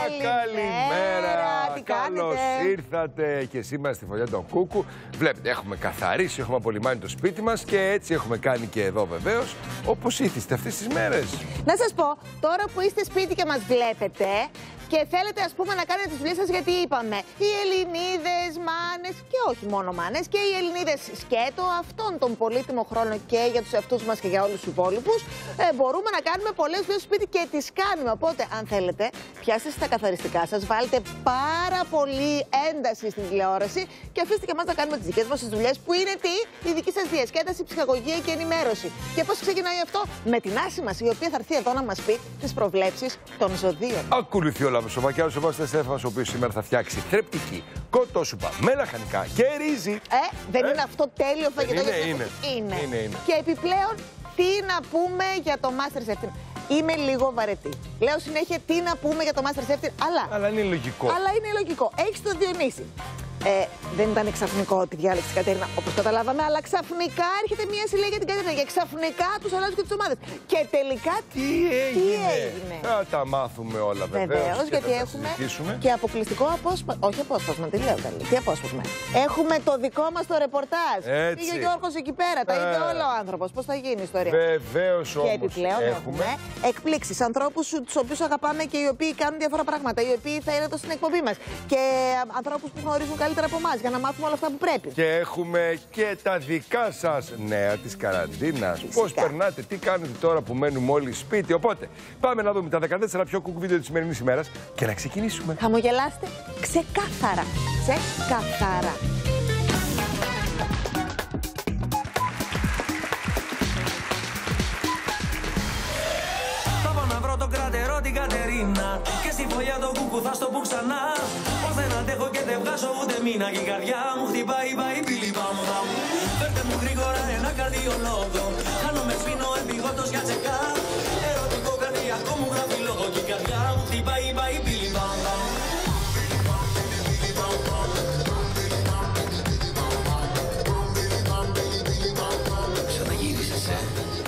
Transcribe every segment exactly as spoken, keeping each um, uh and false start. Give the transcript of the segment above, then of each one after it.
καλημέρα. Καλώς ήρθατε και σήμερα στη φωλιά των Κούκου. Βλέπετε, έχουμε καθαρίσει, έχουμε απολυμάνει το σπίτι μας και έτσι έχουμε κάνει και εδώ βεβαίως, όπως ήθιστε αυτές τις μέρες. Να σας πω, τώρα που είστε σπίτι και μας βλέπετε και θέλετε ας πούμε να κάνετε τις δουλειές σας, γιατί είπαμε οι Ελληνίδες μάνες και όχι μόνο μάνες και οι Ελληνίδες σκέτο αυτόν τον πολύτιμο χρόνο και για τους εαυτούς μας και για όλους τους υπόλοιπους ε, μπορούμε να κάνουμε πολλές δουλειές στο σπίτι και τις κάνουμε. Οπότε αν θέλετε πιάστε στα καθαριστικά σας, βάλτε πάρα πολύ ένταση στην τηλεόραση και αφήστε και εμάς να κάνουμε τις δικές μας τις δουλειές που είναι τι, η δική σας διασκέδαση, ψυχαγωγία και ενημέρωση. Και πώς ξεκινάει αυτό? Με την Άση μας, η οποία θα έρθει εδώ να μας πει τις προβλέψεις των ζωδίων. Ακολουθεί ο Λαμπροσοβακιάρος, ο Βάσης Στέφανος, ο οποίος σήμερα θα φτιάξει θρεπτική, κοτόσουπα με λαχανικά και ρύζι. Ε, δεν ε, είναι αυτό τέλειο φαγητό? Είναι, για είναι. είναι. είναι, είναι. Και επιπλέον, τι να πούμε για το MasterChef? Είμαι λίγο βαρετή. Λέω συνέχεια τι να πούμε για το MasterChef, αλλά... Αλλά είναι λογικό. Αλλά είναι λογικό. Έχεις το Διονύση. Ε, δεν ήταν ξαφνικό ότι διάλεξε η Κατερίνα, όπως καταλάβαμε, αλλά ξαφνικά έρχεται μια συλλογή για την Κατερίνα και ξαφνικά τους αλλάζουν και τις ομάδες. Και τελικά τι έγινε. Τι έγινε. Θα τα μάθουμε όλα βεβαίως. Βεβαίως, γιατί έχουμε και αποκλειστικό απόσπασμα. Όχι απόσπασμα, τι λέω καλή. Τι απόσπασμα? Έχουμε το δικό μας το ρεπορτάζ. Πήγε ο Γιώργος εκεί πέρα, τα είδε όλο ο άνθρωπος. Πώς θα γίνει η ιστορία? Βεβαίως όμως. Και επιπλέον έχουμε, έχουμε εκπλήξεις. Ανθρώπους τους οποίους αγαπάμε και οι οποίοι κάνουν διάφορα πράγματα. Οι οποίοι θα είναι εδώ στην εκπομπή μας. Και ανθρώπους που γνωρίζουν καλύτερα από εμάς για να μάθουμε όλα αυτά που πρέπει. Και έχουμε και τα δικά σας νέα της καραντίνας. Πώς περνάτε, τι κάνετε τώρα που μένουμε όλοι σπίτι. Οπότε πάμε να δούμε τα δεκατέσσερα πιο κουκ βίντεο της σημερινής ημέρας και να ξεκινήσουμε. Χαμογελάστε ξεκάθαρα. Ξεκάθαρα. Το κρατερό την Κατερίνα και στη φωλιά το κούκου θα στο πω ξανά. Πως δεν αντέχω και δεν βγάζω ούτε μήνα και η καρδιά μου χτυπάει, πάει, πίλι, πάμε, πάμε. Φέρτε μου γρήγορα ένα καρδιολόγο. Χάνομαι, σβήνω επιγόντως για τσεκά. Ερωτικό καρδιακό μου γράφει λόγο και η καρδιά μου χτυπάει, πάει, πίλι, πάμε, πάμε. Ξαναγύρισες, ε.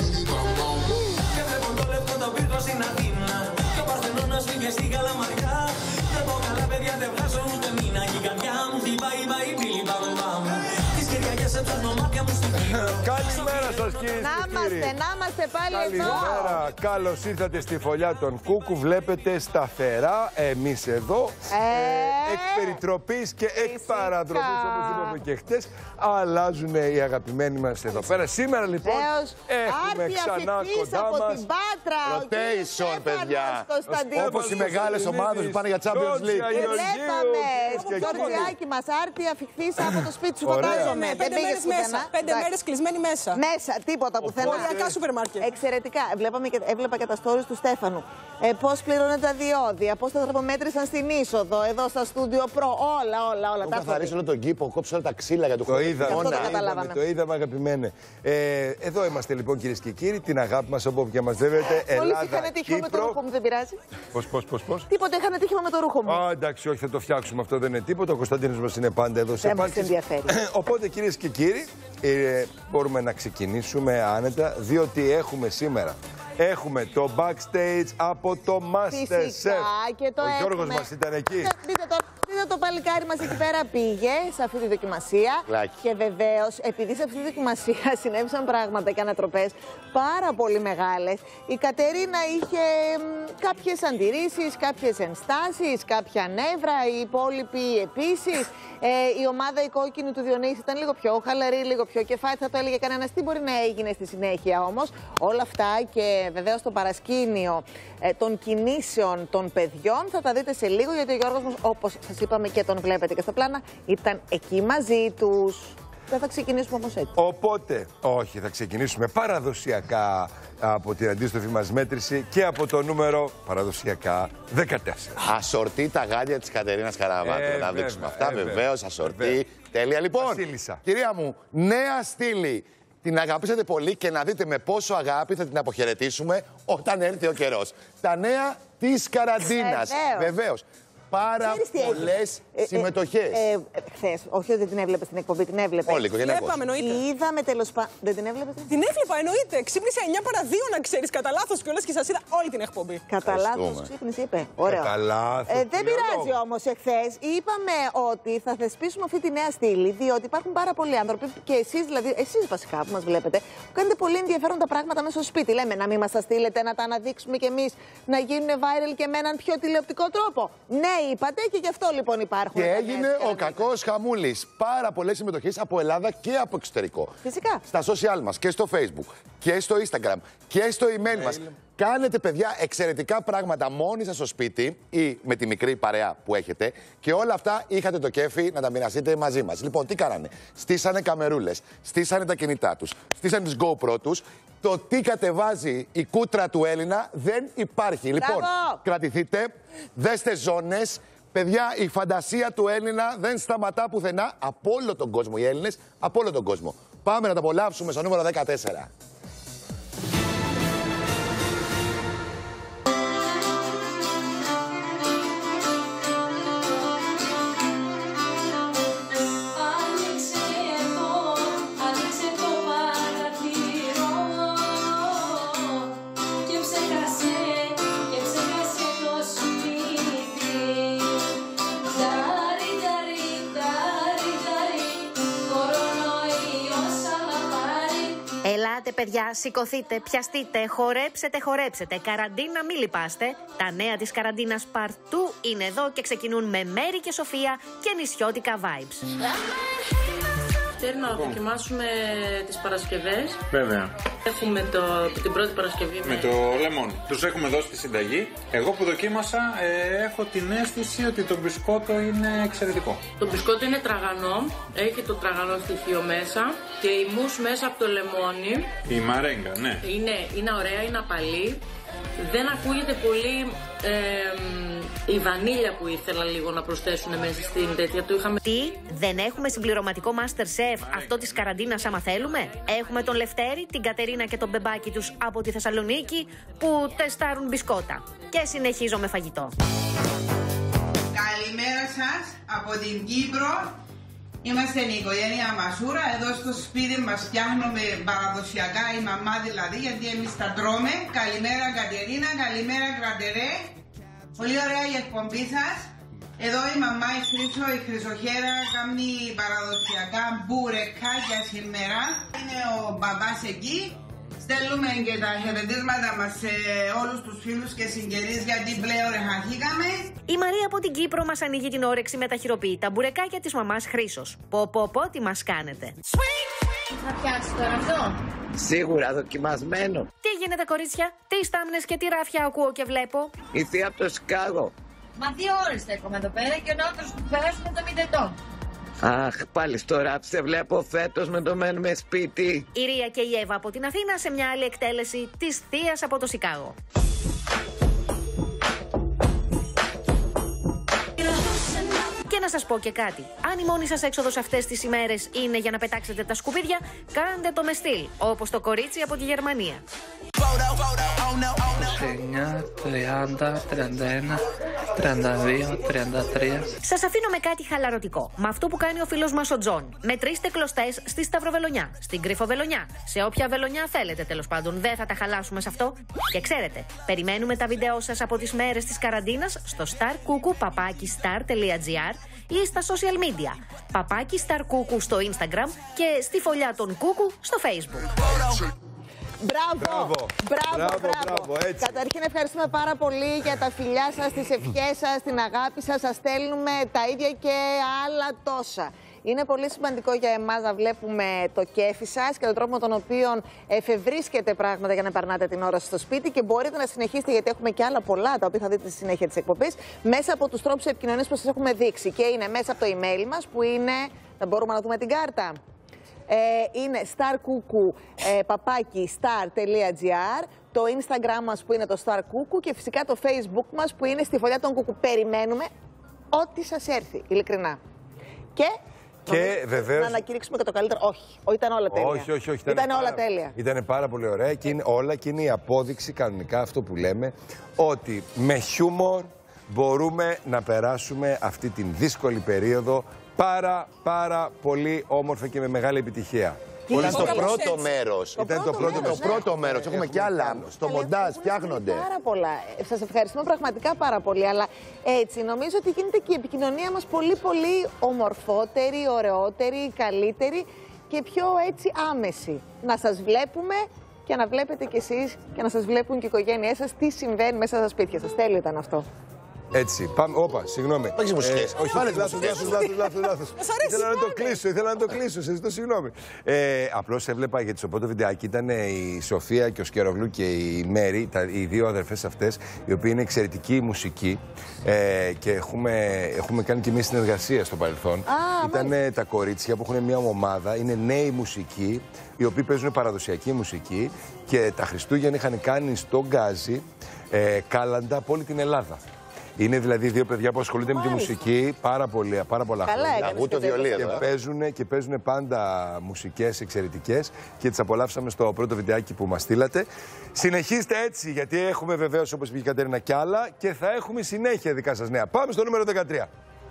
Και βλέπω το λεπτό το πύργο στην Αθήνα και ο Παρθενώνας βγήκε στην Καλαμαριά. Δεν πω καλά παιδιά, δεν βγάζω ούτε μήνα και η καρδιά μου χτυπάει, πάει, πίλι, πάμε, πάμε. Τις Κυριακές έψαχνω μάτια μου στην Κύπρο. Καλημέρα σας κυρίες να και κύριοι. Να είμαστε, να είμαστε πάλι εδώ. Καλημέρα, καλώς ήρθατε στη φωλιά των Κούκου. Βλέπετε σταθερά εμείς εδώ ε, ε, εκ περιτροπής και εκ παραδρομής, όπως είπαμε και χτες, αλλάζουν οι αγαπημένοι μας εδώ πέρα. Σήμερα λοιπόν έχουμε ξανά κοντά από μας την Πάτρα, rotation, παιδιά. Όπως οι μεγάλες ομάδες που πάνε για Champions League. Βλέπαμε στο Γιώργιάκι μας άρτια φιχθείς από το σπίτι σου, φαντάζομαι. Πέντε μέρες μέσα, πέντε μέρες κλεισμένοι μέσα. Μέσα, τίποτα πουθενά. Οριακά σούπερ μάρκετ. Εξαιρετικά. Βλέπαμε και, έβλεπα και τα stories του Στέφανου. Ε, πώς πληρώνουν τα διόδια, πώς τα τραπομέτρησαν στην είσοδο, εδώ στα στούντιο προ. Όλα, όλα, όλα. Έχουν καθαρίσει όλο τον κήπο, κόψει όλα τα ξύλα για το Το είδαμε, το καταλάβαμε. το είδαμε αγαπημένε. Ε, εδώ είμαστε λοιπόν κυρίες και κύριοι, την αγάπη μας όπου και μας βλέπετε. Μόλις Ελλάδα, είχαν τύχημα με το ρούχο μου, δεν πειράζει. Πώς, πώς, πώς, πώς. Τίποτα, είχαν τύχημα με το ρούχο μου. Α, εντάξει, όχι, θα το φτιάξουμε αυτό, δεν είναι τίποτα. Ο Κωνσταντίνος μας είναι πάντα εδώ σε Δεν μας επάλξεις. ενδιαφέρει. Οπότε κυρίες και κύριοι, ε, μπορούμε να ξεκινήσουμε άνετα, διότι έχουμε σήμερα. Έχουμε το backstage από το MasterChef. Φυσικά και το Ο Γιώργος έχουμε. μας ήταν εκεί. Δείτε το, δείτε το παλικάρι μας εκεί πέρα πήγε σε αυτή τη δοκιμασία. Λάκι. Και βεβαίως, επειδή σε αυτή τη δοκιμασία συνέβησαν πράγματα και ανατροπές πάρα πολύ μεγάλες, η Κατερίνα είχε μ, κάποιες αντιρρήσεις, κάποιες ενστάσεις, κάποια νεύρα, οι υπόλοιποι επίσης. Ε, η ομάδα η κόκκινη του Διονύση ήταν λίγο πιο χαλαρή, λίγο πιο κεφάτη, θα το έλεγε κανένας. Τι μπορεί να έγινε στη συνέχεια όμως? Όλα αυτά και βεβαίως το παρασκήνιο ε, των κινήσεων των παιδιών θα τα δείτε σε λίγο, γιατί ο Γιώργος μας, όπως σας είπαμε και τον βλέπετε και στα πλάνα, ήταν εκεί μαζί τους. Δεν θα ξεκινήσουμε όμως έτσι. Οπότε, όχι, θα ξεκινήσουμε παραδοσιακά από την αντίστοιχη μας μέτρηση και από το νούμερο παραδοσιακά δεκατέσσερα. Ασορτή τα γάλια της Κατερίνας Καραβάτου. Ε, να δείξουμε βέβαια, αυτά, ε, βεβαίως, ασορτή. βέβαια. Τέλεια. Λοιπόν, Βασίλισσα. κυρία μου, νέα στήλη. Την αγαπήσατε πολύ και να δείτε με πόσο αγάπη θα την αποχαιρετήσουμε όταν έρθει ο καιρός. Τα νέα της καραντίνας. Βεβαίως. Βεβαίως. πάρα πολλές συμμετοχές. Ε, ε, χθες, όχι ότι δεν την έβλεπες την εκπομπή, την έβλεπες. Όλοι, οικογενειακώς. Βλέπαμε, εννοείται. Είδαμε τέλος πάντων. Δεν την έβλεπες? Την έβλεπα, εννοείται. Ξύπνησε εννιά παρά δύο, να ξέρεις, κατά λάθος κιόλας και σας είδα όλη την εκπομπή. Κατά λάθος ξύπνησε, είπε. Ωραίο. Κατά λάθος, Ε, δεν πειράζει πληρολόγο. όμως. Εχθές είπαμε ότι θα θεσπίσουμε αυτή τη νέα στήλη, διότι υπάρχουν πάρα πολλοί άνθρωποι και εσείς, δηλαδή, εσείς βασικά που μας βλέπετε, που κάνετε πολύ ενδιαφέροντα πράγματα μέσα στο σπίτι. Λέμε να μην μας τα στείλετε, να τα αναδείξουμε κι εμείς, να γίνουν viral και με έναν πιο τηλεοπτικό τρόπο. Ναι, είπατε, και γι' αυτό λοιπόν υπάρχουν. Και τα έγινε νέα ο στήλη. κακός χαμούλης. Πάρα πολλές συμμετοχές από Ελλάδα και από εξωτερικό. Φυσικά. Στα social μας και στο Facebook και στο Instagram και στο email μας. Κάνετε, παιδιά, εξαιρετικά πράγματα μόνοι σας στο σπίτι ή με τη μικρή παρέα που έχετε και όλα αυτά είχατε το κέφι να τα μοιραστείτε μαζί μας. Λοιπόν, τι κάνανε? Στήσανε καμερούλες, στήσανε τα κινητά τους, στήσανε τις GoPro τους. Το τι κατεβάζει η κούτρα του Έλληνα δεν υπάρχει. Λοιπόν, κρατηθείτε, δέστε ζώνες. Παιδιά, η φαντασία του Έλληνα δεν σταματά πουθενά από όλο τον κόσμο. Οι Έλληνες από όλο τον κόσμο. Πάμε να τα απολαύσουμε στο νούμερο δεκατέσσερα. Ελάτε παιδιά, σηκωθείτε, πιαστείτε, χορέψετε, χορέψετε. Καραντίνα, μη λυπάστε. Τα νέα της καραντίνας παρτού είναι εδώ και ξεκινούν με Μέρη και Σοφία και νησιώτικα vibes. Θέλει να δοκιμάσουμε τις Παρασκευές. Βέβαια. Έχουμε το, την πρώτη Παρασκευή με, με το λεμόνι. Τους έχουμε δώσει τη συνταγή. Εγώ που δοκίμασα ε, έχω την αίσθηση ότι το μπισκότο είναι εξαιρετικό. Το μπισκότο είναι τραγανό, έχει το τραγανό στοιχείο μέσα και η μους μέσα από το λεμόνι. Η μαρέγκα, ναι. Είναι, είναι ωραία, είναι απαλή. Δεν ακούγεται πολύ ε, η βανίλια που ήθελα λίγο να προσθέσουν μέσα στην τέτοια του. Είχαμε... Τι, δεν έχουμε συμπληρωματικό MasterChef αυτό της καραντίνας άμα θέλουμε? Έχουμε τον Λευτέρη, την Κατερίνα και τον μπεμπάκι τους από τη Θεσσαλονίκη που τεστάρουν μπισκότα. Και συνεχίζω με φαγητό. Καλημέρα σας από την Κύπρο. Είμαστε η οικογένεια Μασούρα. Εδώ στο σπίτι μας φτιάχνουμε παραδοσιακά, η μαμά δηλαδή, γιατί εμείς τα τρώμε. Καλημέρα Κατερίνα, καλημέρα Κρατερέ. Πολύ ωραία η εκπομπή σας. Εδώ η μαμά η Χρύσο, η Χρυσοχέρα, κάνει παραδοσιακά μπουρεκάκια σήμερα. Είναι ο μπαμπάς εκεί. Στέλνουμε και τα χαιρετίσματα μας σε όλους τους φίλους και συγγενείς, γιατί πλέον εχαθήκαμε. Η Μαρία από την Κύπρο μας ανοίγει την όρεξη με τα χειροποίητα μπουρεκάκια της μαμάς Χρύσος. Πω πω πω τι μας κάνετε. Θα πιάσει τώρα αυτό? Σίγουρα δοκιμασμένο. Τι γίνεται κορίτσια, τι στάμνες και τι ράφια ακούω και βλέπω? Η θεία από το Σικάγο. Μα δύο ώρες στέκομαι εδώ πέρα και ο νότρος που περάσουμε το μηδετό. Αχ, πάλι στο ράπ σε βλέπω φέτος με το μένουμε σπίτι. Η Ρία και η Εύα από την Αθήνα σε μια άλλη εκτέλεση της θείας από το Σικάγο. Και να σας πω και κάτι. Αν η μόνη σας έξοδος αυτές τις ημέρες είναι για να πετάξετε τα σκουπίδια, κάντε το με στυλ, όπως το κορίτσι από τη Γερμανία. είκοσι εννιά, τριάντα, τριάντα ένα, τριάντα δύο, τριάντα τρία. Σας αφήνω με κάτι χαλαρωτικό. Με αυτό που κάνει ο φίλος μας ο Τζον. Με τρεις τεκλωστές στη Σταυροβελονιά, στην Κρυφοβελονιά. Σε όποια βελονιά θέλετε τέλος πάντων. Δεν θα τα χαλάσουμε σε αυτό. Και ξέρετε, περιμένουμε τα βίντεό σας από τις μέρες της καραντίνας στο starkuku παπάκι star τελεία gr ή στα social media. Παπάκι Star Kuku στο Instagram και στη φωλιά των Κούκου στο Facebook. Μπράβο, μπράβο, μπράβο, μπράβο, μπράβο. Έτσι. Καταρχήν ευχαριστούμε πάρα πολύ για τα φιλιά σας, τις ευχές σας, την αγάπη σας. Σας στέλνουμε τα ίδια και άλλα τόσα. Είναι πολύ σημαντικό για εμάς να βλέπουμε το κέφι σας και τον τρόπο με τον οποίο εφευρίσκετε πράγματα για να περνάτε την ώρα σας στο σπίτι, και μπορείτε να συνεχίσετε, γιατί έχουμε και άλλα πολλά τα οποία θα δείτε στη συνέχεια της εκπομπής, μέσα από τους τρόπους επικοινωνίας που σας έχουμε δείξει. Και είναι μέσα από το email μας που είναι, δεν μπορούμε να δούμε την κάρτα. Ε, είναι starkuku ε, παπάκι star τελεία gr, το Instagram μας που είναι το starkuku και φυσικά το Facebook μας που είναι στη φωλιά των Κουκου. Περιμένουμε ό,τι σας έρθει, ειλικρινά. Και, και βεβαίως... να ανακηρύξουμε και το καλύτερο. Όχι, ήταν όλα τέλεια. Όχι, όχι, όχι. Ήταν, ήταν πάρα... όλα τέλεια. Ήταν πάρα πολύ ωραία και είναι όλα, και είναι η απόδειξη κανονικά αυτό που λέμε, ότι με χιούμορ, μπορούμε να περάσουμε αυτή την δύσκολη περίοδο πάρα πάρα πολύ όμορφα και με μεγάλη επιτυχία. Ήταν το πρώτο μέρος. Ήταν το πρώτο μέρος. Το πρώτο μέρος. Έχουμε κι άλλα. Στο μοντάζ φτιάχνονται. Πάρα πολλά. Σας ευχαριστούμε πραγματικά πάρα πολύ. Αλλά έτσι νομίζω ότι γίνεται και η επικοινωνία μας πολύ πολύ ομορφότερη, ωραιότερη, καλύτερη και πιο έτσι άμεση. Να σας βλέπουμε και να βλέπετε κι εσείς και να σας βλέπουν και οι οικογένειές σας τι συμβαίνει μέσα στα σπίτια σας. Τέλειο ήταν αυτό. Έτσι, πάμε. Όπα, συγγνώμη. Όχι μουσικές. Όχι, λάθος, λάθος, λάθος, λάθος, λάθος. Ήθελα να το κλείσω, ήθελα να το κλείσω, σε ζητώ συγγνώμη. Ε, απλώς έβλεπα γιατί στο πρώτο βιντεάκι ήταν η Σοφία και ο Σκερογλού και η Μέρη, τα, οι δύο αδερφές αυτές, οι οποίοι είναι εξαιρετική μουσική ε, και έχουμε, έχουμε κάνει και μια συνεργασία στο παρελθόν. Ήταν τα κορίτσια που έχουν μια ομάδα, είναι νέοι μουσικοί, οι οποίοι παίζουν παραδοσιακή μουσική και τα Χριστούγεννα είχαν κάνει στο Γκάζι ε, κάλαντα από όλη την Ελλάδα. Είναι δηλαδή δύο παιδιά που ασχολούνται Μάλιστα. με τη μουσική πάρα, πολύ, πάρα πολλά Καλά χρόνια. Ακούω το βιολί και, εδώ. παίζουν, και παίζουν πάντα μουσικές εξαιρετικές και τις απολαύσαμε στο πρώτο βιντεάκι που μας στείλατε. Συνεχίστε έτσι, γιατί έχουμε βεβαίως, όπως είπε η Κατερίνα, κι άλλα και θα έχουμε συνέχεια δικά σας νέα. Πάμε στο νούμερο δεκατρία.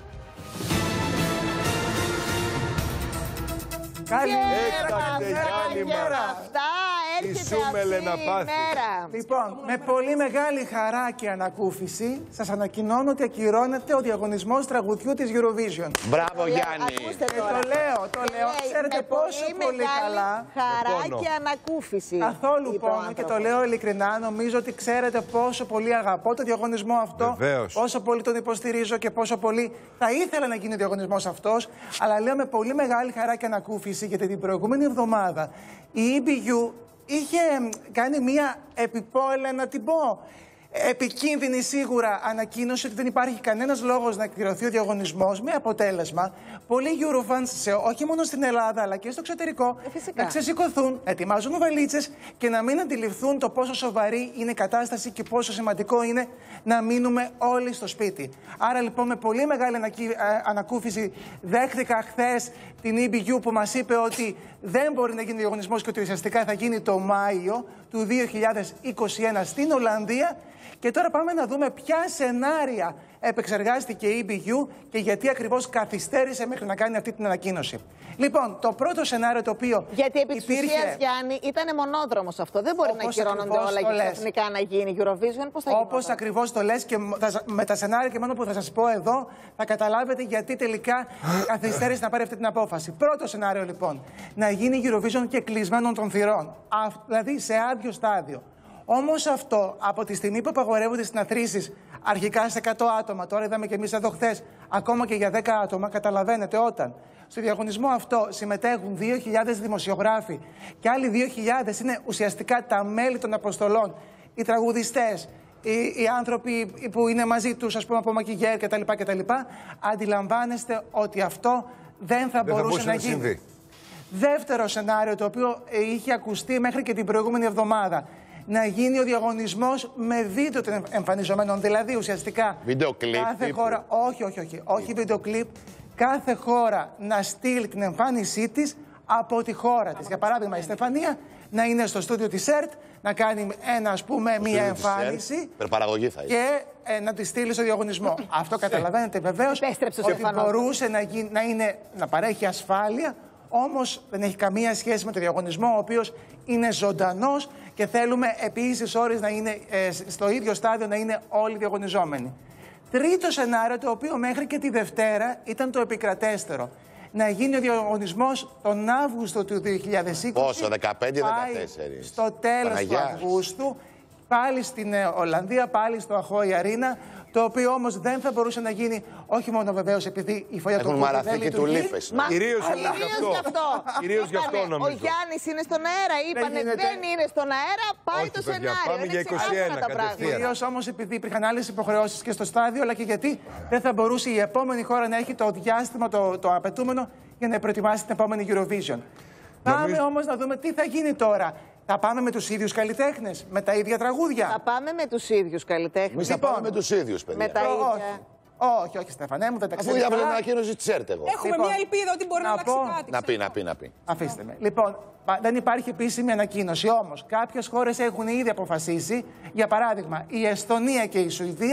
Καλημέρα, καλημέρα. Αυτά έρχεται αυτή η μέρα. Λοιπόν, με πολύ μεγάλη χαρά και ανακούφιση σας ανακοινώνω ότι ακυρώνεται ο διαγωνισμός τραγουδιού της Eurovision. Μπράβο Γιάννη. Και το λέω, το λέω. Ξέρετε πόσο πολύ καλά. Χαρά και ανακούφιση. Καθόλου πόνο και το λέω ειλικρινά. Νομίζω ότι ξέρετε πόσο πολύ αγαπώ το διαγωνισμό αυτό. Βεβαίως. Πόσο πολύ τον υποστηρίζω και πόσο πολύ θα ήθελα να γίνει ο διαγωνισμός αυτός. Αλλά λέω με πολύ μεγάλη χαρά και ανακούφιση γιατί την προηγούμενη εβδομάδα η ι μπι γιου είχε κάνει μία επιπόλαια, να την πω, επικίνδυνη σίγουρα ανακοίνωση ότι δεν υπάρχει κανένας λόγος να εκπληρωθεί ο διαγωνισμός, με αποτέλεσμα πολλοί Eurofans, σε, όχι μόνο στην Ελλάδα αλλά και στο εξωτερικό, ε, να ξεσηκωθούν, να ετοιμάζουν βαλίτσες και να μην αντιληφθούν το πόσο σοβαρή είναι η κατάσταση και πόσο σημαντικό είναι να μείνουμε όλοι στο σπίτι. Άρα λοιπόν με πολύ μεγάλη ανακούφιση δέχτηκα χθες την ι μπι γιου που μας είπε ότι δεν μπορεί να γίνει διαγωνισμός και ότι ουσιαστικά θα γίνει το Μάιο του δύο χιλιάδες είκοσι ένα στην Ολλανδία. Και τώρα πάμε να δούμε ποια σενάρια επεξεργάστηκε η ι μπι γιου και γιατί ακριβώς καθυστέρησε μέχρι να κάνει αυτή την ανακοίνωση. Λοιπόν, το πρώτο σενάριο το οποίο Γιατί επί υπήρχε... της ουσίας, Γιάννη, ήταν μονόδρομος αυτό. Δεν μπορεί όπως να ακυρώνονται όλα και ξαφνικά να γίνει Eurovision. Πώς θα γίνει? Όπως ακριβώς το λες και με τα σενάρια και μόνο που θα σας πω εδώ θα καταλάβετε γιατί τελικά καθυστέρησε να πάρει αυτή την απόφαση. Πρώτο σενάριο λοιπόν, να γίνει Eurovision και κλεισμένων των θυρών. Α, δηλαδή σε άδειο στάδιο. Όμως αυτό, από τη στιγμή που απαγορεύονται συναθρήσεις αρχικά σε εκατό άτομα, τώρα είδαμε και εμείς εδώ χθες, ακόμα και για δέκα άτομα, καταλαβαίνετε όταν στο διαγωνισμό αυτό συμμετέχουν δύο χιλιάδες δημοσιογράφοι και άλλοι δύο χιλιάδες είναι ουσιαστικά τα μέλη των αποστολών, οι τραγουδιστές, οι, οι άνθρωποι που είναι μαζί τους, ας πούμε από μακιγέρ κτλ. κτλ. Αντιλαμβάνεστε ότι αυτό δεν θα δεν μπορούσε θα να, να γίνει. Συμβεί. Δεύτερο σενάριο, το οποίο είχε ακουστεί μέχρι και την προηγούμενη εβδομάδα, να γίνει ο διαγωνισμός με βίντεο των εμφανιζομένων. Δηλαδή, ουσιαστικά. Βίντεο κλιπ. Κάθε χώρα. Όχι, όχι, όχι. Όχι βίντεο κλιπ. Κάθε χώρα να στείλει την εμφάνισή της από τη χώρα της. Για παράδειγμα, η Στεφανία να είναι στο στούντιο της ΕΡΤ, να κάνει ένα, ας πούμε, μία εμφάνιση. Περπαραγωγή θα είναι. Και ε, να τη στείλει στο διαγωνισμό. Αυτό καταλαβαίνετε βεβαίως ότι μπορούσε να, γίνει, να, είναι, να παρέχει ασφάλεια. Όμως δεν έχει καμία σχέση με το διαγωνισμό, ο οποίος είναι ζωντανός και θέλουμε επί ίσης ώρες να είναι ε, στο ίδιο στάδιο να είναι όλοι διαγωνιζόμενοι. Τρίτο σενάριο, το οποίο μέχρι και τη Δευτέρα ήταν το επικρατέστερο. Να γίνει ο διαγωνισμός τον Αύγουστο του δύο χιλιάδες είκοσι. Πόσο, δεκαπέντε δεκατέσσερα. Στο τέλος Παναγιά. του Αυγούστου, πάλι στην Ολλανδία, πάλι στο Αχόη Αρίνα. Το οποίο όμως δεν θα μπορούσε να γίνει, όχι μόνο βεβαίως επειδή η φωλιά του Κούκου δεν λειτουργεί. Κυρίως γι' αυτό. Κυρίως γι' αυτό νομίζω. Ο Γιάννης είναι στον αέρα, είπανε δεν, δεν είναι στον αέρα, πάει όχι, το παιδιά, σενάριο. Πάμε για είκοσι ένα κατευθείαν. Κυρίως όμως επειδή υπήρχαν άλλες υποχρεώσεις και στο στάδιο, αλλά και γιατί δεν θα μπορούσε η επόμενη χώρα να έχει το διάστημα το, το απαιτούμενο για να προετοιμάσει την επόμενη Eurovision. Πάμε νομίζω... όμως να δούμε τι θα γίνει τώρα. Θα πάμε με τους ίδιους καλλιτέχνες, με τα ίδια τραγούδια. Θα πάμε με τους ίδιους καλλιτέχνες. Εμείς θα λοιπόν, πάμε με τους ίδιους, παιδιά. Με τα ίδια. Όχι, όχι, όχι Στεφανέ μου, δεν τα ξέρω. Αφού διάβαζα την ανακοίνωση της ΕΡΤ εγώ. Έχουμε λοιπόν, μια ελπίδα ότι μπορεί να, να αλλάξει πω, κάτι. Να πει, να πει, να πει. Αφήστε με. Λοιπόν, δεν υπάρχει επίσημη ανακοίνωση. Όμως, κάποιες χώρες έχουν ήδη αποφασίσει. Για παράδειγμα, η Εστονία και η Σουηδία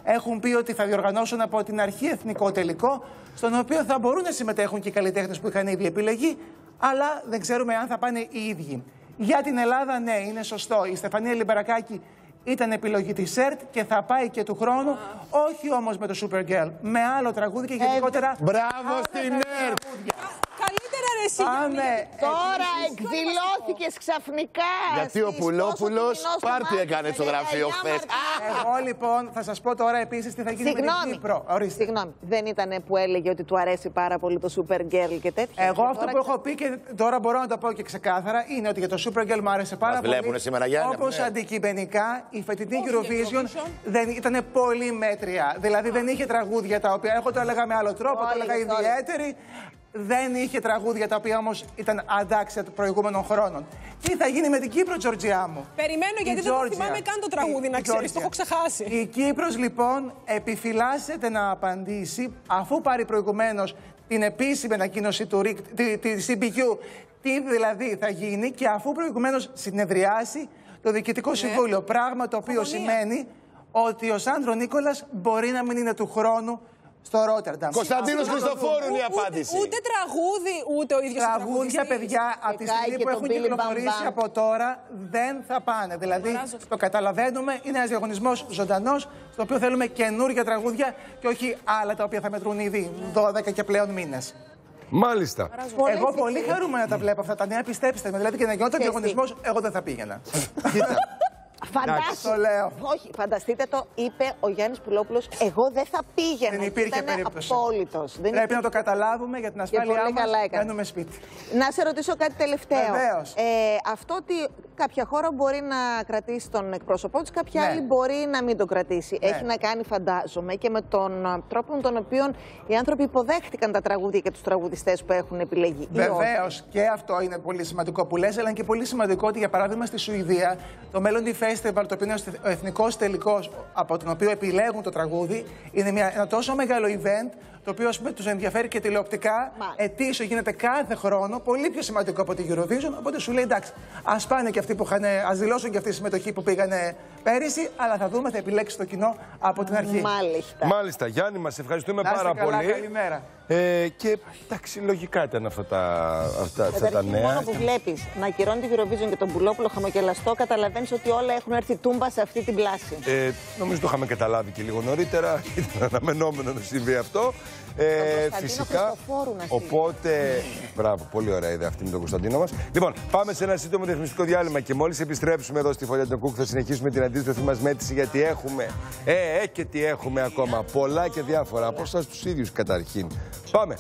Έχουν πει ότι θα διοργανώσουν από την αρχή εθνικό τελικό, στον οποίο θα μπορούν να συμμετέχουν και οι καλλιτέχνες που είχαν ήδη επιλεγεί, αλλά δεν ξέρουμε αν θα πάνε οι ίδιοι. Για την Ελλάδα, ναι, είναι σωστό. Η Στεφανία Λιμπερακάκη ήταν επιλογή της ΕΡΤ και θα πάει και του χρόνου, όχι όμως με το Supergirl, με άλλο τραγούδι και γενικότερα. Μπράβο στην ΕΡΤ! Καλύτερα ρε εσύ. Πάμε. Τώρα εκδηλώθηκες ξαφνικά. Γιατί ο Πουλόπουλος πάρτι έκανε στο γραφείο χθες. Εγώ λοιπόν θα σας πω τώρα επίσης τι θα γίνει με την Κύπρο. Συγγνώμη, δεν ήταν που έλεγε ότι του αρέσει πάρα πολύ το Supergirl και τέτοια? Εγώ αυτό που έχω πει και τώρα μπορώ να το πω και ξεκάθαρα είναι ότι για το Supergirl μου άρεσε πάρα πολύ. Βλέπουνε σήμερα, Γιάννη. Όπως αντικειμενικά η φετινή Eurovision δεν ήταν πολύ μέτρια. Δηλαδή δεν είχε τραγούδια τα οποία. Εγώ το έλεγα με άλλο τρόπο, το έλεγα ιδιαίτερη. Δεν είχε τραγούδια τα οποία όμως ήταν αντάξια των προηγούμενων χρόνων. Τι θα γίνει με την Κύπρο, Τζορτζιά μου? Περιμένω η γιατί Georgia. δεν θυμάμαι καν το τραγούδι, η, να ξέρεις, το έχω ξεχάσει. Η Κύπρος λοιπόν επιφυλάσσεται να απαντήσει αφού πάρει προηγουμένως την επίσημη ανακοίνωση του ΡΙΚ, τη, τη σι μπι κιου, τι δηλαδή θα γίνει και αφού προηγουμένως συνεδριάσει το Διοικητικό ναι. Συμβούλιο. Πράγμα το οποίο Φωνία. σημαίνει ότι ο Σάντρο Νίκολας μπορεί να μην είναι του χρόνου στο Ρότερνταμ. Κωνσταντίνος Χριστοφόρου είναι η απάντηση. Ούτε, ούτε τραγούδι, ούτε ο ίδιος τραγούδια, παιδιά, από τη στιγμή που έχουν κυκλοφορήσει από τώρα, δεν θα πάνε. Δηλαδή, το καταλαβαίνουμε, είναι ένας διαγωνισμός ζωντανός, στο οποίο θέλουμε καινούργια τραγούδια και όχι άλλα τα οποία θα μετρούν ήδη δώδεκα και πλέον μήνες. Μάλιστα. Εγώ πολύ χαρούμενα τα βλέπω αυτά τα νέα, πιστέψτε με. Δηλαδή και να γινόταν διαγωνισμός, εγώ δεν θα πήγαινα. Φαντάστηκε. Όχι, φανταστείτε το, είπε ο Γιάννης Πουλόπουλος. Εγώ δεν θα πήγαινα. Δεν υπήρχε περίπτωση. Απόλυτος. Πρέπει δεν... να το καταλάβουμε για την ασφάλειά μας. Κάνουμε σπίτι. Να σε ρωτήσω κάτι τελευταίο. Βεβαίως. Ε, αυτό ότι κάποια χώρα μπορεί να κρατήσει τον εκπρόσωπό της, κάποια ναι. άλλη μπορεί να μην τον κρατήσει. Ναι. Έχει να κάνει, φαντάζομαι, και με τον τρόπο με τον οποίο οι άνθρωποι υποδέχτηκαν τα τραγούδια και τους τραγουδιστές που έχουν επιλεγεί. Βεβαίως. Και αυτό είναι πολύ σημαντικό που λες, αλλά είναι και πολύ σημαντικό ότι για παράδειγμα στη Σουηδία το Melody Festival, το οποίο είναι ο εθνικός τελικός από τον οποίο επιλέγουν το τραγούδι, είναι μια, ένα τόσο μεγάλο event, το οποίο, ας πούμε, τους ενδιαφέρει και τηλεοπτικά. Ετήσιο γίνεται κάθε χρόνο, πολύ πιο σημαντικό από την Eurovision. Οπότε σου λέει εντάξει, ας πάνε και αυτοί που είχαν, ας δηλώσουν και αυτή τη συμμετοχή που πήγανε πέρυσι, αλλά θα δούμε, θα επιλέξει το κοινό από την αρχή. Μάλιστα. Μάλιστα, Γιάννη, μας ευχαριστούμε να πάρα καλά, πολύ. Καλημέρα. Ε, και εντάξει, λογικά ήταν αυτά τα, αυτά, αυτά τα νέα. Μόνο που βλέπεις να ακυρώνει την Eurovision και τον Πουλόπουλο χαμογελαστό, καταλαβαίνεις ότι όλα έχουν έρθει τούμπα σε αυτή την πλάση. Ε, νομίζω το είχαμε καταλάβει και λίγο νωρίτερα. Ήταν αναμενόμενο να συμβεί αυτό. Ε, φυσικά. Οπότε. Μπράβο, πολύ ωραία ιδέα αυτή με τον Κωνσταντίνο μας. Λοιπόν, πάμε σε ένα σύντομο διαφημιστικό διάλειμμα και μόλις επιστρέψουμε εδώ στη Φωλιά των Κουκ θα συνεχίσουμε την αντίστροφη μας μέτρηση γιατί έχουμε. Ε, ε, και τι έχουμε ακόμα. Πολλά και διάφορα. Από εσάς τους ίδιους καταρχήν. Πάμε.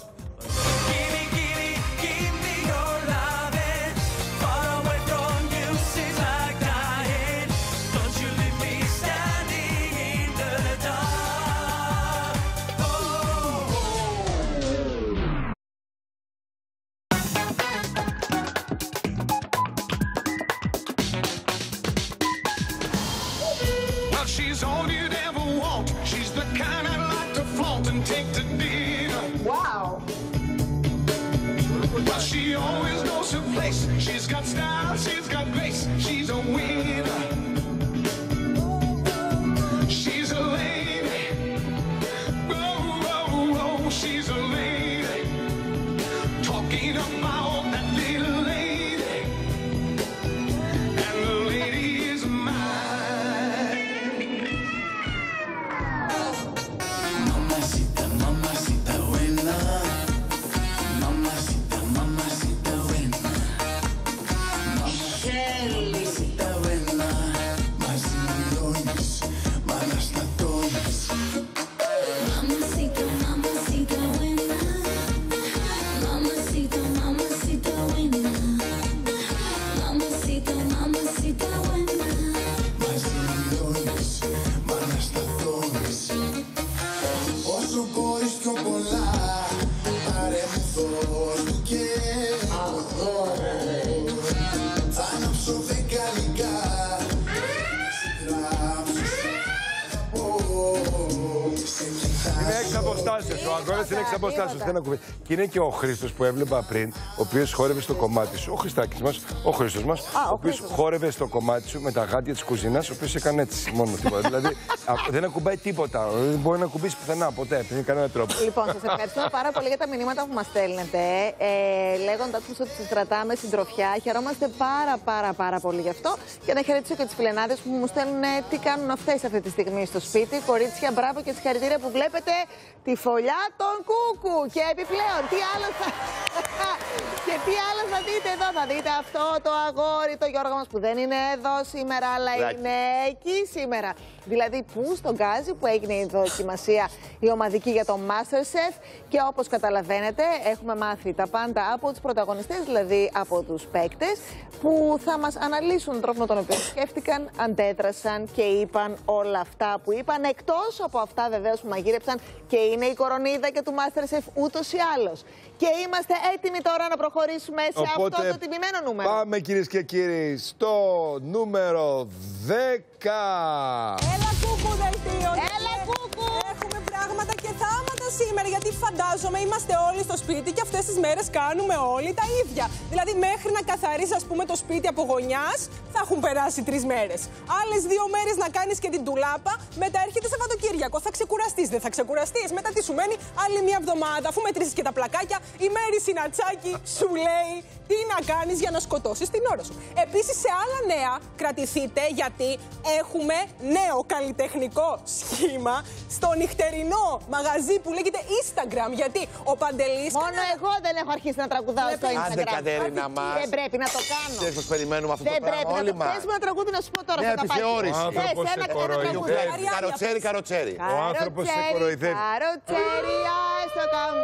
She's all you'd ever want. She's the kind I'd like to flaunt and take to dinner. Wow. But she always knows her place. She's got style, she's got grace. She's a winner. She's a lady. Oh, oh, oh, she's a lady. Talking about that little lady. And the lady is mine. Mamacita, mamacita buena. Mamacita, mamacita buena. Mamacita buena. αποστάσεως. Ο αγώνας είναι εξ αποστάσεως. Δεν ακούει. Και είναι και ο Χρήστος που έβλεπα πριν, ο οποίος χόρευε στο κομμάτι σου. Ο Χριστάκης μας, ο Χρήστος μας, ο οποίος χόρευε στο κομμάτι σου με τα γάντια της κουζίνας, ο οποίος έκανε έτσι μόνο τίποτα. Δηλαδή δεν ακουμπάει τίποτα. Δεν μπορεί να ακουμπήσει πουθενά ποτέ. Δεν κανένα τρόπο. Λοιπόν, σας ευχαριστούμε πάρα πολύ για τα μηνύματα που μας στέλνετε. Ε, Λέγοντας μας ότι σας κρατάμε συντροφιά. Χαιρόμαστε πάρα πάρα πάρα πολύ γι' αυτό. Και να χαιρετήσω και τις φιλενάδες που μου στέλνουν τι κάνουν αυτές αυτή τη στιγμή στο σπίτι. Κορίτσια, μπράβο και συγχαρητήρια που βλέπετε τη φωλιά των Κούκου. Και επιπλέον, τι άλλο θα... και τι άλλο θα δείτε εδώ. Θα δείτε αυτό το αγόρι, το Γιώργο μας που δεν είναι εδώ σήμερα, αλλά Λάκι. είναι εκεί σήμερα. Δηλαδή, που στον Γκάζι που έγινε η δοκιμασία η ομαδική για το MasterChef. Και όπως καταλαβαίνετε, έχουμε μάθει τα πάντα από τους πρωταγωνιστές, δηλαδή από τους παίκτες, που θα μας αναλύσουν τον τρόπο με τον οποίο σκέφτηκαν, αντέδρασαν και είπαν όλα αυτά που είπαν. Εκτός από αυτά, βεβαίως, που μαγείρεψαν και είναι η κορονίδα και του MasterChef ούτως ή άλλως. Και είμαστε έτοιμοι τώρα να προχωρήσουμε σε Οπότε, αυτό το τιμημένο νούμερο. Πάμε, κυρίες και κύριοι, στο νούμερο δέκα. Έλα κούκου δελτίο! Έλα κούκου! Έχουμε πράγματα και θάματα σήμερα, γιατί φαντάζομαι είμαστε όλοι στο σπίτι και αυτές τις μέρες κάνουμε όλοι τα ίδια. Δηλαδή μέχρι να καθαρίσεις, ας πούμε, το σπίτι από γωνιάς θα έχουν περάσει τρεις μέρες. Άλλες δύο μέρες να κάνεις και την τουλάπα, μετά έρχεται Σαββατοκύριακο. Θα ξεκουραστείς, δεν θα ξεκουραστείς. Μετά τι σου μένει, άλλη μια εβδομάδα, αφού μετρήσεις και τα πλακάκια, η Μέρη Σινατσάκη σου λέει τι να κάνεις για να σκοτώσεις την ώρα σου. Επίσης, σε άλλα νέα, κρατηθείτε, γιατί έχουμε νέο καλλιτεχνικό σχήμα στο νυχτερινό μαγαζί που λέγεται Instagram. Γιατί ο Παντελής. Μόνο εγώ δεν έχω αρχίσει να τραγουδάω στο Instagram. Άντε, Κατερίνα μας. Δεν πρέπει να το κάνω. Ξέρεις πως περιμένουμε αυτό το πράγμα όλοι μας. Δεν πρέπει να το κάνουμε ένα τραγούδι να σου πω τώρα. Μια επιθεώρηση. Ο άνθρωπος σε κοροϊδεύει. Καροτσέρι, καροτσέρι. Ο άνθρωπος σε κοροϊδεύει. Καροτσέρι, άστο καμ.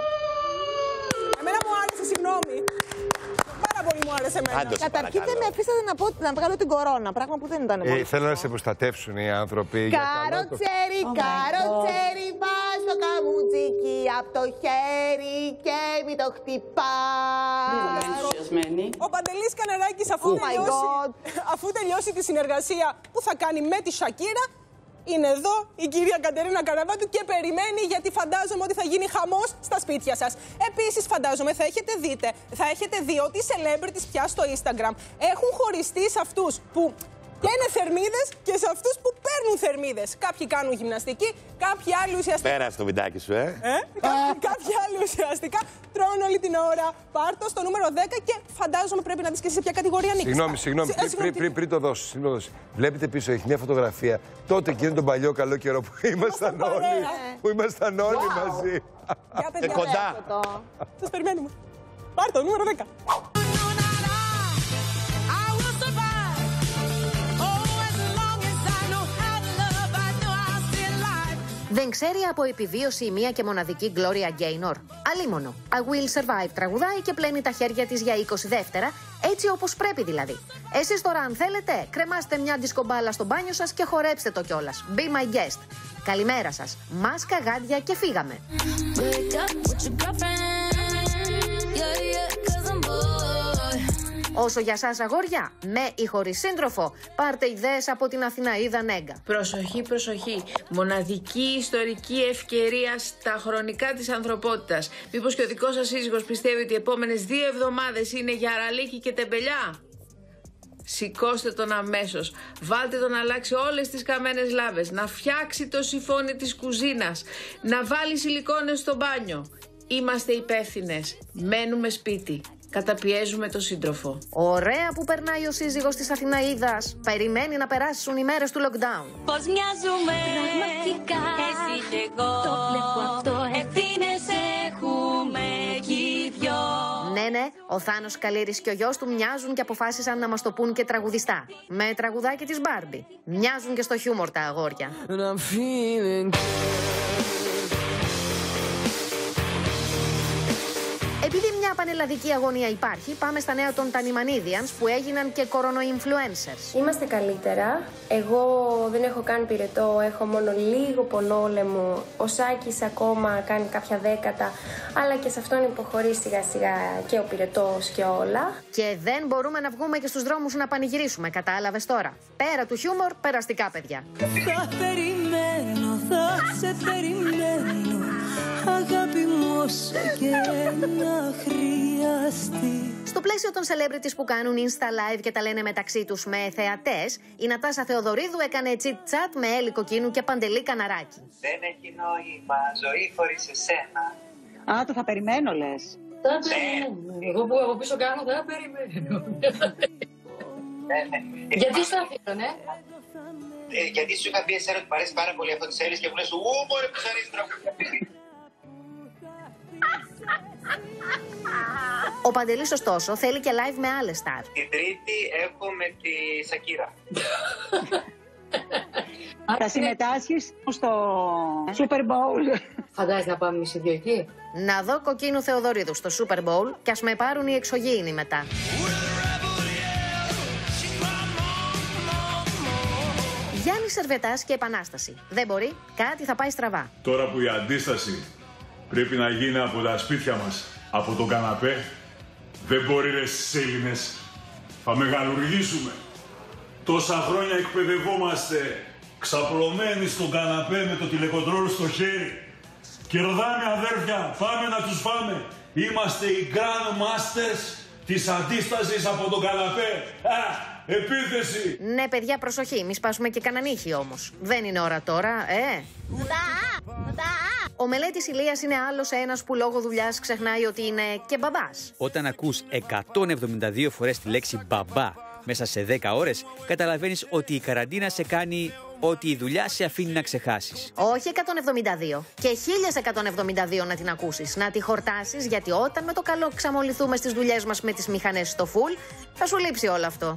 Εμένα μου άρεσε, συγγνώμη. Πάρα πολύ μου άρεσε εμένα. Καταρχήν δεν με αφήσατε να, πω, να βγάλω την κορώνα, πράγμα που δεν ήταν πολύ. Ε, θέλω να σε προστατεύσουν οι άνθρωποι. Καροτσέρι, καροτσέρι, βάζ το καμούτσικι απ' το χέρι και μη το χτυπάς. Ο Παντελής Καναράκης, αφού, oh τελειώσει, αφού τελειώσει τη συνεργασία που θα κάνει με τη Σακύρα, είναι εδώ η κυρία Κατερίνα Καραβάτου και περιμένει, γιατί φαντάζομαι ότι θα γίνει χαμός στα σπίτια σας. Επίσης, φαντάζομαι θα έχετε, δείτε, θα έχετε δει ότι οι celebrities πια στο Instagram έχουν χωριστεί σε αυτούς που καίνε θερμίδες και σε αυτούς που παίρνουν θερμίδες. Κάποιοι κάνουν γυμναστική, κάποιοι άλλοι ουσιαστικά. Πέρασε το βιντεάκι σου, ε. ε? Κάποιοι άλλοι ουσιαστικά τρώνε όλη την ώρα. Πάρτο στο νούμερο δέκα και φαντάζομαι πρέπει να δεις και σε ποια κατηγορία νίκης. Συγγνώμη, συγγνώμη. Πριν, πριν, πριν, πριν το δώσεις. Βλέπετε πίσω, έχει μια φωτογραφία. Τότε εκείνο τον παλιό καλό καιρό που ήμασταν όλοι. Που ήμασταν όλοι wow. μαζί. Για παιδιά, ε, κοντά. Σας περιμένουμε. Πάρτο, νούμερο δέκα. Δεν ξέρει από επιβίωση η μία και μοναδική Gloria Gaynor. Αλίμονο. I will survive τραγουδάει και πλένει τα χέρια της για είκοσι δεύτερα, έτσι όπως πρέπει δηλαδή. Εσείς τώρα, αν θέλετε, κρεμάστε μια δισκομπάλα στο μπάνιο σας και χορέψτε το κιόλας. Be my guest. Καλημέρα σας. Μάσκα, γάντια και φύγαμε. Όσο για σας αγόρια, με ή χωρίς σύντροφο, πάρτε ιδέες από την Αθηναίδα Νέγκα. Προσοχή, προσοχή. Μοναδική ιστορική ευκαιρία στα χρονικά της ανθρωπότητας. Μήπως και ο δικός σας σύζυγος πιστεύει ότι οι επόμενες δύο εβδομάδες είναι για αραλίκη και τεμπελιά? Σηκώστε τον αμέσως. Βάλτε τον να αλλάξει όλες τις καμένες λάβες. Να φτιάξει το σιφόνι της κουζίνας. Να βάλει σιλικόνες στο μπάνιο. Είμαστε υπεύθυνες. Μένουμε σπίτι. Καταπιέζουμε τον σύντροφο. Ωραία που περνάει ο σύζυγος της Αθηναίδας. Περιμένει να περάσουν οι μέρες του lockdown. Πώς μοιάζουμε πραγματικά, εσύ και εγώ. Το βλέπω αυτό, ευθύνες έχουμε κι οι δυο. Ναι, ναι, ο Θάνος Καλήρης και ο γιος του μοιάζουν και αποφάσισαν να μας το πούν και τραγουδιστά. Με τραγουδάκι της Μπάρμπι. Μοιάζουν και στο χιούμορ τα αγόρια. Επειδή μια πανελλαδική αγωνία υπάρχει, πάμε στα νέα των Τανιμανίδιανς που έγιναν και κορονο-influencers. Είμαστε καλύτερα. Εγώ δεν έχω κάνει πυρετό, έχω μόνο λίγο πονόλεμο. Ο Σάκης ακόμα κάνει κάποια δέκατα, αλλά και σε αυτόν υποχωρεί σιγά σιγά και ο πυρετός και όλα. Και δεν μπορούμε να βγούμε και στους δρόμους να πανηγυρίσουμε, κατάλαβες τώρα. Πέρα του χιούμορ, περαστικά παιδιά. Θα περιμένω, θα σε περιμένω. αγάπη μου όσο και να χρειαστεί. Στο πλαίσιο των celebrities που κάνουν Insta Live και τα λένε μεταξύ τους με θεατές, η Νατάσα Θεοδωρίδου έκανε chit-chat με Έλλη Κοκκίνου και Παντελή Καναράκη. Δεν έχει νόημα ζωή χωρίς εσένα. Α, το θα περιμένω, λες. Θα περιμένω. Εγώ που από πίσω κάνω, θα περιμένω. Γιατί σου αφήνω, ναι. Ε, γιατί σου είχα πει εσένα ότι παρέσει πάρα πολύ αυτό της Έλλης και μου λες ου, μωρέ που σ' αρέσει τρόπο. Ο Παντελής, ωστόσο, θέλει και live με άλλες στάρ. Την Τρίτη έχω με τη Σακύρα. Θα συμμετάσχεις στο Super Bowl. Φαντάζεσαι να πάμε εμείς οι δύο εκεί. Να δω Κοκκίνου Θεοδωρίδου στο Super Bowl και ας με πάρουν οι εξωγήινοι μετά. Γιάννη Σερβετάς και Επανάσταση. Δεν μπορεί, κάτι θα πάει στραβά. Τώρα που η αντίσταση πρέπει να γίνει από τα σπίτια μας, από τον καναπέ, δεν μπορεί ρε στις Έλληνες. Θα μεγαλουργήσουμε. Τόσα χρόνια εκπαιδευόμαστε ξαπλωμένοι στον καναπέ με το τηλεκοντρόλ στο χέρι. Κερδάμε αδέρφια, πάμε να τους φάμε. Είμαστε οι Grand Masters της αντίστασης από τον καναπέ. Α, επίθεση! Ναι, παιδιά, προσοχή, μη σπάσουμε και κανέναν ήχη όμως. Δεν είναι ώρα τώρα, ε. Ο Μελέτης Ηλίας είναι άλλος ένας που λόγω δουλειάς ξεχνάει ότι είναι και μπαμπάς. Όταν ακούς εκατόν εβδομήντα δύο φορές τη λέξη μπαμπά μέσα σε δέκα ώρες, καταλαβαίνεις ότι η καραντίνα σε κάνει ότι η δουλειά σε αφήνει να ξεχάσεις. Όχι εκατόν εβδομήντα δύο. Και χίλια εκατόν εβδομήντα δύο να την ακούσεις. Να τη χορτάσεις, γιατί όταν με το καλό ξαμολυθούμε στις δουλειές μας με τις μηχανές στο φουλ, θα σου λείψει όλο αυτό.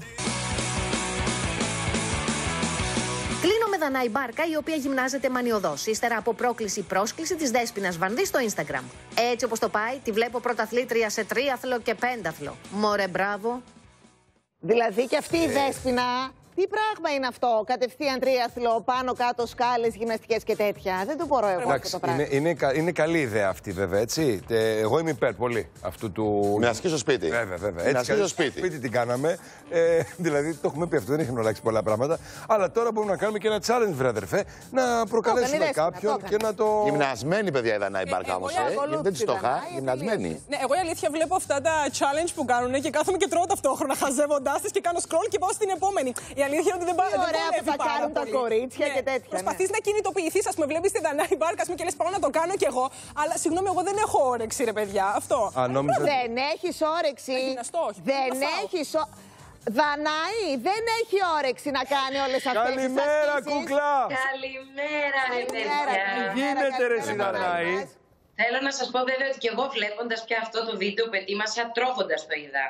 Κλείνω με Δανάη Μπάρκα, η οποία γυμνάζεται μανιωδώς, ύστερα από πρόκληση-πρόσκληση της Δέσποινας Βανδύ στο Instagram. Έτσι όπως το πάει, τη βλέπω πρωταθλήτρια σε τρίαθλο και πένταθλο. Μωρέ, μπράβο. Δηλαδή και αυτή η Δέσποινα, τι πράγμα είναι αυτό, κατευθείαν τρίαθλο, πάνω κάτω σκάλες, γυμναστικές και τέτοια. Δεν το μπορώ εγώ Εντάξει, αυτό το πράγμα. Είναι, είναι, είναι καλή ιδέα αυτή βέβαια, έτσι. Ε, εγώ είμαι υπέρ πολύ αυτού του... Γυμναστική στο σπίτι. Βέβαια, βέβαια. Γυμναστική στο σπίτι. σπίτι την κάναμε. Ε, δηλαδή το έχουμε πει αυτό, δεν έχουμε αλλάξει πολλά πράγματα. Αλλά τώρα μπορούμε να κάνουμε και ένα challenge, βρε αδερφέ, να προκαλέσουμε κάποιον και να το... Γυμνασμένη, παιδιά, η Δανάη Μπάρκα όμως. Δεν τη το είχα. Γυμνασμένη. Ναι, εγώ η αλήθεια βλέπω αυτά τα challenge που κάνουν και κάθομαι και τρώω ταυτόχρονα χαζεύοντάς τις και κάνω scroll και πάω στην επόμενη. Η αλήθεια είναι ότι δεν πάω. Ωραία που θα κάνουν τα κορίτσια ναι, και τέτοια. Προσπαθείς ναι. να κινητοποιηθείς, ας πούμε, βλέπεις την Δανάη Μπάρκα και λες πάω να το κάνω κι εγώ. Αλλά συγγνώμη, εγώ δεν έχω όρεξη, ρε παιδιά. Αυτό. Α, νόμιζα... Δεν έχεις όρεξη. Γυμναστώ, όχι. Δεν έχεις όρεξη. Δανάη δεν έχει όρεξη να κάνει όλες αυτές τις ασκήσεις. Καλημέρα, κούκλα. Καλημέρα, ρε παιδιά. Τι γίνεται, ρε Δανάη. Θέλω να σας πω βέβαια ότι και εγώ βλέποντας πια αυτό το βίντεο που ετοίμασα, τρώγοντας το είδα.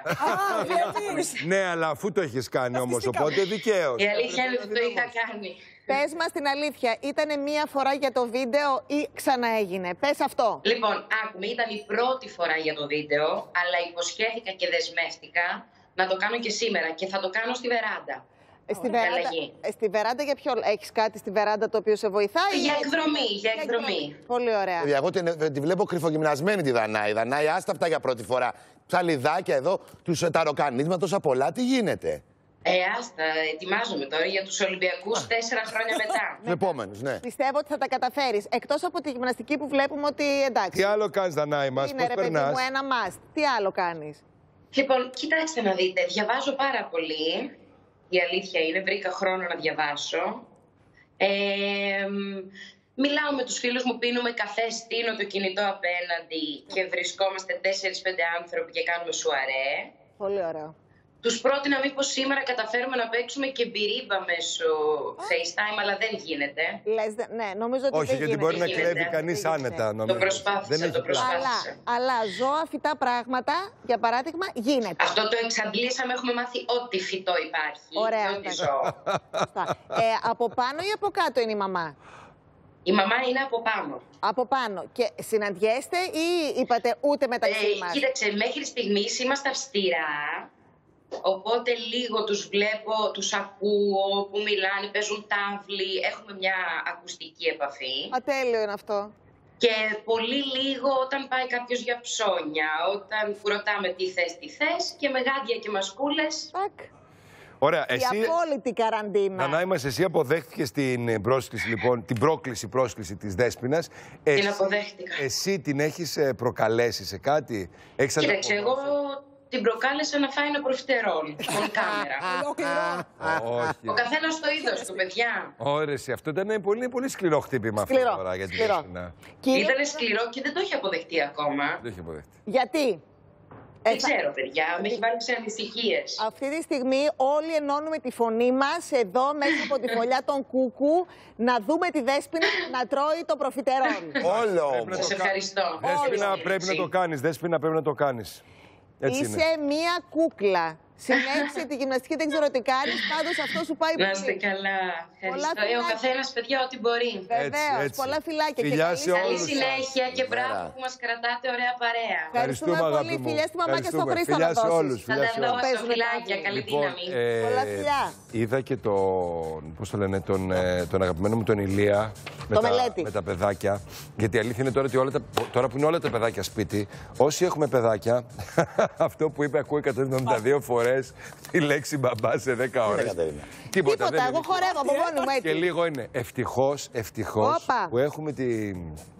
Ναι, αλλά αφού το έχεις κάνει όμως, οπότε δικαίως. Η αλήθεια είναι ότι το είχα κάνει. Πες μας την αλήθεια, ήτανε μία φορά για το βίντεο ή ξαναέγινε? Πες αυτό. Λοιπόν, άκουμε, ήταν η πρώτη φορά για το βίντεο, αλλά υποσχέθηκα και δεσμεύτηκα να το κάνω και σήμερα και θα το κάνω στη βεράντα. Στη βεράντα, στη βεράντα για ποιο, έχεις κάτι στη βεράντα το οποίο σε βοηθάει? Για εκδρομή, για εκδρομή. Πολύ ωραία. Παιδιά, εγώ τη, τη βλέπω κρυφογυμνασμένη τη Δανάη. Δανάη, άστα αυτά για πρώτη φορά. Ψαλιδάκια εδώ, τους ταροκανίσματα τόσα πολλά, τι γίνεται? Ε, άστα, ετοιμάζομαι τώρα για τους Ολυμπιακούς τέσσερα χρόνια μετά. Τους επόμενους, ναι. Πιστεύω ότι θα τα καταφέρεις. Εκτός από τη γυμναστική που βλέπουμε ότι εντάξει. Τι άλλο κάνεις, Δανάη μας, είναι, πώς ρε, παιδί περνάς? μου, ένα must. Τι άλλο κάνεις? Λοιπόν, κοιτάξτε να δείτε, διαβάζω πάρα πολύ. Η αλήθεια είναι, βρήκα χρόνο να διαβάσω. Ε, μιλάω με τους φίλους μου, πίνουμε καφέ, στείνω το κινητό απέναντι και βρισκόμαστε τέσσερις πέντε άνθρωποι και κάνουμε σουαρέ. Πολύ ωραίο. Τους πρότεινα μήπως σήμερα καταφέρουμε να παίξουμε και μπυρίμπα μέσω FaceTime, αλλά δεν γίνεται. Λες, ναι, νομίζω ότι όχι, δεν γιατί γίνεται. μπορεί να κλέβει κανείς άνετα, νομίζω. Το προσπάθησα, δεν το προσπάθησα. Αλλά, αλλά ζώα, φυτά πράγματα, για παράδειγμα, γίνεται. Αυτό το εξαντλήσαμε, έχουμε μάθει ό,τι φυτό υπάρχει. Ωραία. Και ό,τι ζώο. ε, από πάνω ή από κάτω είναι η μαμά? Η μαμά είναι από πάνω. Από πάνω. Και συναντιέστε ή είπατε ούτε μεταξύ ε, μας? Κοίταξε, μέχρι στιγμής είμαστε αυστηρά. Οπότε λίγο τους βλέπω, τους ακούω που μιλάνε, παίζουν τάβλη, έχουμε μια ακουστική επαφή. Α, τέλειο είναι αυτό. Και πολύ λίγο όταν πάει κάποιος για ψώνια, όταν ρωτάμε τι θες, τι θες και με γάντια και μασκούλες. Τάκ. Ωραία, η εσύ, απόλυτη καραντίνα. Νανάη μας, εσύ αποδέχτηκες την πρόσκληση, λοιπόν, την πρόκληση πρόσκληση της Δέσποινας. Την Εσύ, αποδέχτηκα. εσύ την έχεις ε, προκαλέσει σε κάτι, έχεις Κοίταξε, εγώ ανταποκριθεί? την προκάλεσα να φάει ένα προφιτερόλ με κάμερα. Όχι. Ο καθένας το είδος του, παιδιά. Ωραία, αυτό ήταν πολύ, πολύ σκληρό χτύπημα αυτό Σκληρό, τώρα για την σκληρό. Δέσποινα. Ήταν σκληρό και δεν το έχει αποδεχτεί ακόμα. Δεν το έχει αποδεχτεί. Γιατί? Δεν ξέρω, παιδιά, με έχει βάλει σε ανησυχίες. Αυτή τη στιγμή όλοι ενώνουμε τη φωνή μας εδώ μέσα από τη φωλιά των Κούκου να δούμε τη Δέσποινα να τρώει το προφιτερόλ. Όλο όμως. Σας ευχαριστώ. Δέσποινα, Όλο. πρέπει να το κάνεις. Δέσποινα, πρέπει να το κάνεις. Έτσι Είσαι είναι. μία κούκλα. Συνέχισε τη γυμναστική, δεν ξέρω τι κάνεις, πάντως αυτό σου πάει πολύ. Να είστε καλά. Πολλά Ευχαριστώ. Ε, ο φιλάκια. καθένας, παιδιά, ό,τι μπορεί. Βεβαίως, πολλά φιλάκια. Φιλιά και σε καλή Καλή όλους σας. συνέχεια και Καλημέρα. μπράβο που μας κρατάτε ωραία παρέα. Ευχαριστούμε πολύ. αγάπη μου. Φιλιά στη μαμά και στον Ευχαριστούμε. Χρήστο Φιλιά να σε δώσεις. όλους, Θα φιλιά τα σε όλους. δώσω, Παίζουμε φιλάκια. Καλή Λοιπόν, δύναμη. ε, Πολλά φιλιά. είδα και τον, πώς το λένε, τον, ε, τον αγαπημένο μου τον Ηλία με, Το τα, Μελέτη. με τα παιδάκια. Γιατί η αλήθεια είναι τώρα, ότι όλα τα, τώρα που είναι όλα τα παιδάκια σπίτι, όσοι έχουμε παιδάκια, αυτό που είπε ακούω εκατόν εβδομήντα δύο φορές τη λέξη μπαμπά σε δέκα ώρες. Τίποτα, Τίποτα, δεν εγώ είναι. χορεύω από μόνη μου έτσι. Και λίγο είναι. Ευτυχώς, ευτυχώς Όπα. που έχουμε τη,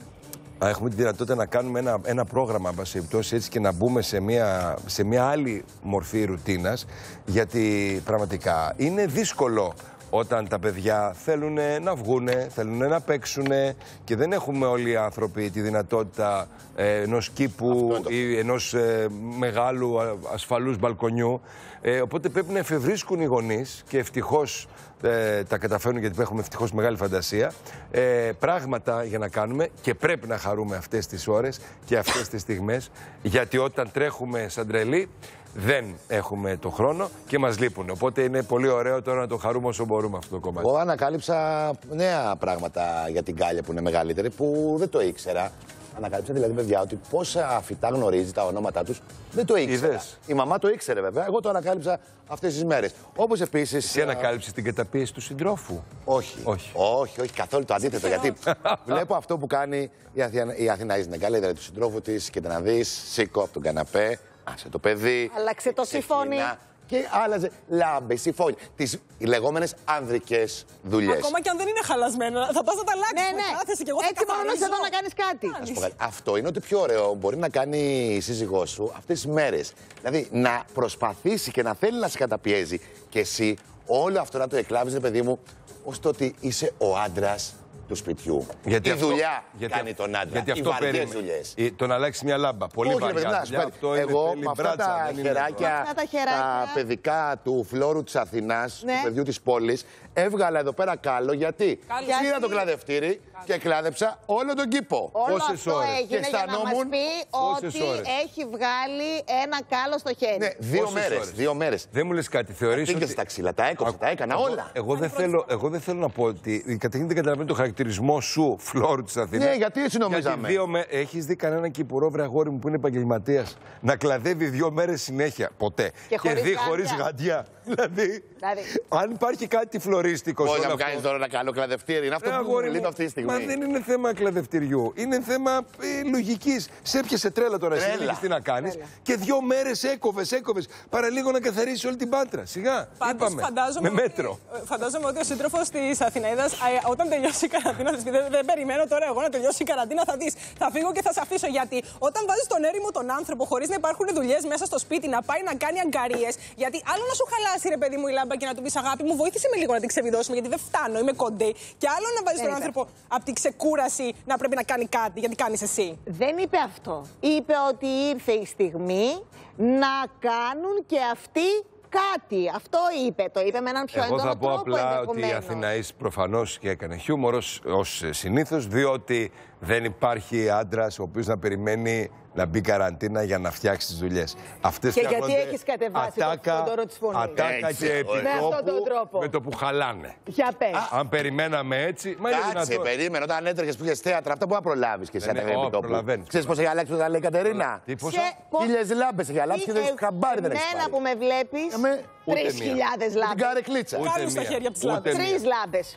α, έχουμε τη δυνατότητα να κάνουμε ένα, ένα πρόγραμμα, εν πάση περιπτώσει, έτσι, και να μπούμε σε μια, σε μια άλλη μορφή ρουτίνας, γιατί πραγματικά είναι δύσκολο όταν τα παιδιά θέλουν να βγούνε, θέλουν να παίξουνε και δεν έχουμε όλοι οι άνθρωποι τη δυνατότητα ε, ενός κήπου ή ενός ε, μεγάλου α, ασφαλούς μπαλκονιού. Ε, οπότε πρέπει να εφευρίσκουν οι γονείς και ευτυχώς ε, τα καταφέρνουν, γιατί έχουμε ευτυχώς μεγάλη φαντασία, ε, πράγματα για να κάνουμε και πρέπει να χαρούμε αυτές τις ώρες και αυτές τις στιγμές, γιατί όταν τρέχουμε σαν τρελοί δεν έχουμε το χρόνο και μας λείπουν. Οπότε είναι πολύ ωραίο τώρα να το χαρούμε όσο μπορούμε αυτό το κομμάτι. Εγώ ανακάλυψα νέα πράγματα για την Κάλια που είναι μεγαλύτερη που δεν το ήξερα. Ανακάλυψα δηλαδή, παιδιά, ότι πόσα φυτά γνωρίζει τα ονόματά τους δεν το ήξερα. Είδες. Η μαμά το ήξερε, βέβαια. Εγώ το ανακάλυψα αυτές τις μέρες. Όπως επίσης. Εσύ ανακάλυψες την καταπίεση του συντρόφου? Όχι. Όχι. Όχι, όχι, καθόλου το αντίθετο. Γιατί βλέπω αυτό που κάνει η, Αθηνα... η Αθηναής Νεγκάλη, δηλαδή του συντρόφου της, και να δεις, σήκω από τον καναπέ, άσε το παιδί. Άλλαξε το σιφόνι. Και άλλαζε λάμπε, συμφώνει. Τις λεγόμενες ανδρικές δουλειές. Ακόμα και αν δεν είναι χαλασμένα, θα πας να τα αλλάξεις. Ναι, ναι. Κάθεσαι και εγώ θα Έτσι μόνο καθαρίζω. εδώ να κάνεις κάτι. Να σου πω κάτι. Αυτό είναι ότι πιο ωραίο μπορεί να κάνει η σύζυγός σου αυτές τις μέρες. Δηλαδή να προσπαθήσει και να θέλει να σε καταπιέζει. Και εσύ όλο αυτό να το εκλάβεις, ρε παιδί μου, ως το ότι είσαι ο άντρας του σπιτιού. Γιατί η αυτό- δουλειά γιατί- κάνει τον άντρα. γιατί οι αυτό βαριές περίμενε. δουλειές. Ε, Το να αλλάξει μια λάμπα. Πολύ Όχι, ρε βαριά παιδί, να σου δουλειά. πω, Αυτό είναι, εγώ θέλει με αυτά μπράτσα, τα δεν είναι χεράκια, Αυτά τα χεράκια. παιδικά του φλόρου της Αθηνάς, Ναι. του παιδιού της πόλης, έβγαλα εδώ πέρα κάλο. Γιατί Κάλο. πήρα Γιατί? το κλαδευτήρι και κλάδεψα όλο τον κήπο. Όλο Πόσες αυτό ώρες? έγινε Και για να μας αισθανόμουν πει πόσες ότι ώρες? έχει βγάλει ένα κάλο στο χέρι. Ναι, δύο Πόσες μέρες. ώρες? Δύο μέρες. Δεν μου λες κάτι, θεωρείς Πήγε ότι... στα ξύλα, τα έκοψα, τα έκανα Εγώ- όλα. Εγώ δεν, θέλω, εγώ δεν θέλω να πω ότι. Καταρχήν δεν καταλαβαίνω το χαρακτηρισμό σου φλόρου της Αθήνας. Ναι, γιατί έτσι νομίζαμε. Γιατί δύο με... Έχεις δει κανένα κυπουρό, βρε αγόρι μου, που είναι επαγγελματίας να κλαδεύει δύο μέρες συνέχεια? Ποτέ. Και χωρίς δει γάντια. χωρίς γάντια. Δηλαδή, Δηλαδή, αν υπάρχει κάτι φλωρίστικο σε Πώς όλο να μου αυτό. κάνεις τώρα ένα καλό κλαδευτήρι. Είναι αυτό Ρε που μου αγόρι λείπει μου, αυτή τη στιγμή. Μα δεν είναι θέμα κλαδευτηριού. Είναι θέμα ε, λογικής. Σε έπιασε τρέλα τώρα, εσύ Τρέλα. δεν έχεις τι να κάνεις. Και δύο μέρες έκοβες, έκοβες. Παραλίγο να καθαρίσεις όλη την Πάτρα. Σιγά. Πάντως, Είπαμε. φαντάζομαι Με ότι- μέτρο. Φαντάζομαι ότι ο σύντροφος της Αθηναίδας, α, όταν τελειώσει η καραντίνα, θα της πει: δεν, δεν περιμένω τώρα εγώ να τελειώσει η καραντίνα, θα δεις. Θα φύγω και θα σε αφήσω. Γιατί όταν βάζεις τον έρημο τον άνθρωπο χωρίς να υπάρχουν δουλειές μέσα στο σπίτι, να πάει να κάνει αγκαρίες, γιατί άλλο να σου χαλάσει, ρε παιδί μου, η λάμπα και να του πεις: αγάπη μου, βοήθησε με λίγο να την ξεβιδώσουμε, γιατί δεν φτάνω, είμαι κοντή. Και άλλο να βάζεις τον είπε. άνθρωπο από την ξεκούραση να πρέπει να κάνει κάτι, γιατί κάνεις εσύ. δεν είπε αυτό. Είπε ότι ήρθε η στιγμή να κάνουν και αυτοί κάτι. Αυτό είπε. Το είπε με έναν πιο Εγώ έντονο θα πω τρόπο απλά ότι η ενδεχομένως. Αθηναής προφανώς και έκανε χιούμορ ως συνήθως, διότι δεν υπάρχει άντρας ο οποίος να περιμένει να μπει καραντίνα για να φτιάξει τις δουλειές. Αυτές Και γιατί φτιάχνονται έχεις κατεβάσει το ατάκα, φθοντόρο της φωνής. ατάκα Έτσι, και ωραία. Με αυτόν τον επιτόπου τρόπο. με το που χαλάνε. Για πες. Αν περιμέναμε έτσι, μα είναι Κάτσε, δυνατόν. περίμενε. Όταν έτρεχε που είχε θέατρα, αυτά που να προλάβει και εσύ Ναι, ναι, ανεβαίνει ω, επί τόπου. προλαβαίνεις. Ξέρεις πώς έχει αλλάξει όταν λέει η Κατερίνα. Τι, πόσα? Σε πο- Χίλιες λάμπες έχει αλλάξει και δεν έχει χαμπάρι, δεν έχει Εμένα πάρει. που με βλέπεις, Εμέ- Ούτε τρεις μία. χιλιάδες Την λάμπες. καρεκλίτσα. Ούτε Κάνουν στα μία. χέρια από τις Ούτε λάμπες. μία. Τρεις λάμπες.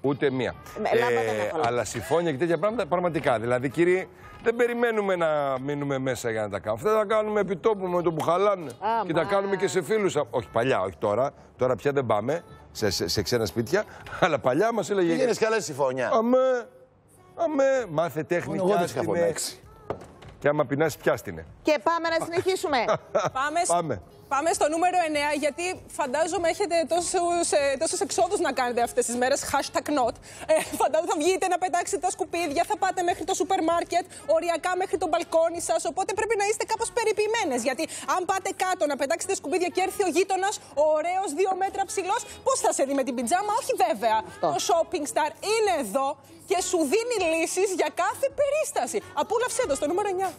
Ούτε μία. Ε, ε, αλλά συμφώνια και τέτοια πράγματα πραγματικά. Δηλαδή, κύριοι, δεν περιμένουμε να μείνουμε μέσα για να τα κάνουμε. Αυτά τα κάνουμε επί τόπου με το που χαλάνε. Α, και μα... τα κάνουμε και σε φίλους. Όχι παλιά, όχι τώρα. Τώρα πια δεν πάμε σε, σε, σε ξένα σπίτια. Αλλά παλιά μας έλεγε. Πήγαινες καλά στη συμφωνία. Αμέ, αμέ, μάθε τέχνη πιάστηνε. Και άμα πεινάσει, πιάστηνε. Και πάμε να συνεχίσουμε. πάμε. πάμε. Πάμε στο νούμερο εννέα, γιατί φαντάζομαι έχετε τόσους, ε, τόσους εξόδους να κάνετε αυτές τις μέρες. Hashtag not. Ε, φαντάζομαι θα βγείτε να πετάξετε τα σκουπίδια, θα πάτε μέχρι το σούπερ μάρκετ, οριακά μέχρι το μπαλκόνι σας. Οπότε πρέπει να είστε κάπως περιποιημένες. Γιατί αν πάτε κάτω να πετάξετε σκουπίδια και έρθει ο γείτονας, ο ωραίος δύο μέτρα ψηλός, πώς θα σε δει με την πιτζάμα? Όχι βέβαια. Το Shopping Star είναι εδώ και σου δίνει λύσεις για κάθε περίσταση. Απόλαυσέ το στο νούμερο εννέα.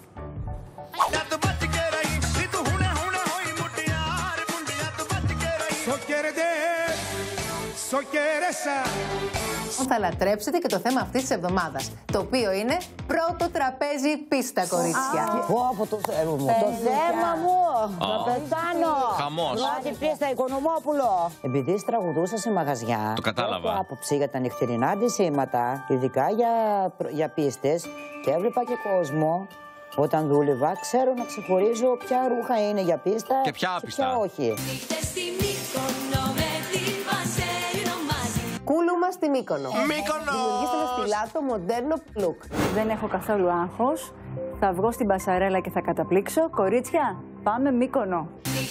Θα λατρέψετε και το θέμα αυτής της εβδομάδας, το οποίο είναι πρώτο τραπέζι πίστα, κορίτσια. Πω από το θέμα μου. Το θέμα μου. Θα πεθάνω. Χαμός. Πρώτη πίστα, Οικονομόπουλο. Επειδή τραγουδούσα σε μαγαζιά. Το κατάλαβα. Έχω άποψη για τα νυχτερινά αντισήματα, ειδικά για, για πίστες, και έβλεπα και κόσμο. Όταν δούλευα, ξέρω να ξεχωρίζω ποια ρούχα είναι για πίστα και ποια άπιστα. Ποια όχι. Κούλουμα στη Μύκονο. Μύκονο! Δημιουργήστε ένα στιλάτο μοντέρνο look. Δεν έχω καθόλου άγχος. Θα βγω στην πασαρέλα και θα καταπλήξω. Κορίτσια, πάμε Μύκονο.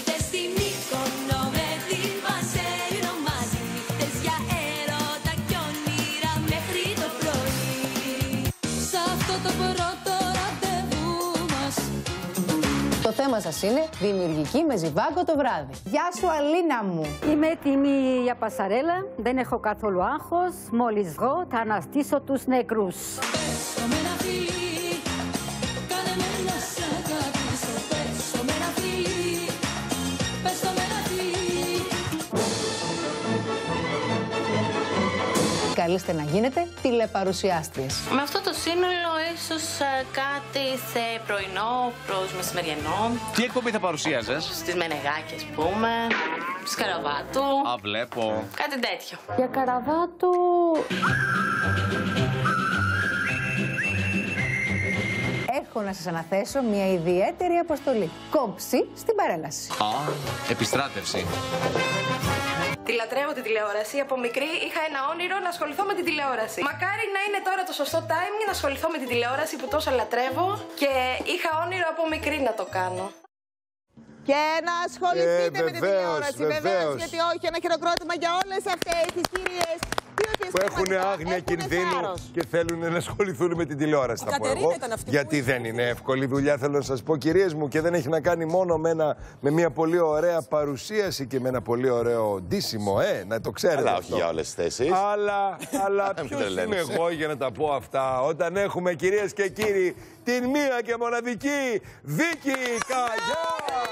Το θέμα σας είναι δημιουργική με ζιβάγκο το βράδυ. Γεια σου, Αλίνα μου. Είμαι έτοιμη για πασαρέλα. Δεν έχω καθόλου άγχος. Μόλις βγω θα αναστήσω τους νεκρούς. Καλείστε να γίνετε τηλεπαρουσιάστριες. Με αυτό το σύνολο ίσως ε, κάτι σε πρωινό προς μεσημεριανό. Τι εκπομπή θα παρουσίαζες? Στις Μενεγάκες, ας πούμε, στις Καραβάτου. Α, βλέπω. Κάτι τέτοιο. Για Καραβάτου... Έχω να σας αναθέσω μια ιδιαίτερη αποστολή. Κόμψη στην παρέλαση. Α, επιστράτευση. Τη λατρεύω τη τηλεόραση. Από μικρή είχα ένα όνειρο να ασχοληθώ με την τηλεόραση. Μακάρι να είναι τώρα το σωστό timing να ασχοληθώ με την τηλεόραση που τόσο λατρεύω και είχα όνειρο από μικρή να το κάνω. Και να ασχοληθείτε ε, με την τηλεόραση, βεβαίως. Γιατί όχι, ένα χειροκρότημα για όλες αυτές τις κυρίες που έχουν άγνοια κινδύνου και θέλουν να ασχοληθούν με την τηλεόραση. Θα πω εγώ, γιατί δεν είναι εύκολη δουλειά, θέλω να σας πω, κυρίες μου, και δεν έχει να κάνει μόνο με, ένα, με μια πολύ ωραία παρουσίαση και με ένα πολύ ωραίο ντύσιμο, ε, να το ξέρετε. Αλλά αυτό. όχι για όλες τις θέσεις. Αλλά, αλλά ποιος είμαι εγώ για να τα πω αυτά, όταν έχουμε, κυρίες και κύριοι, την μία και μοναδική Βίκη Καγιά!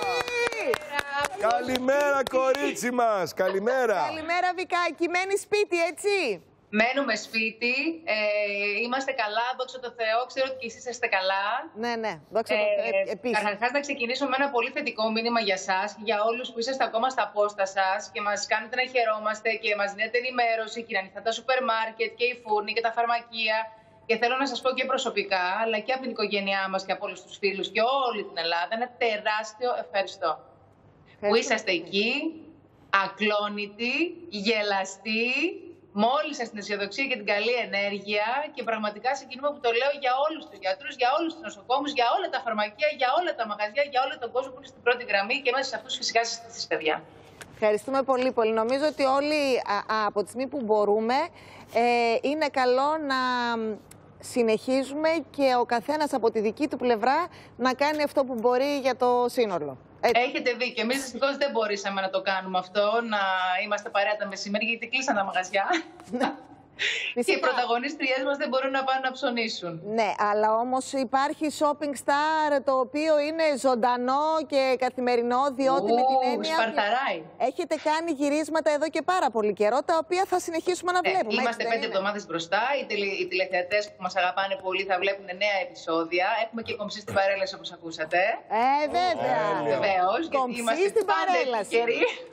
Καλημέρα, κορίτσι μας! Καλημέρα! Καλημέρα, Βικάκη. Μένει σπίτι, έτσι? Μένουμε σπίτι. Ε, είμαστε καλά, δόξα τω Θεώ. Ξέρω ότι και εσείς είστε καλά. Ναι, ναι, δόξα τω Θεώ. Ε, επίσης. Καταρχάς, να ξεκινήσω με ένα πολύ θετικό μήνυμα για εσάς και για όλους που είσαστε ακόμα στα πόστα σας και μας κάνετε να χαιρόμαστε και μας δίνετε ενημέρωση και είναι ανοιχτά τα σούπερ μάρκετ και οι φούρνοι και τα φαρμακεία. Και θέλω να σας πω και προσωπικά, αλλά και από την οικογένειά μας και από όλους τους φίλους και όλη την Ελλάδα, ένα τεράστιο ευχαριστώ. Που είσαστε εκεί, ακλόνητοι, γελαστοί, με όλη σας την αισιοδοξία και την καλή ενέργεια και πραγματικά συγκινούμε που το λέω για όλους τους γιατρούς, για όλους τους νοσοκόμους, για όλα τα φαρμακεία, για όλα τα μαγαζιά, για όλο τον κόσμο που είναι στην πρώτη γραμμή και μέσα σε αυτούς φυσικά εσείς παιδιά. Ευχαριστούμε πολύ πολύ. Νομίζω ότι όλοι α, α, από τη στιγμή που μπορούμε ε, είναι καλό να συνεχίζουμε και ο καθένας από τη δική του πλευρά να κάνει αυτό που μπορεί για το σύνολο. Έτσι. Έχετε δίκιο. Εμείς δυστυχώς δεν μπορούσαμε να το κάνουμε αυτό, να είμαστε παρέα τα μεσημέρια, γιατί κλείσαν τα μαγαζιά. Και οι πρωταγωνίστριές μας δεν μπορούν να πάνε να ψωνίσουν. Ναι, αλλά όμως υπάρχει Shopping Star, το οποίο είναι ζωντανό και καθημερινό, διότι Ου, με την έννοια σπαρταράει. έχετε κάνει γυρίσματα εδώ και πάρα πολύ καιρό, τα οποία θα συνεχίσουμε να βλέπουμε. Ε, είμαστε πέντε εβδομάδες μπροστά. Οι, τηλε, οι τηλεθεατές που μας αγαπάνε πολύ θα βλέπουν νέα επεισόδια. Έχουμε και κομψή στην παρέλαση, όπως ακούσατε. Ε, βέβαια. Βεβαίως. Κομψή στην παρέλαση.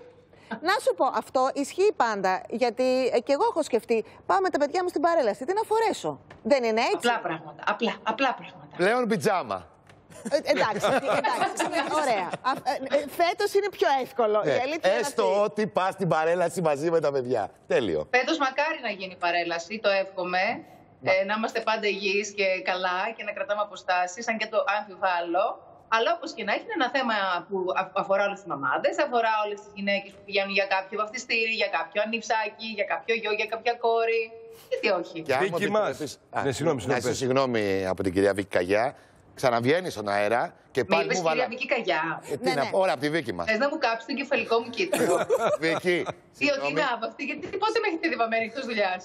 Να σου πω, αυτό ισχύει πάντα. Γιατί ε, και εγώ έχω σκεφτεί, πάω με τα παιδιά μου στην παρέλαση, τι να φορέσω. Δεν είναι έτσι? Απλά πράγματα. Απλά, απλά πράγματα. Πλέον πιτζάμα. Ε, εντάξει, εντάξει, ωραία. Ε, ε, φέτος είναι πιο εύκολο. Ναι. Η αλήθεια είναι Έστω αυτή. ότι πας στην παρέλαση μαζί με τα παιδιά. Τέλειο. Φέτος μακάρι να γίνει παρέλαση, το εύχομαι. Ε, να είμαστε πάντα υγιείς και καλά και να κρατάμε αποστάσεις, αν και το αμφιβάλλω. Αλλά όπως και να έχει, είναι ένα θέμα που αφορά όλες τις μαμάδες, αφορά όλες τις γυναίκες που πηγαίνουν για κάποιο βαφτιστήρι, για κάποιο ανιψάκι, για κάποιο γιο, για κάποια κόρη. Γιατί όχι. Και άμα Βίκη μας. Ναι, συγγνώμη, να είσαι συγγνώμη από την κυρία Βίκη Καγιά. Ξαναβγαίνει στον αέρα και πάλι Μη είπες μου βάλα. κυρία Βίκη Καγιά. Ε, τι να πω, ώρα από τη Βίκη μας. Θες να μου κάψεις τον κεφαλικό μου κύτταρο. Βίκη. Ή ότι είναι άβαυτη, γιατί πότε με έχετε δει βαμμένη εκτός δουλειάς.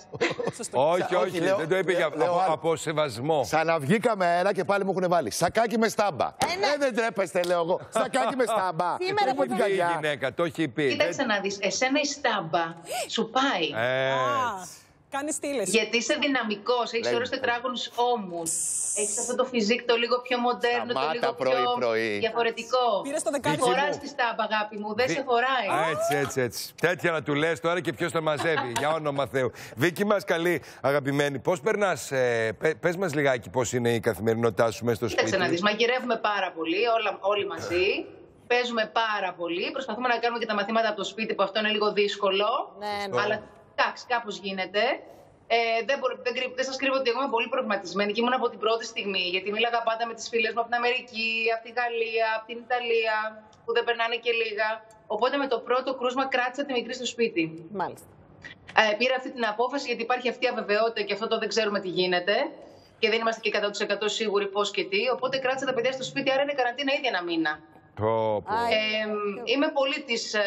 Όχι, όχι, λέω- δεν το είπε για, λέω από, άλλο. από σεβασμό. Ξαναβγήκαμε αέρα και πάλι μου έχουν βάλει. Σακάκι με στάμπα. Ε, δεν τρέπεστε, λέω εγώ. Σακάκι με στάμπα. Σήμερα Το που έχει πει η γυναίκα, το έχει πει. Κοίταξε να δεις, εσένα η στάμπα σου πάει. Έτσι. Κάνει στήλες. Γιατί είσαι δυναμικός, έχεις Λέει, ωραίους τετράγωνους ώμους. Έχεις αυτό το φιζίκ το λίγο πιο μοντέρνο, το Σταμάτα λίγο πρωί, πιο πρωί. διαφορετικό. Πήρες το δεκάρι. Δεν φοράς τη στάμπα, αγάπη μου, δεν Βι- σε φοράει. Έτσι, έτσι, έτσι. Τέτοια να του λες τώρα και ποιος τον μαζεύει, για όνομα Θεού. Βίκη μας, καλή αγαπημένη, πώς περνάς, ε, πε- πες μας λιγάκι πώς είναι η καθημερινότητά σου μέσα στο σπίτι. Κοίταξε να δεις, μαγειρεύουμε πάρα πολύ, όλα, όλοι μαζί. Παίζουμε πάρα πολύ. Προσπαθούμε να κάνουμε και τα μαθήματα από το σπίτι, που αυτό είναι λίγο δύσκολο. Ναι, ναι. Αλλά εντάξει, κάπως γίνεται. Ε, δεν, μπορώ, δεν, κρύβω- δεν σας κρύβω ότι εγώ είμαι πολύ προβληματισμένη και ήμουν από την πρώτη στιγμή. Γιατί μίλαγα πάντα με τις φίλες μου από την Αμερική, από τη Γαλλία, από την Ιταλία, που δεν περνάνε και λίγα. Οπότε με το πρώτο κρούσμα κράτησα τη μικρή στο σπίτι. Μάλιστα. Ε, πήρα αυτή την απόφαση γιατί υπάρχει αυτή η αβεβαιότητα και αυτό το δεν ξέρουμε τι γίνεται. Και δεν είμαστε και εκατό τοις εκατό σίγουροι πώς και τι. Οπότε κράτησα τα παιδιά στο σπίτι, άρα είναι καραντίνα ήδη ένα μήνα. Πω, πω. Ε, είμαι πολύ της ε,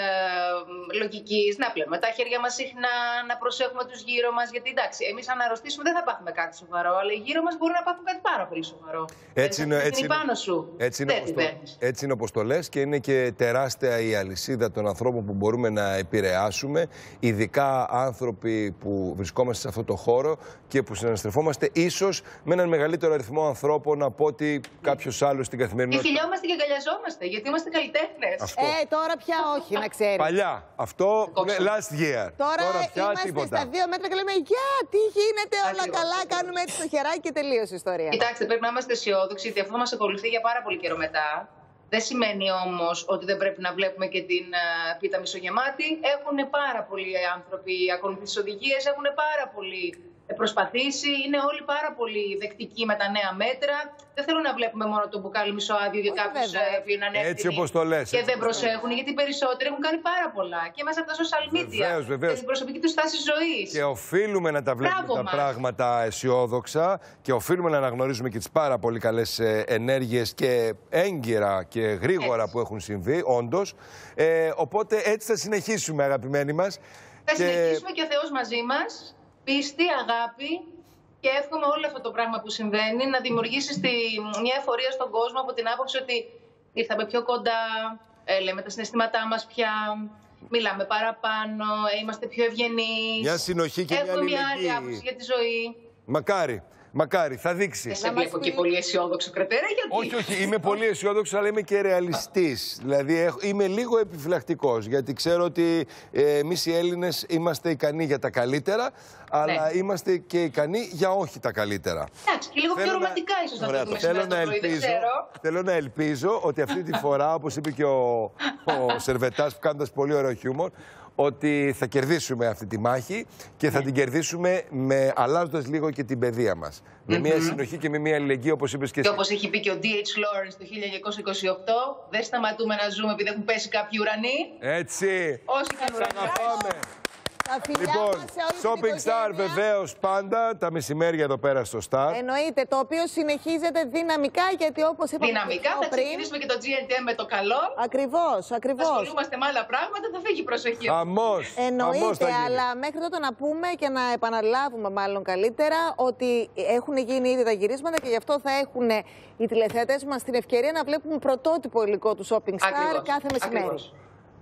λογικής να πλέμε τα χέρια μας συχνά, να προσέχουμε τους γύρω μας. Γιατί εντάξει, εμείς αν αρρωστήσουμε δεν θα πάθουμε κάτι σοβαρό, αλλά οι γύρω μας μπορούν να πάθουν κάτι πάρα πολύ σοβαρό. Έτσι είναι, έτσι, είναι, πάνω σου. έτσι, είναι Δεν όπως την το, παίρνεις. έτσι είναι όπως το λες και είναι και τεράστια η αλυσίδα των ανθρώπων που μπορούμε να επηρεάσουμε, ειδικά άνθρωποι που βρισκόμαστε σε αυτό το χώρο και που συναναστρεφόμαστε ίσως με έναν μεγαλύτερο αριθμό ανθρώπων από ότι κάποιος άλλος στην Και καθημερινότητα. φιλιόμαστε και αγκαλιαζόμαστε, γιατί είμαστε καλλιτέχνες. Αυτό. Ε, τώρα πια όχι, να ξέρεις. Παλιά, αυτό ναι, last year. Τώρα, πια είμαστε τίποτα. στα δύο μέτρα και λέμε «Για, τι γίνεται, όλα Ακριβώς, καλά, ακριβώς. κάνουμε έτσι το χεράκι και τελείωσε η ιστορία». Κοιτάξτε, πρέπει να είμαστε αισιόδοξοι, γιατί αυτό μας ακολουθεί για πάρα πολύ καιρό μετά. Δεν σημαίνει όμως ότι δεν πρέπει να βλέπουμε και την ε, πίτα μισογεμάτη. Έχουν πάρα πολλοί άνθρωποι ακολουθεί τις οδηγίες, έχουν πάρα πολύ προσπαθήσει. Είναι όλοι πάρα πολύ δεκτικοί με τα νέα μέτρα. Δεν θέλουν να βλέπουμε μόνο το μπουκάλι μισοάδιο για κάποιους ε, που είναι ανεύθυνοι Έτσι όπως το λες. και δεν προσέχουν, γιατί οι περισσότεροι έχουν κάνει πάρα πολλά. Και μέσα από τα social media, Βεβαίως, βεβαίως. και την προσωπική του στάση ζωής. Και οφείλουμε να τα βλέπουμε Μπράβο τα μας. πράγματα αισιόδοξα και οφείλουμε να αναγνωρίζουμε και τις πάρα πολύ καλές ε, ενέργειες και έγκαιρα και γρήγορα Έτσι. που έχουν συμβεί, όντως. Ε, οπότε έτσι θα συνεχίσουμε, αγαπημένοι μας. Θα συνεχίσουμε και ο Θεός μαζί μας, πίστη, αγάπη, και εύχομαι όλο αυτό το πράγμα που συμβαίνει να δημιουργήσει στη, μια εφορία στον κόσμο από την άποψη ότι ήρθαμε πιο κοντά, ε, λέμε τα συναισθήματά μας πια, μιλάμε παραπάνω, ε, είμαστε πιο ευγενείς. Μια συνοχή και μια Έχουμε μια άλλη αλληλεγγύη. άποψη για τη ζωή. Μακάρι, μακάρι, θα δείξει. Δεν σε βλέπω και πολύ αισιόδοξο, Κρετέρα, γιατί. Όχι, όχι, είμαι πολύ αισιόδοξο, αλλά είμαι και ρεαλιστής. Δηλαδή, έχω- είμαι λίγο επιφυλακτικός, γιατί ξέρω ότι ε, εμείς οι Έλληνες είμαστε ικανοί για τα καλύτερα, αλλά Ναι. είμαστε και ικανοί για όχι τα καλύτερα. Εντάξει, και λίγο πιο Θέλω να- ρομαντικά ίσως να Ωραία, το δούμε θέλω σήμερα να, το πρωί, δεν ελπίζω, ξέρω. θέλω να ελπίζω ότι αυτή τη φορά, όπως είπε και ο, ο Σερβετάς, που κάνοντας πολύ ωραίο χιούμορ, ότι θα κερδίσουμε αυτή τη μάχη και θα την κερδίσουμε με, αλλάζοντας λίγο και την παιδεία μας. Με μια συνοχή και με μια αλληλεγγύη, όπως είπες και Και εσύ. όπως έχει πει και ο ντι έιτς Lawrence το χίλια εννιακόσια είκοσι οκτώ, δεν σταματούμε να ζούμε επειδή έχουν πέσει κάποιοι ουρανοί. Έτσι. Όσοι και αν Αγαπάμε. Τα φιλιά Λοιπόν, μας σε όλη την Shopping Star οικογένεια. βεβαίως πάντα, τα μεσημέρια εδώ πέρα στο Star. Εννοείται, το οποίο συνεχίζεται δυναμικά, γιατί όπως είπαμε Δυναμικά πιο θα πριν... ξεκινήσουμε και το τζι εν τι εμ με το καλό. Ακριβώς, Θα ακριβώς. ασχολούμαστε με άλλα πράγματα, θα φύγει η προσοχή. Χαμός. Χαμός Εννοείται, θα γίνει. αλλά μέχρι τότε να πούμε και να επαναλάβουμε μάλλον καλύτερα ότι έχουν γίνει ήδη τα γυρίσματα και γι' αυτό θα έχουν οι τηλεθεατές μας την ευκαιρία να βλέπουν πρωτότυπο υλικό του Shopping Star Ακριβώς, κάθε μεσημέρι. ακριβώς.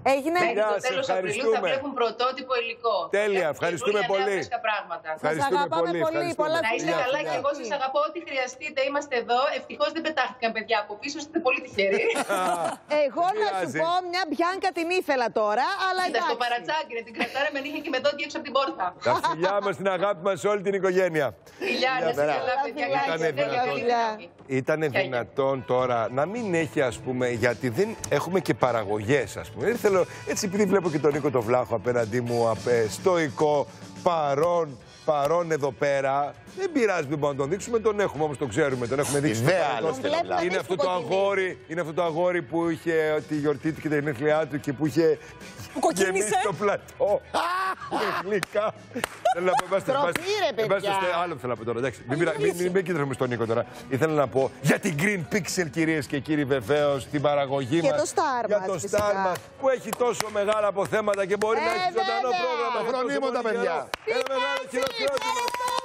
Έγινε. Μέχρι το τέλος Απριλίου θα βλέπουν πρωτότυπο υλικό. Τέλεια, ευχαριστούμε πολύ. Σας αγαπάμε πολύ. πολύ. Πολλά να είστε καλά και εγώ σας αγαπώ. Ό,τι χρειαστείτε, είμαστε εδώ. Ευτυχώς δεν πετάχτηκαν παιδιά από πίσω, είστε πολύ τυχεροί. Εγώ να σου πω μια Μπιάνκα την ήθελα τώρα, αλλά εντάξει. Στο παρατσάκι, την κρατάρα με νύχια και με δόντια έξω από την πόρτα. Τα φιλιά μας, την αγάπη μας σε όλη την οικογένεια. Φιλιά, να είστε καλά παιδιά. Ήτανε δυνατόν τώρα να μην έχει, ας πούμε, γιατί δεν έχουμε και παραγωγές, ας πούμε. Δεν θέλω, έτσι επειδή βλέπω και τον Νίκο τον Βλάχο απέναντί μου, απέ, στοικό, παρόν, παρόν εδώ πέρα. Δεν πειράζει, δεν μπορούμε να τον δείξουμε, τον έχουμε όμως, τον ξέρουμε, τον έχουμε δείξει. Είναι αυτό το αγόρι, είναι αυτό το αγόρι που είχε τη γιορτή του και τα γενέθλιά του και που είχε γεμίσει το πλατό. Γλυκά. Θέλω να πω, είμαστε άλλο θέλω να πω τώρα, εντάξει. Μην με κοίτραμε στον Νίκο τώρα. Ήθελα να πω για την Green Pixel, κυρίες και κύριοι, βεβαίως, την παραγωγή μας. Και το Star για το Star μας που έχει τόσο μεγάλα αποθέματα και μπορεί να έχει ζωντανό πρόγραμμα. Φρονίμοντα, παιδιά. Ένα μεγάλο χειροκρότημα.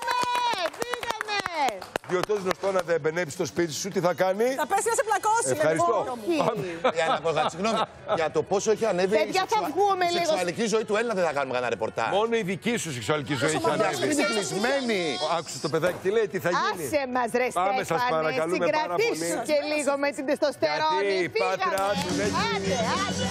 Διότι γνωστό να δεν εμπενέψει στο σπίτι σου, τι θα κάνει. Θα πέσει να σε πλακώσει. Ευχαριστώ. Για να πω κάτι, συγγνώμη. Για το πόσο έχει ανέβει η σεξουαλική ζωή του Έλληνα δεν θα κάνουμε κανένα ρεπορτάζ. Μόνο η δική σου σεξουαλική ζωή έχει ανέβει. Είναι κλεισμένη. Άκουσε το παιδάκι τι λέει, τι θα γίνει. Άσε μας ρε Πάμε, σας παρακαλούμε πάρα πολύ. Συγκρατήσου και λίγο με την τεστοστερόνη. Γιατί η πάτριά του λέει. Άντε, άντε.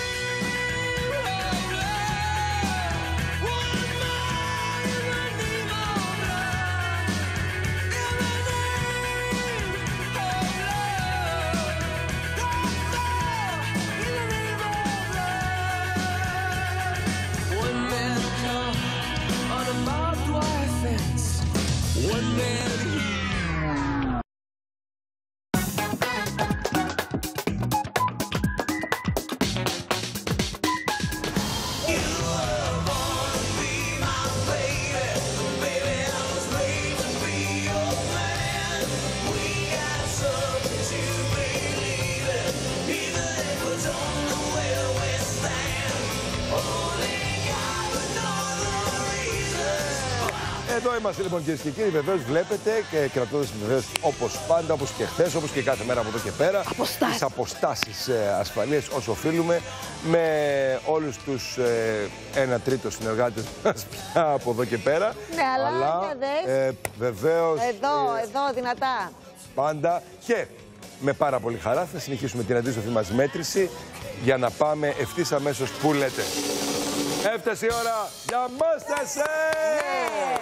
Εδώ είμαστε λοιπόν κυρίες και κύριοι, βεβαίως βλέπετε και κρατώντας βεβαίως όπως πάντα, όπως και χθες, όπως και κάθε μέρα από εδώ και πέρα, τις αποστάσεις ε, ασφαλείας όσο οφείλουμε με όλους τους ε, ένα τρίτο συνεργάτες μας πια από εδώ και πέρα. Ναι, αλλά, αλλά ε, βεβαίως εδώ, ε, εδώ δυνατά. Πάντα και με πάρα πολύ χαρά θα συνεχίσουμε την αντίστοιχη μας μέτρηση για να πάμε ευθύς αμέσως που λέτε. Έφτασε η ώρα για MasterChef!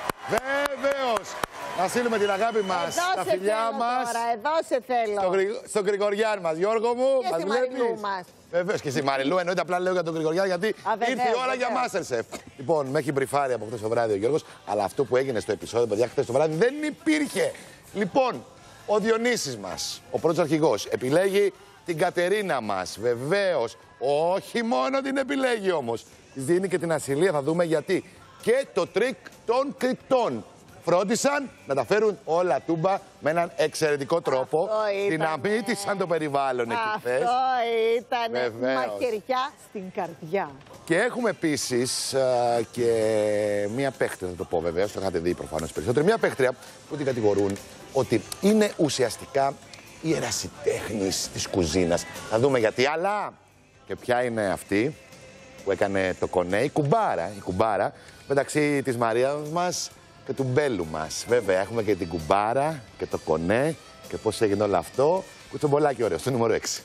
Βεβαίως! Να στείλουμε την αγάπη μας, τα φιλιά μας. Τώρα, εδώ σε θέλω. Στο, Γρη... Στον Γρηγοριάν μας. Γιώργο μου, και μας στη βλέπεις. Μαριλού μας. Βεβαίως και στη Μαριλού, εννοείται απλά λέω για τον Γρηγοριάν γιατί Α, βεβαίως, ήρθε η ώρα βεβαίως. για MasterChef. Λοιπόν, με έχει μπριφάρει από χθες το βράδυ ο Γιώργος, αλλά αυτό που έγινε στο επεισόδιο, παιδιά, χθες το βράδυ δεν υπήρχε. Λοιπόν, ο Διονύσης μας, ο πρώτος αρχηγός, επιλέγει την Κατερίνα μας. Βεβαίως, όχι μόνο την επιλέγει όμως. Της δίνει και την ασυλία, θα δούμε γιατί. Και το τρίκ των κρυπτών. Φρόντισαν να τα φέρουν όλα τούμπα με έναν εξαιρετικό τρόπο. Δυναμίτησαν το περιβάλλον εκεί χθες. Αυτό ήταν μαχαιριά στην καρδιά. Και έχουμε επίσης και μία παίχτρια, θα το πω βεβαίως, το είχατε δει προφανώς περισσότερο. Μία παίχτρια που την κατηγορούν ότι είναι ουσιαστικά η ερασιτέχνης της κουζίνας. Θα δούμε γιατί, αλλά και ποια είναι αυτή που έκανε το κονέ, η κουμπάρα, η κουμπάρα μεταξύ της Μαρίας μας και του Μπέλου μας. Βέβαια, έχουμε και την κουμπάρα και το κονέ και πώς έγινε όλο αυτό. Κουτσομπολάκι ωραίο, στο νούμερο έξι.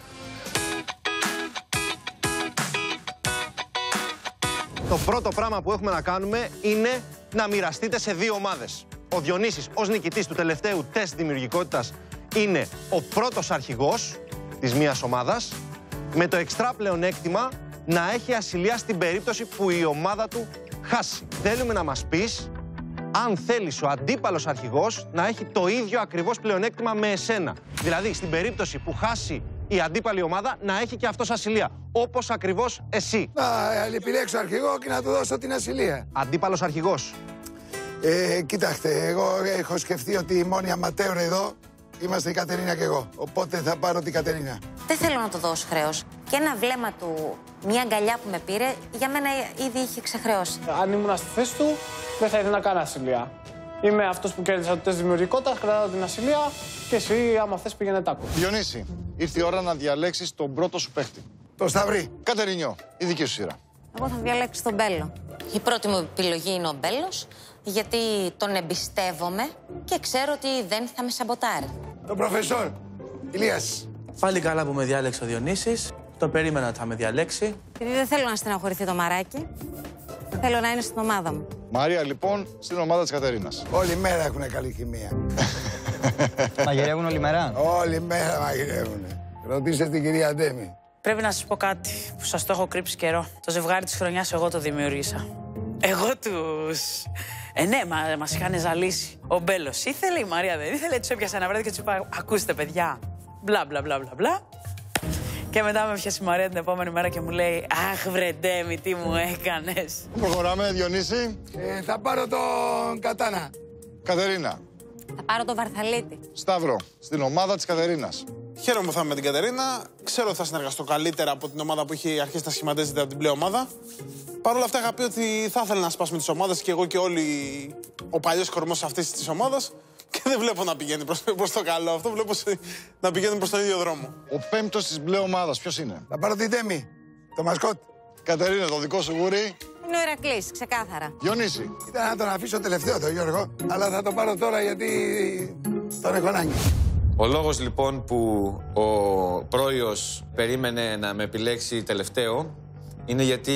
Το πρώτο πράγμα που έχουμε να κάνουμε είναι να μοιραστείτε σε δύο ομάδες. Ο Διονύσης ως νικητής του τελευταίου τεστ δημιουργικότητας είναι ο πρώτος αρχηγός της μίας ομάδας με το εξτρά πλεονέκτημα να έχει ασυλία στην περίπτωση που η ομάδα του χάσει. Θέλουμε να μας πεις αν θέλεις ο αντίπαλος αρχηγός να έχει το ίδιο ακριβώς πλεονέκτημα με εσένα. Δηλαδή, στην περίπτωση που χάσει η αντίπαλη ομάδα, να έχει και αυτός ασυλία. Όπως ακριβώς εσύ. Να επιλέξω αρχηγό και να του δώσω την ασυλία. Αντίπαλος αρχηγός. Ε, κοιτάξτε, εγώ έχω σκεφτεί ότι η μόνη αματέωρ εδώ είμαστε η Κατερίνα και εγώ. Οπότε θα πάρω την Κατερίνα. Δεν θέλω να του δώσω χρέος. Και ένα βλέμμα του, μια αγκαλιά που με πήρε, για μένα ήδη είχε ξεχρεώσει. Αν ήμουν στη θέση του, δεν θα ήθελα να κάνω ασυλία. Είμαι αυτός που κέρδισα το τεστ δημιουργικότητας, κρατάω την ασυλία και εσύ, άμα θες, πήγαινε τάκο. Διονύση, ήρθε η ώρα να διαλέξεις τον πρώτο σου παίχτη. Το Σταυρί. Κατερινιό, η δική σου σειρά. Εγώ θα διαλέξω τον Μπέλο. Η πρώτη μου επιλογή είναι ο Μπέλος, γιατί τον εμπιστεύομαι και ξέρω ότι δεν θα με σαμποτάρει. Το προφεσόρ. Ηλίας. Πάλι καλά που με διάλεξε ο Διονύσης. Το περίμενα ότι θα με διαλέξει. Γιατί δεν θέλω να στεναχωρηθεί το μαράκι. Θέλω να είναι στην ομάδα μου. Μαρία, λοιπόν, στην ομάδα της Κατερίνας. Όλη μέρα έχουν καλή χημεία. Μαγειρεύουν όλη μέρα. Όλη μέρα μαγειρεύουν. Ρωτήστε την κυρία Ντέμι. Πρέπει να σας πω κάτι που σας το έχω κρύψει καιρό. Το ζευγάρι της χρονιάς εγώ το δημιούργησα. Εγώ τους... Ε, ναι, μα, μας είχαν ζαλίσει. Ο Μπέλος ήθελε, η Μαρία δεν ήθελε. Τους έπιασα ένα βράδυ και τους είπα, ακούστε παιδιά, μπλα μπλα μπλα μπλα μπλα. Και μετά με πιάσει η Μαρία την επόμενη μέρα και μου λέει, αχ βρε Ντέμι, τι μου έκανες. Προχωράμε, Διονύση. Ε, θα πάρω τον Κατάνα. Κατερίνα. Θα πάρω τον Βαρθαλίτη. Σταύρο, στην ομάδα της Κατερίνας. Χαίρομαι που θα είμαι με την Κατερίνα. Ξέρω ότι θα συνεργαστώ καλύτερα από την ομάδα που έχει αρχίσει να σχηματίζεται από την πλέον ομάδα. Παρ' όλα αυτά, είχα πει ότι θα ήθελα να σπάσουμε τις ομάδες και εγώ και όλοι ο παλιός κορμός αυτής της ομάδας. Και δεν βλέπω να πηγαίνει προς, προς το καλό. Αυτό βλέπω να πηγαίνουν προς τον ίδιο δρόμο. Ο πέμπτος της μπλε ομάδας, ποιος είναι? Θα πάρω την Ντέμι. Το μασκότ. Κατερίνα, το δικό σου γούρι. Είναι ο Ηρακλής, ξεκάθαρα. Διονύση. Ήταν να τον αφήσω τελευταίο το Γιώργο, αλλά θα το πάρω τώρα γιατί τον έχω ανάγκη. Ο λόγος λοιπόν που ο Πρόιος περίμενε να με επιλέξει τελευταίο είναι γιατί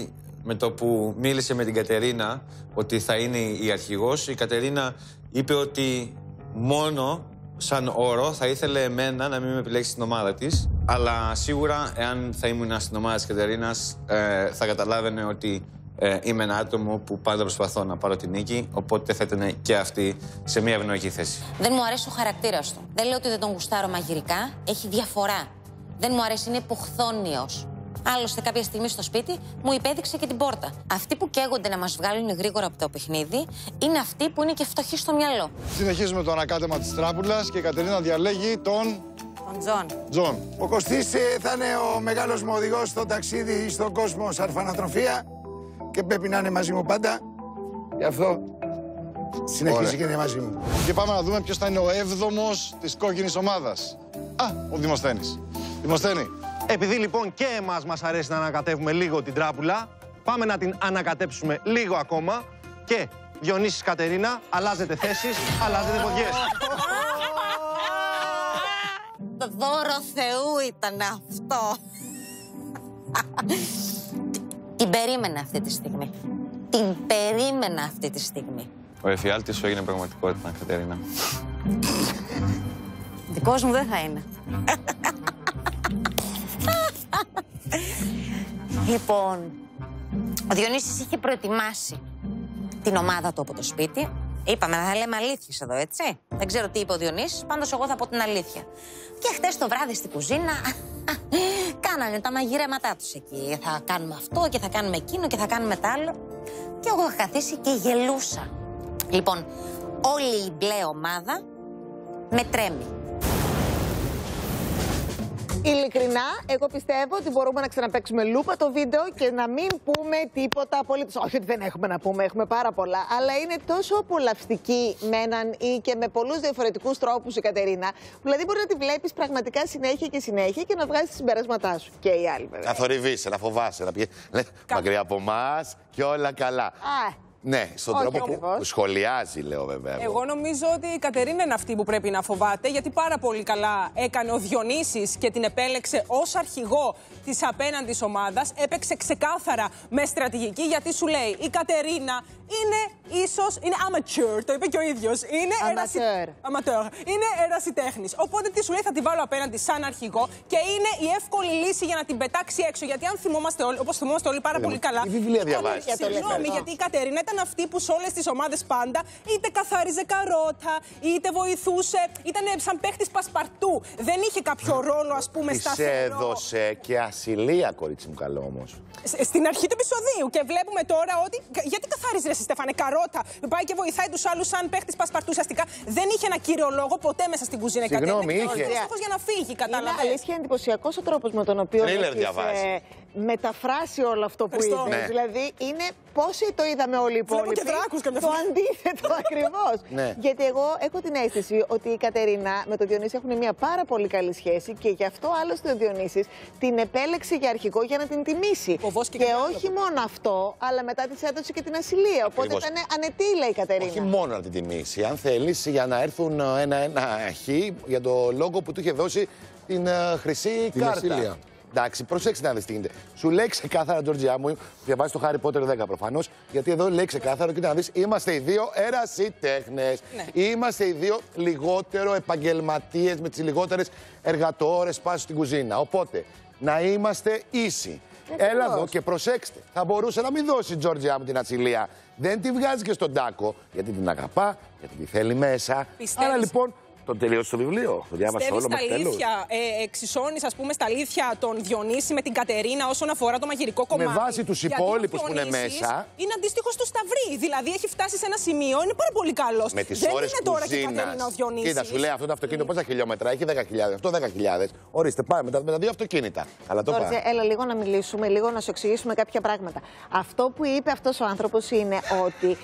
με το που μίλησε με την Κατερίνα ότι θα είναι η αρχηγός, η Κατερίνα είπε ότι μόνο σαν όρο θα ήθελε εμένα να μην με επιλέξει στην ομάδα της, αλλά σίγουρα εάν θα ήμουν στην ομάδα της Κατερίνας ε, θα καταλάβαινε ότι ε, είμαι ένα άτομο που πάντα προσπαθώ να πάρω την νίκη, οπότε θα ήταν και αυτή σε μια ευνοϊκή θέση. Δεν μου αρέσει ο χαρακτήρας του. Δεν λέω ότι δεν τον γουστάρω μαγειρικά, έχει διαφορά. Δεν μου αρέσει, είναι υποχθόνιος. Άλλωστε, κάποια στιγμή στο σπίτι μου υπέδειξε και την πόρτα. Αυτοί που καίγονται να μας βγάλουν γρήγορα από το παιχνίδι είναι αυτοί που είναι και φτωχοί στο μυαλό. Συνεχίζουμε το ανακάτεμα της τράπουλας και η Κατερίνα διαλέγει τον... Τον Τζον. Τζον. Ο Κωστής ε, θα είναι ο μεγάλος μου οδηγός στο ταξίδι στον κόσμο σαν αρφανατροφία και πρέπει να είναι μαζί μου πάντα. Γι' αυτό συνεχίζει Ωραία. Και είναι μαζί μου. Και πάμε να δούμε ποιος θα είναι ο έβδομος της κόκκινης ομάδας. Α, ο Δημοσθένης. Δημοσθένη. Επειδή λοιπόν και εμάς μας αρέσει να ανακατεύουμε λίγο την τράπουλα, πάμε να την ανακατέψουμε λίγο ακόμα και Διονύσης Κατερίνα, αλλάζετε θέσεις, αλλάζετε ποδιές. Το δώρο Θεού ήταν αυτό. Την περίμενα αυτή τη στιγμή. Την περίμενα αυτή τη στιγμή. Ο εφιάλτης σου έγινε πραγματικότητα, Κατερίνα. Δικός μου δεν θα είναι. Λοιπόν, ο Διονύσης είχε προετοιμάσει την ομάδα του από το σπίτι. Είπαμε να θα λέμε αλήθειες εδώ, έτσι. Δεν ξέρω τι είπε ο Διονύσης, πάντως εγώ θα πω την αλήθεια. Και χτες το βράδυ στην κουζίνα κάνανε τα μαγειρέματά τους εκεί. Θα κάνουμε αυτό και θα κάνουμε εκείνο και θα κάνουμε τ' άλλο. Και εγώ είχα καθίσει και γελούσα. Λοιπόν, όλη η μπλε ομάδα με τρέμει. Ειλικρινά, εγώ πιστεύω ότι μπορούμε να ξαναπαίξουμε λούπα το βίντεο και να μην πούμε τίποτα απολύτως. Όχι ότι δεν έχουμε να πούμε, έχουμε πάρα πολλά. Αλλά είναι τόσο απολαυστική με έναν ή και με πολλούς διαφορετικούς τρόπους η Κατερίνα. Που δηλαδή μπορεί να τη βλέπεις πραγματικά συνέχεια και συνέχεια και να βγάζεις τα συμπεράσματά σου. Και οι άλλοι βέβαια. Να θορυβείσαι, να φοβάσαι, να πηγαίνει. Μακριά από εμάς και όλα καλά. Α. Ναι, στον Όχι, τρόπο που, που σχολιάζει, λέω βέβαια. Εγώ νομίζω ότι η Κατερίνα είναι αυτή που πρέπει να φοβάται, γιατί πάρα πολύ καλά έκανε ο Διονύσης και την επέλεξε ως αρχηγό της απέναντης ομάδας. Έπαιξε ξεκάθαρα με στρατηγική, γιατί σου λέει η Κατερίνα είναι ίσως, είναι amateur, το είπε και ο ίδιος. Είναι ερασι... amateur. Είναι ερασιτέχνης. Οπότε τι σου λέει, θα τη βάλω απέναντι σαν αρχηγό και είναι η εύκολη λύση για να την πετάξει έξω. Γιατί αν θυμόμαστε όλοι, όπως θυμόμαστε όλοι πάρα πολύ καλά. Τι βιβλία διαβάζεις? Συγγνώμη, γιατί η Κατερίνα ήταν αυτή που σε όλες τις ομάδες πάντα είτε καθάριζε καρότα, είτε βοηθούσε, ήταν σαν παίχτης πασπαρτού. Δεν είχε κάποιο ρόλο, ας πούμε, της σταθερό. έδωσε και ασυλία, κορίτσι μου, καλό όμως. Στην αρχή του επεισοδίου. Και βλέπουμε τώρα ότι. Γιατί καθάριζε εσύ, Στέφανε, καρότα. Πάει και βοηθάει τους άλλους σαν παίχτης πασπαρτού. Ουσιαστικά δεν είχε ένα κύριο λόγο ποτέ μέσα στην κουζίνα. Συγγνώμη, είχε. Για να φύγει, κατάλαβε. Είναι αλήθεια εντυπωσιακός ο τρόπος με τον οποίο. Τρίλερ διαβάζει. μεταφράσει όλο αυτό που Ευχαριστώ. είδες. Ναι. Δηλαδή, είναι πόσοι το είδαμε όλοι οι υπόλοιποι. Βλέπω και δράκους καμιά Το φορά. αντίθετο ακριβώς. Ναι. Γιατί εγώ έχω την αίσθηση ότι η Κατερίνα με τον Διονύση έχουν μια πάρα πολύ καλή σχέση και γι' αυτό άλλωστε ο Διονύσης την επέλεξε για αρχηγό για να την τιμήσει. Και, και όχι μόνο αυτό, αλλά μετά της έδωσε και την ασυλία. Οπότε Ακριβώς. ήταν ανετήλα η Κατερίνα. Όχι μόνο να την τιμήσει, αν θέλεις, για να έρθουν ένα-ένα χ για το λόγο που του είχε δώσει την uh, χρυσή Την κάρτα. ασυλία. Εντάξει, προσέξτε να δεις τι γίνεται. Σου λέει ξεκάθαρα, Τζορτζιά μου, διαβάζει το Harry Potter δέκα προφανώς, γιατί εδώ λέει ξεκάθαρα, κοίτα να δεις, είμαστε οι δύο ερασιτέχνες. Ναι. Είμαστε οι δύο λιγότερο επαγγελματίες με τις λιγότερες εργατόρες πάνω στην κουζίνα. Οπότε, να είμαστε ίσοι. Έλα εδώ και προσέξτε. Θα μπορούσε να μην δώσει η Τζορτζιά μου την ασυλία. Δεν τη βγάζει και στον τάκο, γιατί την αγαπά, γιατί τη θέλει μέσα. Πιστεύεις... Άρα λοιπόν, το τελείωσε το βιβλίο. Το διάβασα όλο Πιστεύεις μέχρι στα τέλους. αλήθεια, ε, εξισώνεις ας πούμε στα αλήθεια τον Διονύση με την Κατερίνα όσον αφορά το μαγειρικό κομμάτι. Με βάση τους Γιατί υπόλοιπους ο που είναι Διονύσης μέσα. Είναι αντίστοιχος του Σταυρή. Δηλαδή έχει φτάσει σε ένα σημείο, είναι πάρα πολύ καλός. Με τις Δεν ώρες είναι τώρα και η κουζίνας. Κατερίνα ο Διονύσης. Κοίτα, σου λέει αυτό το αυτοκίνητο πόσα χιλιόμετρα έχει, δέκα χιλιάδες. Αυτό δέκα χιλιάδες. Ορίστε, πάμε με τα, με τα δύο αυτοκίνητα. Αλλά το Τζόρτζε, πάμε. έλα λίγο να μιλήσουμε, λίγο να σου εξηγήσουμε κάποια πράγματα. Αυτό που είπε αυτός ο άνθρωπος είναι ότι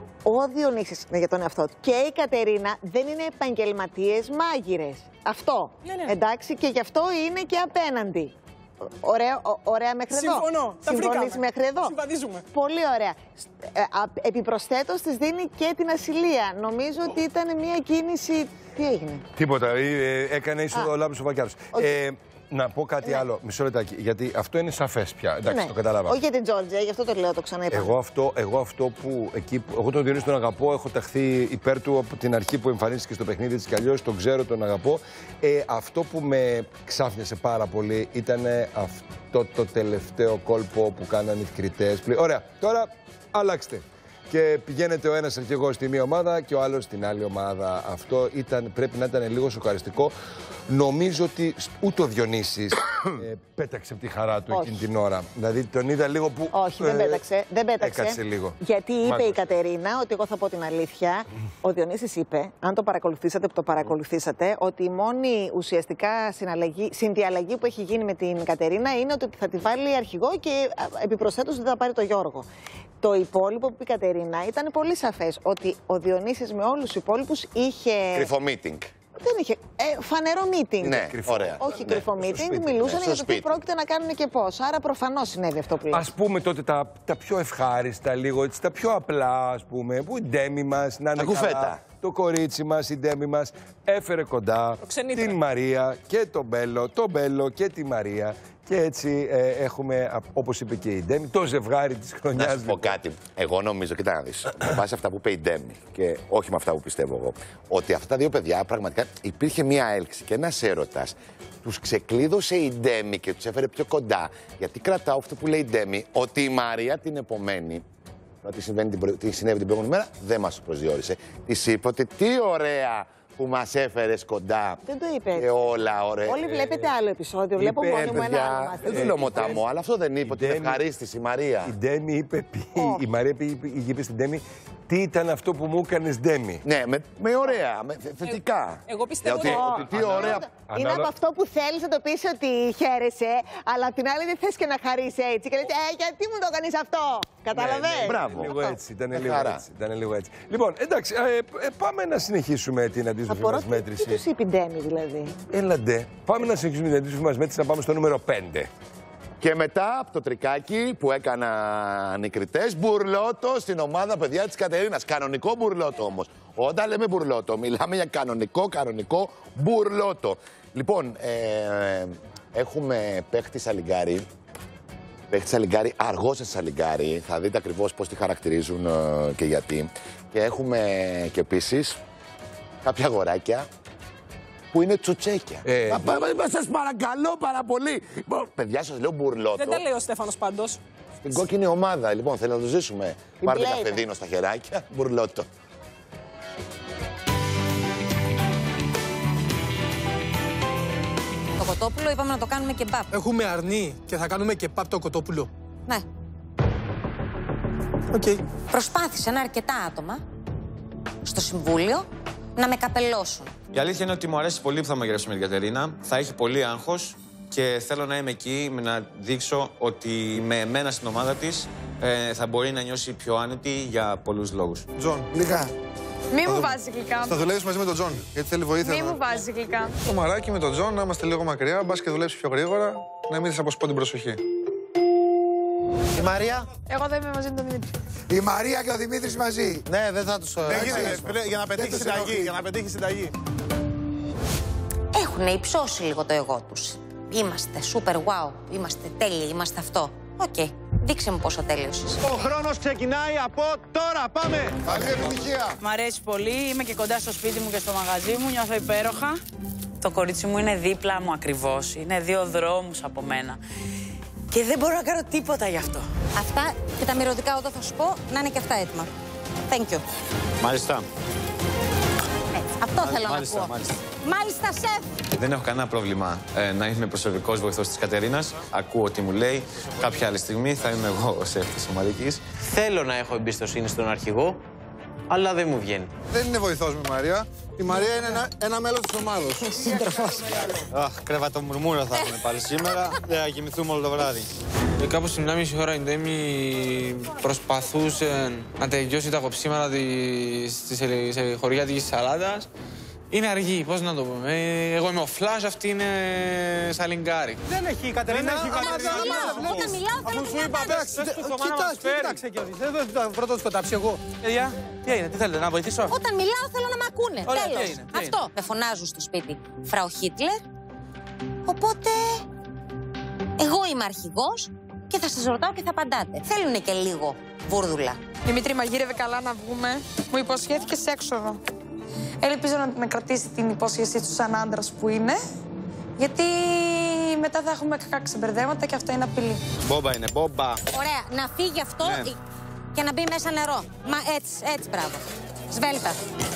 ο Διονύσης, ναι, για τον εαυτό του, και η Κατερίνα δεν είναι επαγγελματίες μάγειρες. Αυτό. Ναι, ναι. Εντάξει, και γι' αυτό είναι και απέναντι. Ωραία, ο- ωραία μέχρι εδώ. Συμφωνώ. Τα Συμφωνείς βρήκαμε. μέχρι εδώ. Συμβαδίζουμε. Πολύ ωραία. Ε, α, επιπροσθέτως της δίνει και την ασυλία. Νομίζω ότι ήταν μια κίνηση. Τι έγινε? Τίποτα. ε, ε, έκανε ίσο ο Λάμπρος ο Βακιάρος. Όχι. Ε, να πω κάτι Ναι. άλλο, μισό λεπτάκι, γιατί αυτό είναι σαφές πια. Εντάξει, Ναι. το καταλάβαμε. Όχι για την Τζόρτζια, γι' αυτό το λέω, το ξαναείπα. Εγώ αυτό, εγώ αυτό που εκεί που. Εγώ τον Διονύση τον αγαπώ, έχω ταχθεί υπέρ του από την αρχή που εμφανίστηκε στο παιχνίδι της κι αλλιώς, τον ξέρω, τον αγαπώ. Ε, αυτό που με ξάφνιασε πάρα πολύ ήταν αυτό το τελευταίο κόλπο που κάνανε οι κριτές. Ωραία, τώρα αλλάξτε. Και πηγαίνετε ο ένας αρχηγός στη μία ομάδα και ο άλλος στην άλλη ομάδα. Αυτό ήταν, πρέπει να ήταν λίγο σοκαριστικό. Νομίζω ότι ούτε ο Διονύσης ε, πέταξε από τη χαρά του Όχι. εκείνη την ώρα. Δηλαδή τον είδα λίγο που. Όχι, δεν ε, πέταξε. Δεν πέταξε. Έκατσε λίγο. Γιατί είπε Μάκωσε. η Κατερίνα, ότι εγώ θα πω την αλήθεια. Ο Διονύσης είπε, αν το παρακολουθήσατε, που το παρακολουθήσατε, ότι η μόνη ουσιαστικά συναλλαγή, συνδιαλλαγή που έχει γίνει με την Κατερίνα είναι ότι θα τη βάλει αρχηγό και επιπροσθέτως δεν θα πάρει το Γιώργο. Το υπόλοιπο που είπε η Κατερίνα ήταν πολύ σαφές, ότι ο Διονύσης με όλους τους υπόλοιπους είχε. Κρυφό meeting. Δεν είχε. Ε, φανερό meeting. Ναι, ωραία. Όχι Ναι. κρυφό Στο meeting, σπίτι, μιλούσαν ναι, για στο το τι σπίτι. πρόκειται να κάνουν και πώς. Άρα προφανώς συνέβη αυτό που λέει. Ας πούμε τότε τα, τα πιο ευχάριστα, λίγο έτσι, τα πιο απλά, ας πούμε, που η Ντέμι μας να είναι Τα κουφέτα. καλά. Το κορίτσι μας, η Ντέμι μας, έφερε κοντά ξενίτρα. την Μαρία και τον Μπέλο, τον Μπέλο και τη Μαρία. Και έτσι ε, έχουμε, α, όπως είπε και η Ντέμι, το ζευγάρι της χρονιάς. Να σου πω κάτι. Εγώ νομίζω, κοίτα να δεις, με βάση αυτά που είπε η Ντέμι και όχι με αυτά που πιστεύω εγώ, ότι αυτά τα δύο παιδιά πραγματικά υπήρχε μια έλξη και ένας έρωτας. Τους ξεκλείδωσε η Ντέμι και τους έφερε πιο κοντά. Γιατί κρατάω αυτό που λέει η Ντέμι, ότι η Μαρία την επομένη, τι, συμβαίνει την προ... τι συνέβη την προηγούμενη μέρα, δεν μας το προσδιορίσε. Της είπε ότι τι ωραία που μας έφερες κοντά. Δεν το είπε. Και όλα ωραία. Όλοι βλέπετε άλλο επεισόδιο. Βλέπω είπε, μόνη μου ένα παιδιά, άλλο Δεν μάθημα. το λέω μοταμό, αλλά αυτό δεν είπε ότι είναι Ντέμι- ευχαρίστηση η Μαρία. Η Ντέμι είπε, πει- η Μαρία είπε, είπε, είπε στην Ντέμι, τι ήταν αυτό που μου έκανες Ντέμι. Ναι, με, με ωραία, με θε- θετικά. Εγώ πιστεύω ότι, ότι- ότι τι ωραία. Είναι από αυτό που θέλεις να το πεις ότι χαίρεσαι, αλλά απ' την άλλη δεν θες και να χαρείς έτσι. Και λες, ε, γιατί μου το κάνεις αυτό. Καταλαβαίνεις. Ναι, Μπράβο. Ήταν λίγο έτσι. Ήταν Με λίγο χαρά. έτσι, ήταν λίγο έτσι. Λοιπόν, εντάξει, ε, ε, πάμε να συνεχίσουμε την αντίστροφη Απορώ μας τι- μέτρηση. τι τους είπε η Ντέμι δηλαδή. Έλαντε, πάμε να συνεχίσουμε την αντίστροφη μας μέτρηση, να πάμε στο νούμερο πέντε. Και μετά από το τρικάκι που έκαναν οι κριτές, μπουρλότο στην ομάδα παιδιά της Κατερίνας. Κανονικό μπουρλότο όμως. Όταν λέμε μπουρλότο, μιλάμε για κανονικό, κανονικό μπουρλότο. Λοιπόν, ε, έχουμε παίχτη Σαλιγκάρη. Παίχτη Σαλιγκάρη, αργό σε Σαλιγκάρη. Θα δείτε ακριβώς πώς τη χαρακτηρίζουν ε, και γιατί. Και έχουμε και επίσης κάποια αγοράκια που είναι τσουτσέκια. Ε, Μα, μα, μα, σας παρακαλώ πάρα πολύ. Μπο, παιδιά, σας λέω μπουρλότο. Δεν τα λέει ο Στέφανος πάντως. Στην κόκκινη ομάδα, λοιπόν, θέλω να το ζήσουμε. Την Πάρτε μπλε καφεδίνο στα χεράκια, μπουρλότο. Το κοτόπουλο είπαμε να το κάνουμε κεμπάπ. Έχουμε αρνί και θα κάνουμε και παπ το κοτόπουλο. Ναι. Οκ. Προσπάθησαν αρκετά άτομα στο Συμβούλιο να με καπελώσουν. Η αλήθεια είναι ότι μου αρέσει πολύ που θα μαγειρεύσω με την Κατερίνα. Θα έχει πολύ άγχος, και θέλω να είμαι εκεί με να δείξω ότι με εμένα στην ομάδα της ε, θα μπορεί να νιώσει πιο άνετη για πολλούς λόγους. Τζον. Γλυκά. Μη μου βάζει γλυκά. Θα δουλεύεις μαζί με τον Τζον, γιατί θέλει βοήθεια. Μη μου βάζει γλυκά. Το μαράκι με τον Τζον, να είμαστε λίγο μακριά, μπας και δουλέψει πιο γρήγορα, να μην της αποσπώ την προσοχή. Η Μαρία. Εγώ δεν είμαι μαζί με τον Δημήτρη. Η Μαρία και ο Δημήτρης μαζί. Ναι, δεν θα τους... Δεν γίνεται, για να πετύχει συνταγή, για να πετύχει συνταγή. Έχουν υψώσει λίγο το εγώ τους. Είμαστε super wow, είμαστε τέλειοι, είμαστε αυτό. Οκ, okay. Δείξε μου πόσο τέλειος είσαι. Ο χρόνος ξεκινάει από τώρα, πάμε! Καλή επιτυχία! Μ' αρέσει πολύ, είμαι και κοντά στο σπίτι μου και στο μαγαζί μου, νιώθω υπέροχα. Το κορίτσι μου είναι δίπλα μου ακριβώς, είναι δύο δρόμους από μένα. Και δεν μπορώ να κάνω τίποτα γι' αυτό. Αυτά και τα μυρωδικά όταν θα σου πω να είναι και αυτά έτοιμα. Thank you. Μάλιστα. Έτσι, αυτό θέλω μάλιστα, να πω. Μάλιστα. Μάλιστα, σεφ. Δεν έχω κανένα πρόβλημα ε, να είμαι προσωπικός βοηθός της Κατερίνας. Ακούω τι μου λέει. Κάποια άλλη στιγμή θα είμαι εγώ ο σεφ της ομαδικής. Θέλω να έχω εμπιστοσύνη στον αρχηγό, αλλά δεν μου βγαίνει. Δεν είναι βοηθός με Μαρία. Η Μαρία είναι ένα, ένα μέλος της ομάδος. Σύντροφος. Αχ, κρεβατομουρμούρα θα έχουμε πάλι σήμερα. Δεν θα κοιμηθούμε όλο το βράδυ. Και κάπου στην άμιση ώρα η Ντέμι προσπαθούσε να τελειώσει τα κοψίματα της χωριάτικης σαλάτας. Είναι αργή, πώς να το πούμε. Εγώ είμαι ο Φλάς, αυτή είναι σαλιγκάρι. Δεν έχει η Κατερίνα. Δεν έχει η Κατερίνα. Όταν μιλάω θέλω να με Πες του το μάνα μας φέρει. Κοίταξε κι όχι. Δεν το πρώτο το τάψει εγώ. Παιδιά, τι έγινε, τι θέλετε, να βοηθήσω. Όταν μιλάω θέλω να με ακούνε. Ωραία, Τέλος. τι είναι, τι Αυτό. Με φωνάζουν στο σπίτι Φράου Χίτλερ. Οπότε εγώ είμαι αρχηγός και θα σας ρωτάω και θα απαντάτε. Θέλουνε και λίγο βούρδουλα. Δημήτρη, μαγείρευε καλά να βγούμε. Μου υποσχέθηκε σε έξοδο. Ελπίζω να, να κρατήσει την υπόσχεσή του σαν άντρας που είναι, γιατί μετά θα έχουμε κακά ξεμπερδέματα και αυτό είναι απειλή. Μπόμπα είναι, μπόμπα. Ωραία, να φύγει αυτό Ναι. και να μπει μέσα νερό. Μα έτσι, έτσι, μπράβο. Σβέλτα.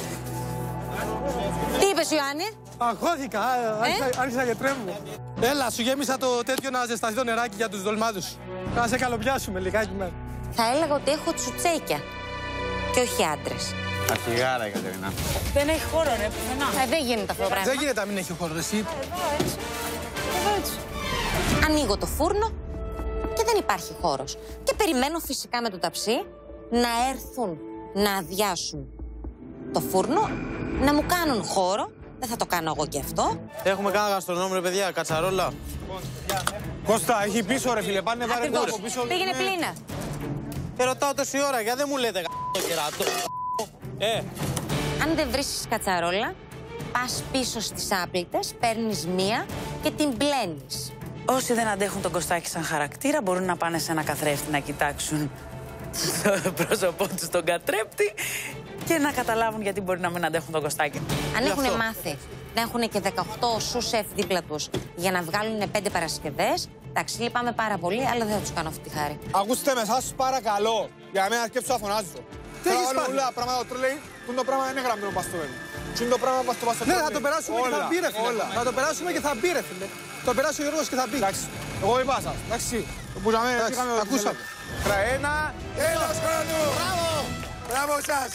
Τι είπες, Ιωάννη? Αγχώθηκα, άρχισα, άρχισα και τρέμω. Έλα, σου γέμισα το τέτοιο να ζεσταθεί το νεράκι για τους δολμάδους. Να σε καλοπιάσουμε λιγάκι με. Θα έλεγα ότι έχω τσουτσέκια και όχι άντρες. Αρχηγάρα η Κατερίνα. Δεν έχει χώρο, ρε, πουθενά. Ε, δεν γίνεται αυτό το πράγμα. Δεν γίνεται να μην έχει χώρο, εσύ. Εδώ έτσι. Εδώ έτσι. Ανοίγω το φούρνο και δεν υπάρχει χώρος. Και περιμένω φυσικά με το ταψί να έρθουν να αδειάσουν το φούρνο, να μου κάνουν χώρο. Δεν θα το κάνω εγώ και αυτό. Έχουμε κάνα γαστρονόμο, ρε παιδιά, κατσαρόλα. Κώστα, έχει πίσω, ρε φίλε, πάνε βάρε Ακριβώς. από πίσω. Πήγαινε Ναι. πλήνα. Και ρωτάω τόση ώρα, γιατί δεν μου λέτε το κεράτο. Ε. Αν δεν βρίσκεις κατσαρόλα, πας πίσω στις άπλητες, παίρνεις μία και την πλένεις. Όσοι δεν αντέχουν τον Κωστάκη σαν χαρακτήρα μπορούν να πάνε σε ένα καθρέφτη να κοιτάξουν στο πρόσωπό τους τον κατρέπτη και να καταλάβουν γιατί μπορεί να μην αντέχουν τον Κωστάκη. Αν Γι' έχουν αυτό. μάθει να έχουν και δεκαοκτώ σου-σεφ δίπλα τους για να βγάλουν πέντε Παρασκευές, εντάξει, λυπάμαι πάρα πολύ, αλλά δεν θα τους κάνω αυτή τη χάρη. Ακούστε με, σας παρακαλώ. Για μένα σκέψου να φωνάζω. Τι έχεις Θέλω πάθει? όλα πράγματα που λέει, που το πράγμα είναι γραμμένο πας στο βέβαιο. Τι είναι το πράγμα πας στο πας στο Ναι, θα βέβαιο. το περάσουμε και θα Όλα, μπει, ρε φίλε. όλα. Θα το περάσουμε και θα μπει, ρε φίλε. Το περάσει ο Γιώργος και θα μπει. Εντάξει, εγώ είπα σας. Εντάξει, το πούσαμε, Εντάξει, πήγαμε ό,τι ακούσαμε. θέλετε. Τραένα, Τέλος χρόνου! Μπράβο! Μπράβο σας!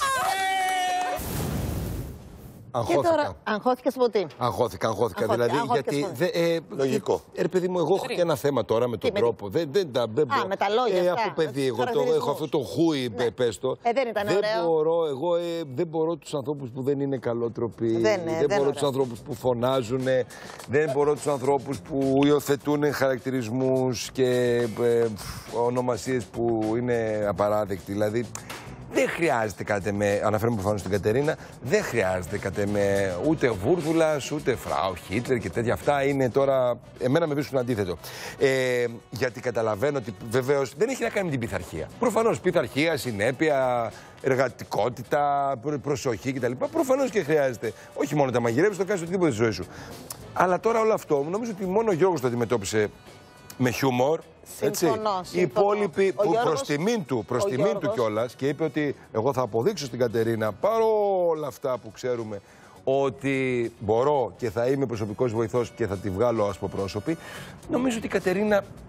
Και Αγχώθηκα. τώρα αγχώθηκες από τι? Αγχώθηκα, αγχώθηκα. Αγχώθηκα, Δηλαδή, αγχώθηκες γιατί. πολύ. Δε, ε, Λογικό. Ε, ρε παιδί μου, εγώ έχω και ένα θέμα τώρα με τον με τρόπο. Δεν, δεν, τα- δεν Α, μπορώ. με τα λόγια ε, αυτά, Από παιδί, με τους εγώ το, έχω χαρακτηρισμούς. αυτό το χούι, Ναι. πες το. Ε, δεν ήταν δεν ωραίο. Μπορώ, εγώ ε, δεν μπορώ τους ανθρώπους που δεν είναι καλότροποι. Δεν είναι, δεν μπορώ ωραίο. τους ανθρώπους που φωνάζουν. Δεν μπορώ τους ανθρώπους που υιοθετούν χαρακτηρισμούς και ε, ονομασίες που είναι απαράδεκτοι. Δηλαδή, δεν χρειάζεται κάτι με, αναφέρομαι προφανώς στην Κατερίνα, δεν χρειάζεται κάτι με ούτε Βούρδουλας, ούτε Φράου Χίτλερ και τέτοια. Αυτά είναι τώρα, εμένα με βρίσκουν αντίθετο. Ε, γιατί καταλαβαίνω ότι βεβαίως δεν έχει να κάνει με την πειθαρχία. Προφανώς πειθαρχία, συνέπεια, εργατικότητα, προ- προσοχή κτλ. Προφανώς και χρειάζεται. Όχι μόνο τα μαγειρεύεις, το κάνεις οτιδήποτε στη ζωή σου. Αλλά τώρα όλο αυτό νομίζω ότι μόνο ο Γιώργος το αντιμετώπισε με χιούμορ. Έτσι. Συμφωνώ, Οι συμφωνώ. υπόλοιποι Ο που Γιώργος- προς τιμήν του, προς ο τιμήν του Γιώργος- κιόλας, και είπε ότι εγώ θα αποδείξω στην Κατερίνα παρόλα αυτά που ξέρουμε ότι μπορώ και θα είμαι προσωπικός βοηθός και θα τη βγάλω ασποπρόσωπη. Νομίζω ότι η Κατερίνα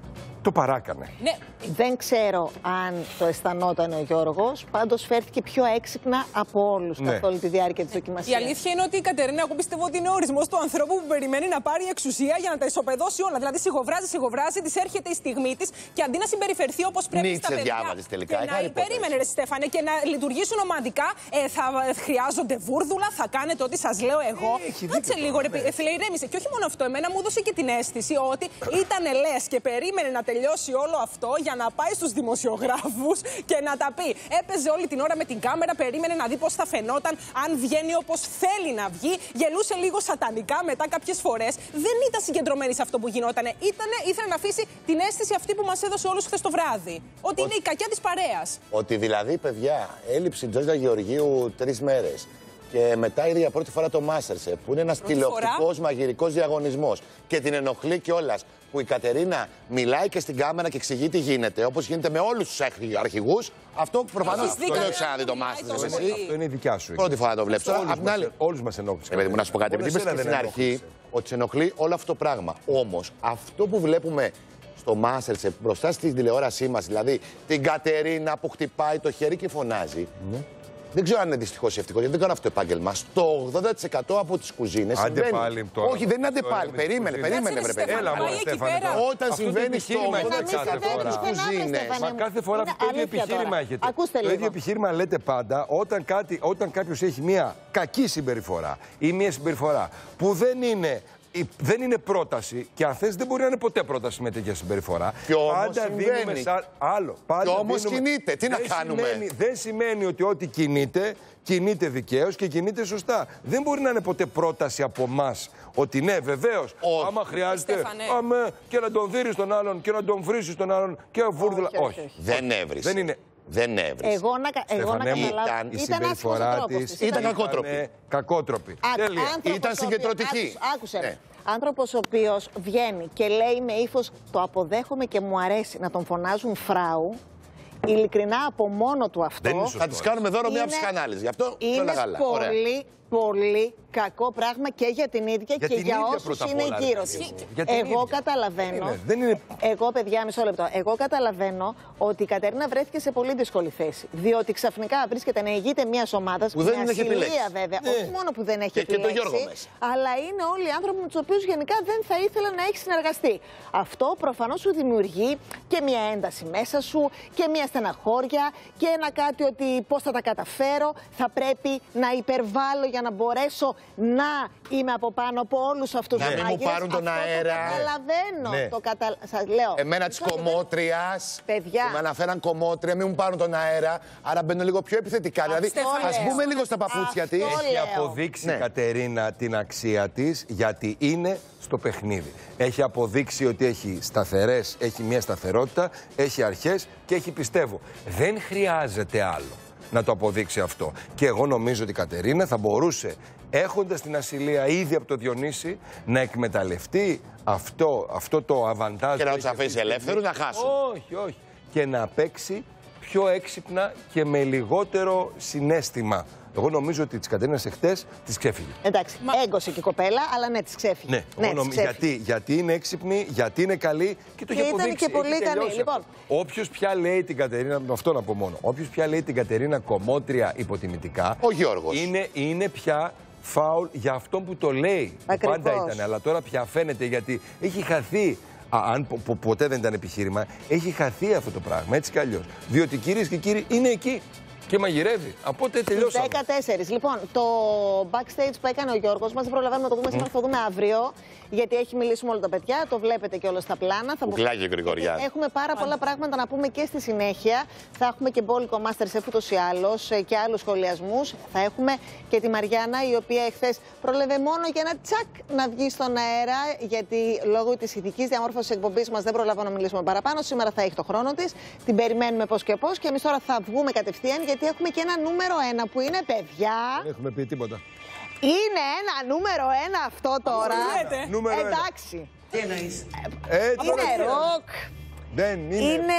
το παράκανε. Ναι. Δεν ξέρω αν το αισθανόταν ο Γιώργος, πάντως φέρθηκε πιο έξυπνα από όλους ναι. καθ' όλη τη διάρκεια της δοκιμασίας. Η αλήθεια είναι ότι η Κατερίνα, εγώ πιστεύω ότι είναι ο ορισμός του ανθρώπου που περιμένει να πάρει εξουσία για να τα ισοπεδώσει όλα. Δηλαδή, σιγοβράζει, σιγοβράζει, της έρχεται η στιγμή της και αντί να συμπεριφερθεί όπως πρέπει Νίτσε στα παιδιά. διάβαζες τελικά. Και να περίμενε, ρε Στέφανε, και να λειτουργήσουν ομαδικά. Ε, θα χρειάζονται βούρδουλα, θα κάνετε ό,τι σας λέω εγώ. Κάτσε λίγο, ρε φίλε, ηρέμησε. Και όχι μόνο αυτό, εμένα μου έδωσε και την αίσθηση ότι ήταν λες και περίμενε να τελειώσει όλο αυτό για να πάει στους δημοσιογράφους και να τα πει. Έπαιζε όλη την ώρα με την κάμερα, περίμενε να δει πώς θα φαινόταν, αν βγαίνει όπως θέλει να βγει. Γελούσε λίγο σατανικά μετά κάποιες φορές. Δεν ήταν συγκεντρωμένη σε αυτό που γινότανε. Ήτανε, ήθελε να αφήσει την αίσθηση αυτή που μας έδωσε όλους χθες το βράδυ. Ότι είναι η κακιά της παρέας. Ότι δηλαδή, παιδιά, έλειψη Τζόρτζα Γεωργίου τρεις μέρες. Και μετά είδε για πρώτη φορά το Masterchef, που είναι ένας τηλεοπτικός μαγειρικός διαγωνισμός. Και την ενοχλεί κιόλας που η Κατερίνα μιλάει και στην κάμερα και εξηγεί τι γίνεται, όπως γίνεται με όλους τους αρχηγούς. Αυτό προφανώς δεν το έχω ξαναδεί το Masterchef. Αυτό είναι η δικιά σου. Πρώτη φορά το βλέπεις. Όλους μας ενόχλησε. Επειδή μου να σου πω κάτι, επειδή είπες και στην αρχή ότι σε ενοχλεί όλο αυτό το πράγμα. Όμως αυτό που βλέπουμε στο Masterchef μπροστά στην τηλεόρασή μας, δηλαδή την Κατερίνα που χτυπάει το χέρι και φωνάζει. Δεν ξέρω αν είναι δυστυχώς ή ευτυχώς, γιατί δεν κάνω αυτό το επάγγελμα. Στο ογδόντα τοις εκατό από τις κουζίνες συμβαίνει. Όχι, δεν είναι αντεπάλι. Περίμενε, περίμενε, βρε παιδί. Έλα, μου, Στέφανε. Όταν συμβαίνει στο ογδόντα τοις εκατό από τις κουζίνες. Μα κάθε φορά αυτό το ίδιο επιχείρημα έχετε. Το ίδιο επιχείρημα λέτε πάντα όταν κάποιος έχει μια κακή συμπεριφορά ή μια συμπεριφορά που δεν είναι. Δεν είναι πρόταση και αν θες δεν μπορεί να είναι ποτέ πρόταση με τέτοια συμπεριφορά. Και όμως πάντα δίνουμε σαν άλλο. Πάντα και όμως δίνουμε... κινείται. Τι δεν να κάνουμε. Σημαίνει, δεν σημαίνει ότι ό,τι κινείται, κινείται δικαίως και κινείται σωστά. Δεν μπορεί να είναι ποτέ πρόταση από εμάς ότι ναι, βεβαίως, άμα χρειάζεται αμέ, και να τον δείρεις τον άλλον και να τον βρήσεις τον άλλον και βούρδουλα. Όχι, όχι, όχι. Δεν έβρισε. Δεν είναι. Δεν έβρισε. Εγώ να, εγώ να καταλάβω. Η συμπεριφορά της ήταν κακότροπη. Κακότροπη. Ήταν συγκεντρωτική. Άκουσε. Ναι. Άνθρωπος ο οποίος βγαίνει και λέει με ύφος το αποδέχομαι και μου αρέσει να τον φωνάζουν φράου, ειλικρινά από μόνο του αυτό. Θα της κάνουμε δώρο μια ψυχανάλυση. Γι' αυτό είναι πολύ, πολύ κακό πράγμα και για την ίδια για και την για ίδια όσους είναι γύρω της. Εγώ καταλαβαίνω, είναι, δεν είναι... εγώ παιδιά μισό λεπτό, εγώ καταλαβαίνω ότι η Κατερίνα βρέθηκε σε πολύ δύσκολη θέση. Διότι ξαφνικά βρίσκεται να ηγείται μιας ομάδας, που δεν έχει επιλέξει. Βέβαια, ναι. όχι μόνο που δεν έχει και, επιλέξει, και αλλά είναι όλοι οι άνθρωποι με τους οποίους γενικά δεν θα ήθελα να έχει συνεργαστεί. Αυτό προφανώς σου δημιουργεί και μια ένταση μέσα σου και μια στεναχώρια και ένα κάτι ότι πώς θα τα καταφέρω, θα πρέπει να υπερβάλλω για να μπορέσω να είμαι από πάνω από όλους αυτούς τους μάγειρες. Να μην μου πάρουν τον αέρα. Το καταλαβαίνω. Ναι. Το κατα... Σας λέω. Εμένα της κομμότριας, παιδιά, που με αναφέραν κομμότρια, μην μου πάρουν τον αέρα. Άρα μπαίνω λίγο πιο επιθετικά. Αυτό δηλαδή, ας μπούμε λίγο στα παπούτσια της. Έχει αποδείξει η Κατερίνα την αξία της γιατί είναι στο παιχνίδι. Έχει αποδείξει ότι έχει σταθερές, έχει μια σταθερότητα, έχει αρχές και έχει πιστεύω. Δεν χρειάζεται άλλο να το αποδείξει αυτό. Και εγώ νομίζω ότι η Κατερίνα θα μπορούσε, έχοντας την ασυλία ήδη από το Διονύση, να εκμεταλλευτεί αυτό, αυτό το αβαντάζ. Και να τους αφήσει ελεύθερους να χάσουν. Όχι, όχι. Και να παίξει πιο έξυπνα και με λιγότερο συναίσθημα. Εγώ νομίζω ότι τη Κατερίνα εχθές τη ξέφυγε. Εντάξει, Μα... έγκωσε και η κοπέλα, αλλά ναι, τη ξέφυγε. Ναι, ναι νομίζω, γιατί, γιατί είναι έξυπνη, γιατί είναι καλή και το και έχει αποδείξει. Ήταν και πολύ ικανή. Λοιπόν. Όποιος πια λέει την Κατερίνα, με αυτό να πω μόνο, όποιος πια λέει την Κατερίνα κομμότρια υποτιμητικά, ο Γιώργος. Είναι, είναι πια φάουλ για αυτόν που το λέει. Ακριβώς. Πάντα ήταν, αλλά τώρα πια φαίνεται γιατί έχει χαθεί. Α, αν πο, πο, ποτέ δεν ήταν επιχείρημα, έχει χαθεί αυτό το πράγμα έτσι κι αλλιώς. Διότι κυρίες και κύριοι είναι εκεί. Και μαγειρεύει. Από τότε τελειώσαμε. δεκατέσσερα. Λοιπόν, το backstage που έκανε ο Γιώργος μας δεν προλαβαίνουμε να το δούμε σήμερα, θα το δούμε αύριο. Γιατί έχει μιλήσει με όλα τα παιδιά, το βλέπετε και όλα στα πλάνα. Κουκλάκι ο Γρηγοριάδης. Έχουμε πάρα πολλά πράγματα να πούμε και στη συνέχεια. Θα έχουμε και μπόλικο Masterchef ούτως ή άλλως και άλλους σχολιασμούς. Θα έχουμε και τη Μαριάννα, η οποία εχθές πρόλαβε μόνο για ένα τσακ να βγει στον αέρα. Γιατί λόγω της ηθικής διαμόρφωσης εκπομπής μας δεν προλαβαίνω να μιλήσουμε παραπάνω. Σήμερα θα έχει το χρόνο της. Την περιμένουμε πώς και πώς. Και εμείς τώρα θα βγούμε κατευθείαν γιατί έχουμε και ένα νούμερο ένα που είναι παιδιά. Δεν έχουμε πει τίποτα. Είναι ένα νούμερο ένα αυτό τώρα. Νούμερο εντάξει. Τι εννοείς? Ε, είναι ροκ. Δεν είναι. Είναι.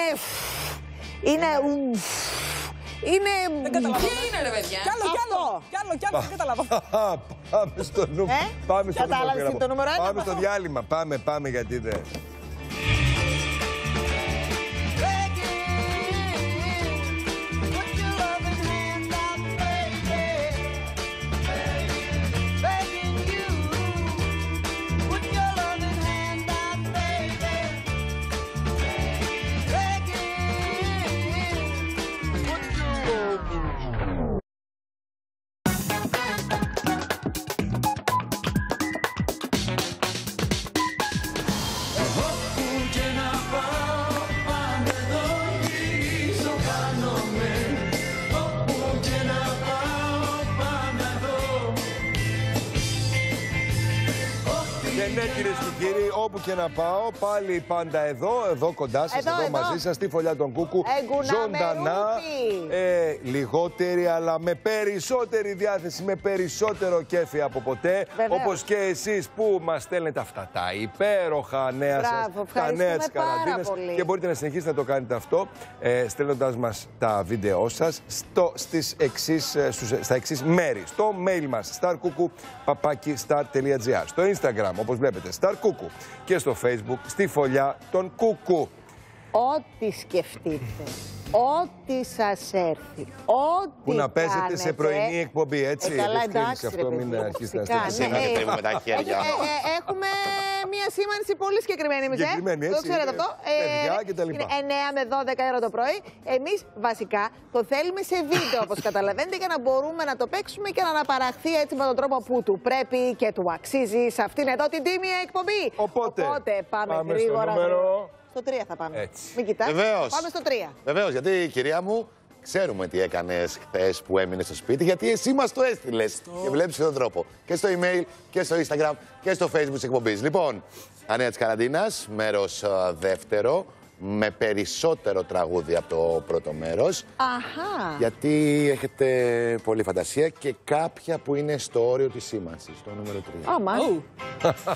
Είναι. Είναι. Δεν καταλαβαίνω. Τι είναι, ρε παιδιά? Κι άλλο, κι άλλο. Κι άλλο, κι άλλο. Δεν καταλαβαίνω. Πάμε στο νούμερο. Ε? Πάμε στο Κατάλαβες το νούμερο ένα. Πάμε στο διάλειμμα. Πάμε, πάμε γιατί δεν. ναι, κυρίες και κύριοι, όπου και να πάω, πάλι πάντα εδώ, εδώ κοντά σας, εδώ, εδώ, εδώ. μαζί σας, στη φωλιά των Κούκου. Ζωντανά, ε, λιγότερη, αλλά με περισσότερη διάθεση, με περισσότερο κέφι από ποτέ. Βεβαίως. Όπως και εσείς που μας στέλνετε αυτά τα υπέροχα νέα σας, τα νέα της καραντίνας. Και μπορείτε να συνεχίσετε να το κάνετε αυτό, ε, στέλνοντας μας τα βίντεό σας στο, στις εξής, στα εξής μέρη. Στο mail μας, starkuku παπάκι star τελεία gr. Στο Instagram, όπως βλέπετε, Star Κούκου. Και στο Facebook, στη φωλιά των Κούκου. Ό,τι σκεφτείτε, ό,τι σας έρθει, ό,τι που να παίζετε κάνετε, σε πρωινή εκπομπή, έτσι. Ε, καλά, εντάξει, αυτό ρε, μην αρχίσετε να στέλνετε. ναι, ναι, με τα χέρια. Ε, ε, ε, έχουμε μία σήμανση πολύ συγκεκριμένη, εμείς, συγκεκριμένη, έτσι, το ξέρετε αυτό. Παιδιά και τα λοιπά. Είναι εννιά με δώδεκα ώρα το πρωί. Εμείς βασικά το θέλουμε σε βίντεο, όπως καταλαβαίνετε, για να μπορούμε να το παίξουμε και να αναπαραχθεί έτσι με τον τρόπο που του πρέπει και του αξίζει σε αυτήν εδώ την τίμια εκπομπή. Οπότε, Οπότε πάμε, πάμε γρήγορα. Στο νούμερο... Στο τρία θα πάμε. Έτσι. Μην κοιτάς. Βεβαίως. Πάμε στο τρία. Βεβαίως, γιατί κυρία μου, ξέρουμε τι έκανες χθες που έμεινες στο σπίτι, γιατί εσύ μας το έστειλες. Και βλέπεις τον τρόπο. Και στο email και στο Instagram και στο Facebook της εκπομπής. Λοιπόν, τα νέα της καραντίνας, μέρος uh, δεύτερο, με περισσότερο τραγούδι από το πρώτο μέρος. Αχα. Γιατί έχετε πολλή φαντασία και κάποια που είναι στο όριο της σήμανσης, το νούμερο τρία. Άμα. Oh.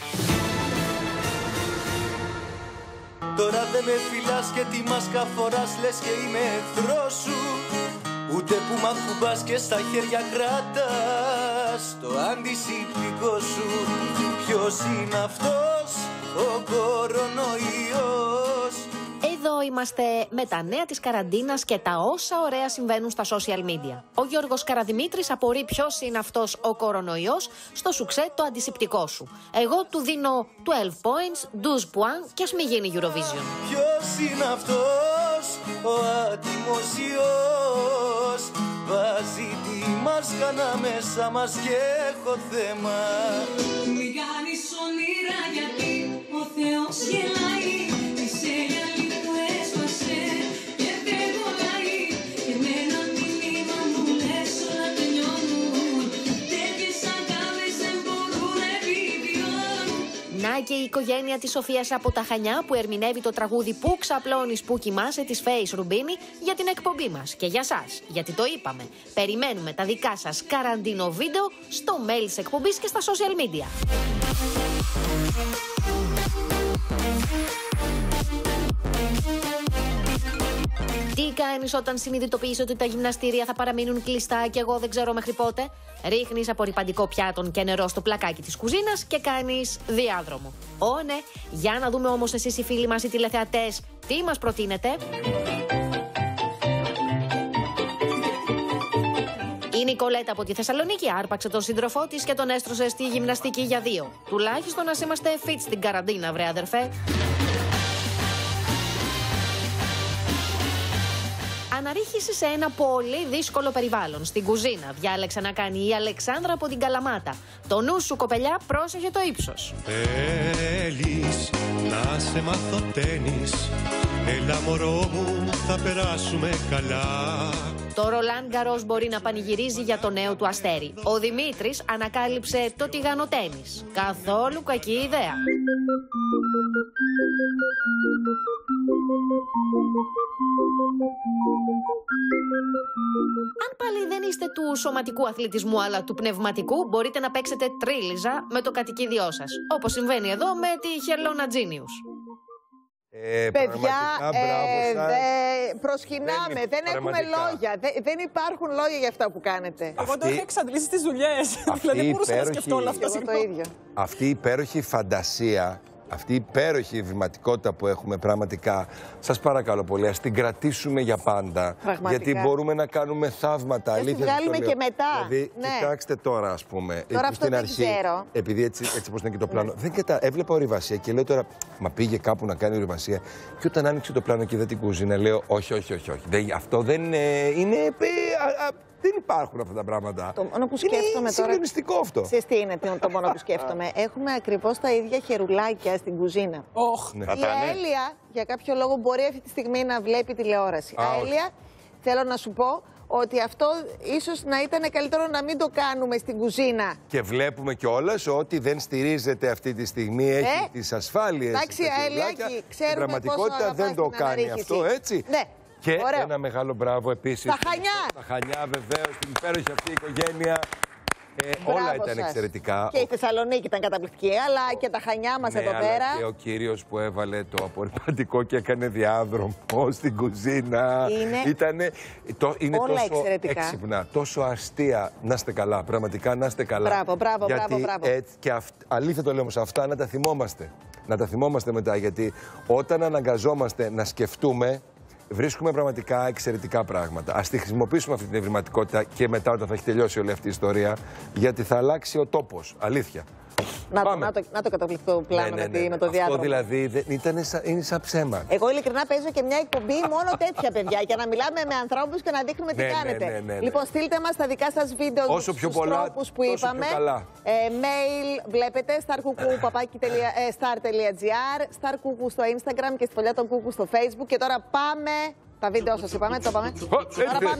Τώρα δεν με φυλάς και τη μάσκα φοράς, λες και είμαι εχθρός σου. Ούτε που μ' ακουμπάς και στα χέρια κράτας το αντισηπτικό σου. Ποιος είναι αυτός ο κορονοϊός? Εδώ είμαστε με τα νέα της καραντίνας και τα όσα ωραία συμβαίνουν στα social media. Ο Γιώργος Καραδημήτρης απορεί ποιος είναι αυτός ο κορονοϊός στο σουξέ το αντισηπτικό σου. Εγώ του δίνω δώδεκα points, douze points και ας μην γίνει Eurovision. Ποιος είναι αυτός ο άτιμος ιός? Βάζει τη μάσκα ανάμεσα μας και έχω θέμα. Μην κάνεις όνειρα γιατί ο Θεός γελάει. Είσαι γυαλί που έσπασε και δεν κολλάει. Και με ένα μήνυμα μου λες όλα τελειώνουν. Τέτοιες αγκάλες δεν μπορούν να επιβιώνουν. Να και η οικογένεια της Σοφίας από τα Χανιά που ερμηνεύει το τραγούδι «Πού ξαπλώνεις, πού κοιμάσαι» της Φέης Ρουμπίνη για την εκπομπή μας. Και για σας, γιατί το είπαμε. Περιμένουμε τα δικά σας καραντίνο βίντεο στο mail της εκπομπής και στα social media. Τι κάνεις όταν συνειδητοποιείς ότι τα γυμναστήρια θα παραμείνουν κλειστά και εγώ δεν ξέρω μέχρι πότε? Ρίχνεις απορρυπαντικό πιάτον και νερό στο πλακάκι της κουζίνας και κάνεις διάδρομο. Ω ναι, για να δούμε όμως εσείς οι φίλοι μας οι τηλεθεατές τι μας προτείνετε. Η Νικολέτα από τη Θεσσαλονίκη άρπαξε τον σύντροφό της και τον έστρωσε στη γυμναστική για δύο. Τουλάχιστον να είμαστε fit στην καραντίνα, βρε αδερφέ. Αναρρίχηση σε ένα πολύ δύσκολο περιβάλλον. Στην κουζίνα διάλεξε να κάνει η Αλεξάνδρα από την Καλαμάτα. Το νου σου, κοπελιά, πρόσεχε το ύψος. Θέλεις να σε μάθω τένις? Έλα μωρό μου, θα περάσουμε καλά. Το Ρολάν Γκαρός μπορεί να πανηγυρίζει για το νέο του αστέρι. Ο Δημήτρης ανακάλυψε το τηγάνο τένις. Καθόλου κακή ιδέα. Αν πάλι δεν είστε του σωματικού αθλητισμού αλλά του πνευματικού, μπορείτε να παίξετε τρίλιζα με το κατοικίδιό σας. Όπως συμβαίνει εδώ με τη Χελώνα Τζίνιους. Ε, Παιδιά, ε, δε, προσκυνάμε, δεν, δεν έχουμε λόγια. Δε, δεν υπάρχουν λόγια για αυτά που κάνετε. Αυτή... Εγώ το είχα εξαντλήσει στις δουλειές. Δηλαδή δεν μπορούσα υπέροχη... να σκεφτώ όλα αυτά. Το ίδιο. Αυτή η υπέροχη φαντασία, αυτή η υπέροχη βηματικότητα που έχουμε πραγματικά, σας παρακαλώ πολύ, ας την κρατήσουμε για πάντα. Πραγματικά. Γιατί μπορούμε να κάνουμε θαύματα. Ας την βγάλουμε και μετά. Δηλαδή, ναι. Κοιτάξτε τώρα, ας πούμε. Τώρα αυτό στην δεν αρχή, ξέρω. επειδή έτσι, έτσι πώς είναι και το πλάνο, ναι. δεν κατα... έβλεπα ορειβασία και λέω τώρα, μα πήγε κάπου να κάνει ορειβασία. Και όταν άνοιξε το πλάνο και είδα την κουζίνα, λέω, όχι, όχι, όχι. όχι. Δεν, αυτό δεν ε, είναι. Α, α, δεν υπάρχουν αυτά τα πράγματα. Το μόνο που σκέφτομαι είναι τώρα. συγκλονιστικό αυτό. Ξέρεις τι είναι το μόνο που σκέφτομαι? Έχουμε ακριβώς τα ίδια χερουλάκια στην κουζίνα. Oh. Ναι. Η Αέλια για κάποιο λόγο μπορεί αυτή τη στιγμή να βλέπει τηλεόραση. Α, Αέλια, θέλω να σου πω ότι αυτό ίσως να ήταν καλύτερο να μην το κάνουμε στην κουζίνα. Και βλέπουμε κιόλας ότι δεν στηρίζεται αυτή τη στιγμή, έχει Ε, τις ασφάλειες. εντάξει, Ελιάκη, ξέρουμε στην πραγματικότητα πόσο δεν το αγαπάς την κάνει αναρρίχηση. αυτό, έτσι. Ναι. Και Ωραίο. ένα μεγάλο μπράβο επίσης. Τα Χανιά. Τα Χανιά, βεβαίως, την υπέροχη αυτή οικογένεια. Ε, Μπράβο όλα ήταν σας. εξαιρετικά. Και η Θεσσαλονίκη ήταν καταπληκτική, αλλά και τα Χανιά μας Ναι, εδώ αλλά πέρα. και ο κύριος που έβαλε το απορριπαντικό και έκανε διάδρομο στην κουζίνα. Είναι Ήτανε, το, είναι όλα τόσο εξαιρετικά. έξυπνα, τόσο αστεία. Να είστε καλά, πραγματικά να είστε καλά. Μπράβο, μπράβο, γιατί μπράβο, μπράβο. Έτσι, και αυ, αλήθεια το λέω όμως, αυτά να τα θυμόμαστε. Να τα θυμόμαστε μετά, γιατί όταν αναγκαζόμαστε να σκεφτούμε, βρίσκουμε πραγματικά εξαιρετικά πράγματα. Ας τη χρησιμοποιήσουμε αυτή την ευρηματικότητα και μετά όταν θα έχει τελειώσει όλη αυτή η ιστορία, γιατί θα αλλάξει ο τόπος. Αλήθεια. Να το, Πάμε. να, το, να το καταπληκτικό πλάνο Ναι, ναι, με, τη- ναι, ναι. με το διάδρομο. Αυτό δηλαδή δεν, ήταν σαν, είναι σαν ψέμα. Εγώ ειλικρινά παίζω και μια εκπομπή μόνο τέτοια παιδιά για να μιλάμε με ανθρώπους και να δείχνουμε τι Ναι, ναι, κάνετε. ναι, ναι, ναι. Λοιπόν, στείλτε μας τα δικά σας βίντεο Όσο πιο στους πολλά, τρόπους που τόσο είπαμε. πιο καλά. Ε, mail βλέπετε, star τελεία τζι άρ, starkuku στο Instagram και στη φωλιά των Κούκου στο Facebook. Και τώρα πάμε. Τα βίντεο σας είπαμε, το πάμε. Τώρα πάμε.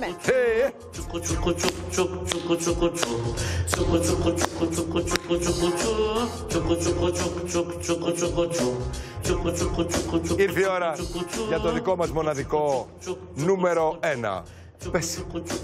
Ήρθε η ώρα για το δικό μας μοναδικό νούμερο ένα. Πες.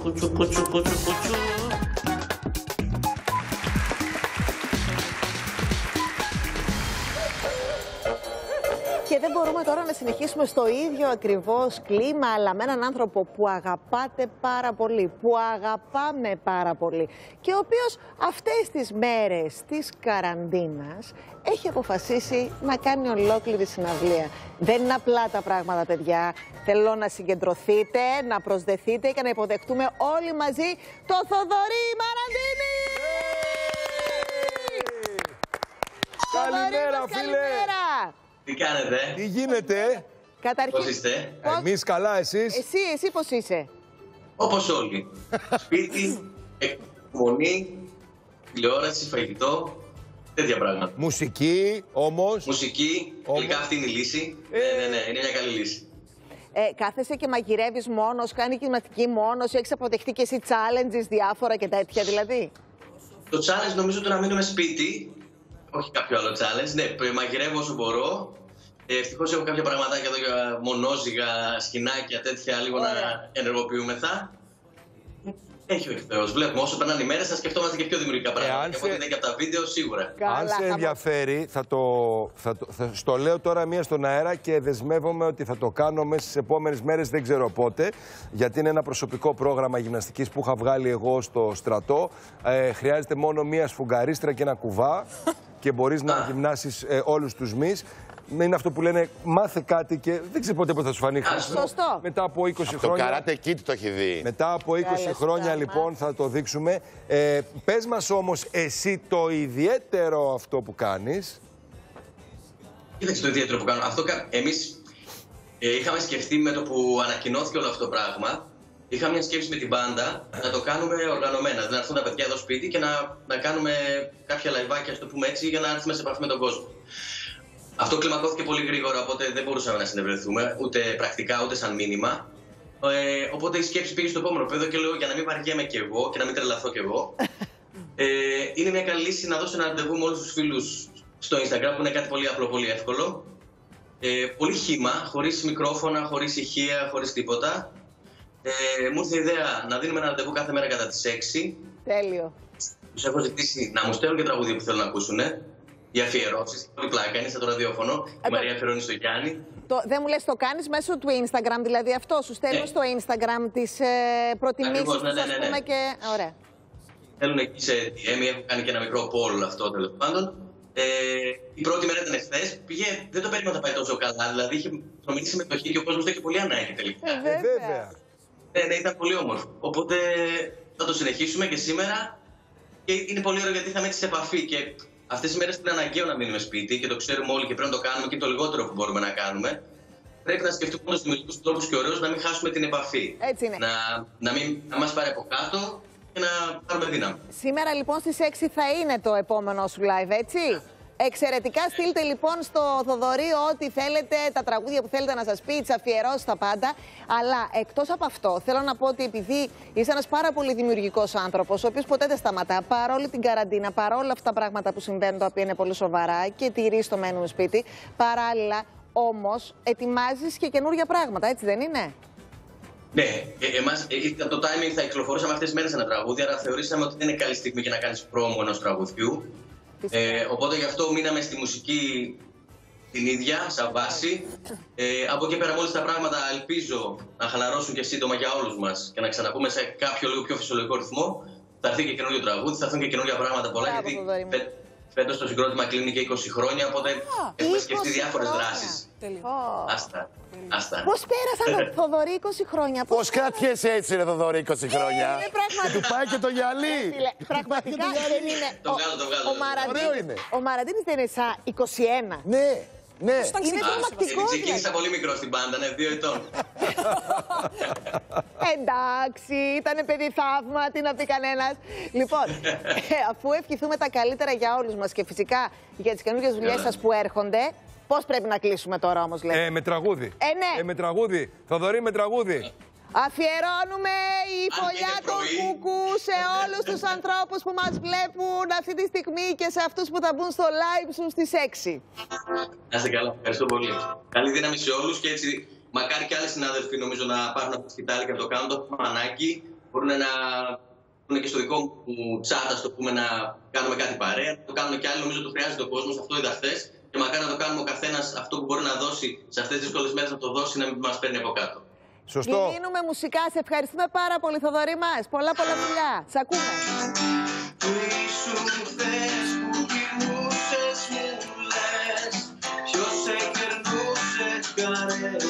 Και δεν μπορούμε τώρα να συνεχίσουμε στο ίδιο ακριβώς κλίμα, αλλά με έναν άνθρωπο που αγαπάτε πάρα πολύ, που αγαπάμε πάρα πολύ και ο οποίος αυτές τις μέρες της καραντίνας έχει αποφασίσει να κάνει ολόκληρη συναυλία. Δεν είναι απλά τα πράγματα, παιδιά. Θέλω να συγκεντρωθείτε, να προσδεθείτε και να υποδεχτούμε όλοι μαζί το Θοδωρή Μαραντίνη! Καλημέρα, Θοδωρή, φίλε! καλημέρα! Τι κάνετε, Τι γίνεται? Καταρχήν, πώς είστε? Εμείς καλά, εσείς? εσύ, εσύ πώς είσαι? Όπως όλοι. Σπίτι, εκμονή, τηλεόραση, φαγητό, τέτοια πράγματα. Μουσική, όμως. Μουσική, τελικά αυτή είναι η λύση. Ε. Ναι, ναι, ναι, είναι μια καλή λύση. Ε, κάθεσαι και μαγειρεύεις μόνος, κάνει γυμναστική μόνος, έχεις αποδεχτεί και εσύ challenges διάφορα και τέτοια δηλαδή? Το challenge νομίζω το να μείνουμε σπίτι, όχι κάποιο άλλο challenge. Ναι, μαγειρεύω όσο μπορώ. Ε, ευτυχώς έχω κάποια πραγματάκια εδώ για μονόζυγα, σκηνάκια, τέτοια, λίγο να ενεργοποιούμεθα. Έχει ο Θεός. Βλέπουμε όσο περνάνε οι μέρες θα σκεφτόμαστε και πιο δημιουργικά πράγματα. Και από ό,τι είδα και από τα βίντεο, σίγουρα. Αν σε ενδιαφέρει, θα το, θα το, θα, στο λέω τώρα μία στον αέρα και δεσμεύομαι ότι θα το κάνω μέσα στις επόμενες μέρες, δεν ξέρω πότε, γιατί είναι ένα προσωπικό πρόγραμμα γυμναστικής που είχα βγάλει εγώ στο στρατό. Ε, χρειάζεται μόνο μία σφουγγαρίστρα και ένα κουβά και μπορείς να γυμνάσεις ε, όλους τους μυς. Είναι αυτό που λένε μάθε κάτι και δεν ξέρω ποτέ πότε θα σου φανεί χρήσιμο. Σωστό. Μετά από είκοσι Αυτό χρόνια. το Karate Kid το έχει δει. Μετά από είκοσι Καλώς χρόνια ήρθατε. λοιπόν θα το δείξουμε. Ε, πες μας όμως εσύ το ιδιαίτερο αυτό που κάνεις. Κοίταξε το ιδιαίτερο που κάνω. Αυτό κα- εμείς ε, είχαμε σκεφτεί με το που ανακοινώθηκε όλο αυτό το πράγμα. Είχαμε μια σκέψη με την μπάντα να το κάνουμε οργανωμένα. Δηλαδή να έρθουν τα παιδιά εδώ σπίτι και να, να κάνουμε κάποια λαϊβάκια, α το πούμε έτσι, για να έρθουμε σε επαφή με τον κόσμο. Αυτό κλιμακώθηκε πολύ γρήγορα, οπότε δεν μπορούσαμε να συνευρεθούμε ούτε πρακτικά ούτε σαν μήνυμα. Ε, οπότε η σκέψη πήγε στο επόμενο πέδο και λέω για να μην βαριέμαι κι εγώ και να μην τρελαθώ κι εγώ. Ε, είναι μια καλή λύση να δώσω ένα ραντεβού με όλους τους φίλους στο Instagram που είναι κάτι πολύ απλό, πολύ εύκολο. Ε, πολύ χύμα, χωρίς μικρόφωνα, χωρίς ηχεία, χωρίς τίποτα. Ε, μου ήρθε η ιδέα να δίνουμε ένα ραντεβού κάθε μέρα κατά τις έξι. Τέλειο. Τους έχω ζητήσει να μου στέλνουν και τραγούδια που θέλουν να ακούσουν. Οι αφιερώσεις, πολύ πλάκα, είναι σαν το ραδιόφωνο. Η Μαρία αφιερώνει στο Γιάννη. Το, δεν μου λες το κάνεις μέσω του Instagram, δηλαδή αυτό σου στέλνουν Ναι. στο Instagram τις ε, προτιμήσεις Ακριβώς, ναι, τους, ναι, ας ναι, ναι. πούμε και... Ωραία. Θέλουν εκεί σε ντι εμ, έχω κάνει και ένα μικρό poll αυτό τέλος πάντων. Ε, η πρώτη μέρα ήταν εχθές, πήγε, δεν το περίμενα να πάει τόσο καλά, δηλαδή είχε προμηνήσει συμμετοχή και ο κόσμος το έχει πολύ ανάγκη τελικά. Ε, βέβαια. Ναι, ναι, ήταν πολύ όμορφο. Οπότε θα το συνεχίσουμε και σήμερα και είναι πολύ ωραίο γιατί θα είμαι έτσι σε επαφή και αυτές τις μέρες είναι αναγκαίο να μείνουμε σπίτι και το ξέρουμε όλοι και πρέπει να το κάνουμε και το λιγότερο που μπορούμε να κάνουμε. Πρέπει να σκεφτούμε τους δημιουργικούς τρόπους και ωραίους να μην χάσουμε την επαφή. Έτσι είναι. Να, να μην να μας πάρει από κάτω και να πάρουμε δύναμη. Σήμερα λοιπόν στις έξι θα είναι το επόμενο σου live, έτσι? Εξαιρετικά. Στείλτε λοιπόν στο Θοδωρή ό,τι θέλετε, τα τραγούδια που θέλετε να σας πει, τις αφιερώσεις, τα πάντα. Αλλά εκτός από αυτό, θέλω να πω ότι επειδή είσαι ένας πάρα πολύ δημιουργικός άνθρωπος, ο οποίος ποτέ δεν σταματά, παρόλη την καραντίνα, παρόλα αυτά τα πράγματα που συμβαίνουν, τα οποία είναι πολύ σοβαρά και τηρείς το μένουν σπίτι, παράλληλα όμως ετοιμάζεις και καινούργια πράγματα, έτσι δεν είναι? Ναι, ε, εμάς, ε, το timing θα κυκλοφορούσαμε αυτές τις μέρες ένα τραγούδι, άρα θεωρήσαμε ότι δεν είναι καλή στιγμή για να κάνεις πρόμο ενός τραγουδιού. Ε, οπότε γι' αυτό μείναμε στη μουσική την ίδια, σαν βάση. Ε, από εκεί πέρα, μόλις τα πράγματα ελπίζω να χαλαρώσουν και σύντομα για όλους μας και να ξαναπούμε σε κάποιο λίγο πιο φυσιολογικό ρυθμό, θα έρθει και καινούριο τραγούδι, θα έρθουν και καινούργια πράγματα πολλά. Μπράβο, γιατί φε, φέτος το συγκρότημα κλείνει και είκοσι χρόνια, οπότε έχουμε σκεφτεί διάφορες δράσεις. Άστα. Άστα. Πώς πέρασαν το Θοδωρή είκοσι χρόνια. Πώς κρατιέσαι έτσι, ρε Θοδωρή, είκοσι χρόνια. Είναι πραγματικά. Του πάει και το γυαλί. Πραγματικά δεν είναι. Το βγάλω, το βγάλω. Ο Μαραντίνης, ο Μαραντίνης δεν είναι σαν είκοσι ένα. Ναι. Ναι. Είναι τρομακτικό. Ξεκίνησα πολύ μικρό στην μπάντα, ναι, δύο ετών. Εντάξει, ήταν παιδί θαύμα, τι να πει κανένας. Λοιπόν, αφού ευχηθούμε τα καλύτερα για όλους μας και φυσικά για τις καινούργιες δουλειές σας που έρχονται, πώς πρέπει να κλείσουμε τώρα όμως, λέτε? Ε, με τραγούδι. Ε, ναι. Ε, με τραγούδι. Θοδωρή, με τραγούδι. Αφιερώνουμε η φωλιά των κουκού σε όλους τους ανθρώπους που μας βλέπουν αυτή τη στιγμή και σε αυτούς που θα μπουν στο live σου στις έξι. Να είστε καλά. Ευχαριστώ πολύ. Καλή δύναμη σε όλους και έτσι μακάρι και άλλοι συνάδελφοι νομίζω να πάρουν από τη σκητάλη και να το κάνουν το μανάκι. Μπορούν να είναι και στο δικό μου chat, ας το πούμε, να κάνουμε κάτι παρέα. Να το κάνουν και άλλοι, νομίζω το χρειάζεται ο κόσμος. Αυτό είδα χθες. Και μακάρι να το κάνουμε ο καθένας αυτό που μπορεί να δώσει σε αυτές τις δύσκολες μέρες, να το δώσει, να μην μας παίρνει από κάτω. Σωστό. Κλείνουμε μουσικά. Σε ευχαριστούμε πάρα πολύ, Θοδωρή μας. Πολλά πολλά φιλιά. Σ' ακούμε. Που ήσουν χθες που γυρνούσες μου λες, ποιος σε κερνούσε χαρές.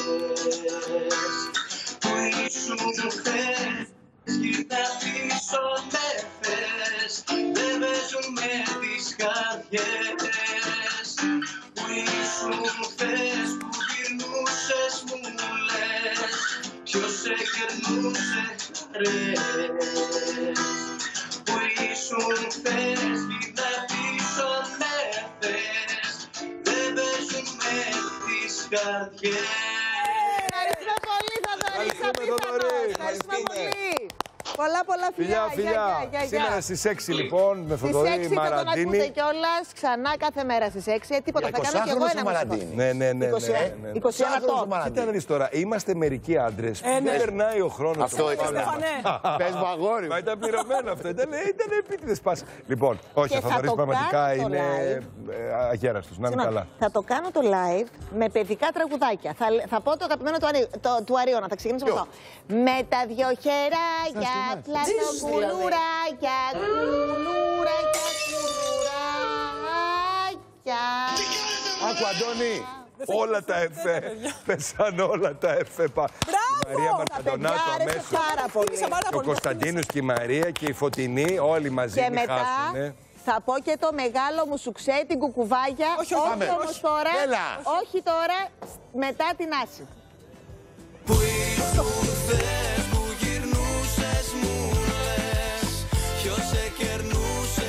Που ήσουν χθες, γυρνά πίσω με θες, δεν παίζουν με τις καρδιές. Που ήσουν χθες που γυρνούσες μου λες, ποιος σε κερνούσε χαρές. Που ήσουν χθες, γυρνά πίσω με θες, δεν παίζουν με τις καρδιές. Ευχαριστούμε πολύ, Θοδωρή. Ευχαριστούμε πολύ. Πολλά πολλά φιλιά. Φιλιά, φιλιά. Γεια, γεια, γεια. Σήμερα στις έξι λοιπόν με Θοδωρή Στις έξι θα τον ακούτε Μαραντίνη. κιόλας ξανά κάθε μέρα στις έξι. Ε, τίποτα, θα κάνω κι εγώ ένα μουσικό. Ναι, ναι, ναι. είκοσι ένα, ναι, ναι. είκοσι ένα το. Κοίτα να δεις τώρα, είμαστε μερικοί άντρες που Ε, ναι. δεν περνάει ο χρόνος. Αυτό ήταν. Πες μου, αγόρι. Μα ήταν πληρωμένο αυτό. Ήταν, ήταν επίτηδες πας. Λοιπόν, όχι, Και ο θα Θοδωρής το πραγματικά κάνω το είναι live. ε, αγέραστος. Να είναι Συγγνώμη, καλά. θα το κάνω το live με παιδικά τραγουδάκια. Θα, θα πω το αγαπημένο του, Αρι, το, του Αριώνα. Θα ξεκινήσω με αυτό. Με τα δυο χεράκια, πλατοκουλουράκια, κουλουράκια, κουλουράκια. Άκου, Αντώνη. Όλα τα εφέ. Πέσαν όλα τα εφέ. Μπράβο! Η Μαρία Μαρκαντονάτο αμέσως. Πάρα πολύ. Ο Κωνσταντίνος και η Μαρία και η Φωτεινή, όλοι μαζί Και μην μετά χάσουνε. θα πω και το μεγάλο μου σουξέ, την κουκουβάγια. Όχι, όχι πάμε. όμως τώρα. Έλα. Όχι τώρα, μετά την Άση. Που ήσουν χθες που γυρνούσες μου λες, ποιος σε κερνούσε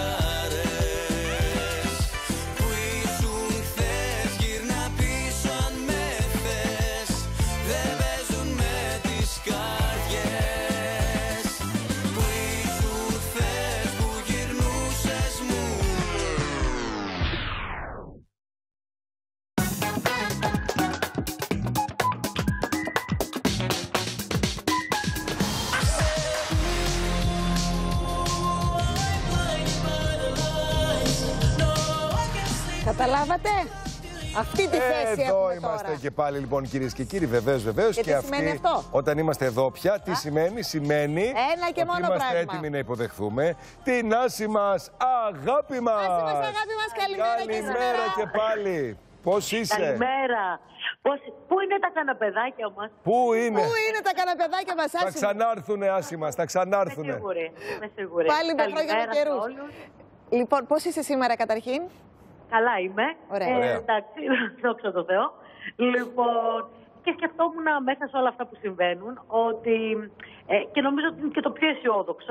χαρές. Που ήσουν χθες, γυρνά πίσω αν με θες, δεν παίζουν με τις καρδιές. Που ήσουν χθες που γυρνούσες μου. Καταλάβατε? Αυτή τη θέση Εδώ έχουμε είμαστε τώρα. και πάλι λοιπόν κυρίες και κύριοι, βεβαίως, βεβαίως. Και τι σημαίνει αυτό? Όταν είμαστε εδώ πια, τι σημαίνει? Σημαίνει Ένα και ότι μόνο είμαστε πράγμα. έτοιμοι να υποδεχθούμε την Άση μας, αγάπη μας. Άση μας, αγάπη μας, καλημέρα και σήμερα. Καλημέρα και πάλι. Πώς είσαι? Καλημέρα. Πώς... Πού είναι τα καναπεδάκια μας? Πού είναι? Πού είναι τα καναπεδάκια μας, Θα Άση? ξανάρθουνε, Άση μας, θα ξανάρθουνε. Είμαι σίγουρη. Είμαι σίγουρη. Πάλι με χρόνια με Καλημέρα καιρούς. σε όλους. Λοιπόν, πώς είσαι σήμερα καταρχήν? Καλά είμαι. Ωραία. Ε, Ωραία. εντάξει, δόξα τω Θεώ. Λοιπόν, και σκεφτόμουν μέσα σε όλα αυτά που συμβαίνουν ότι, ε, και νομίζω ότι είναι και το πιο αισιόδοξο,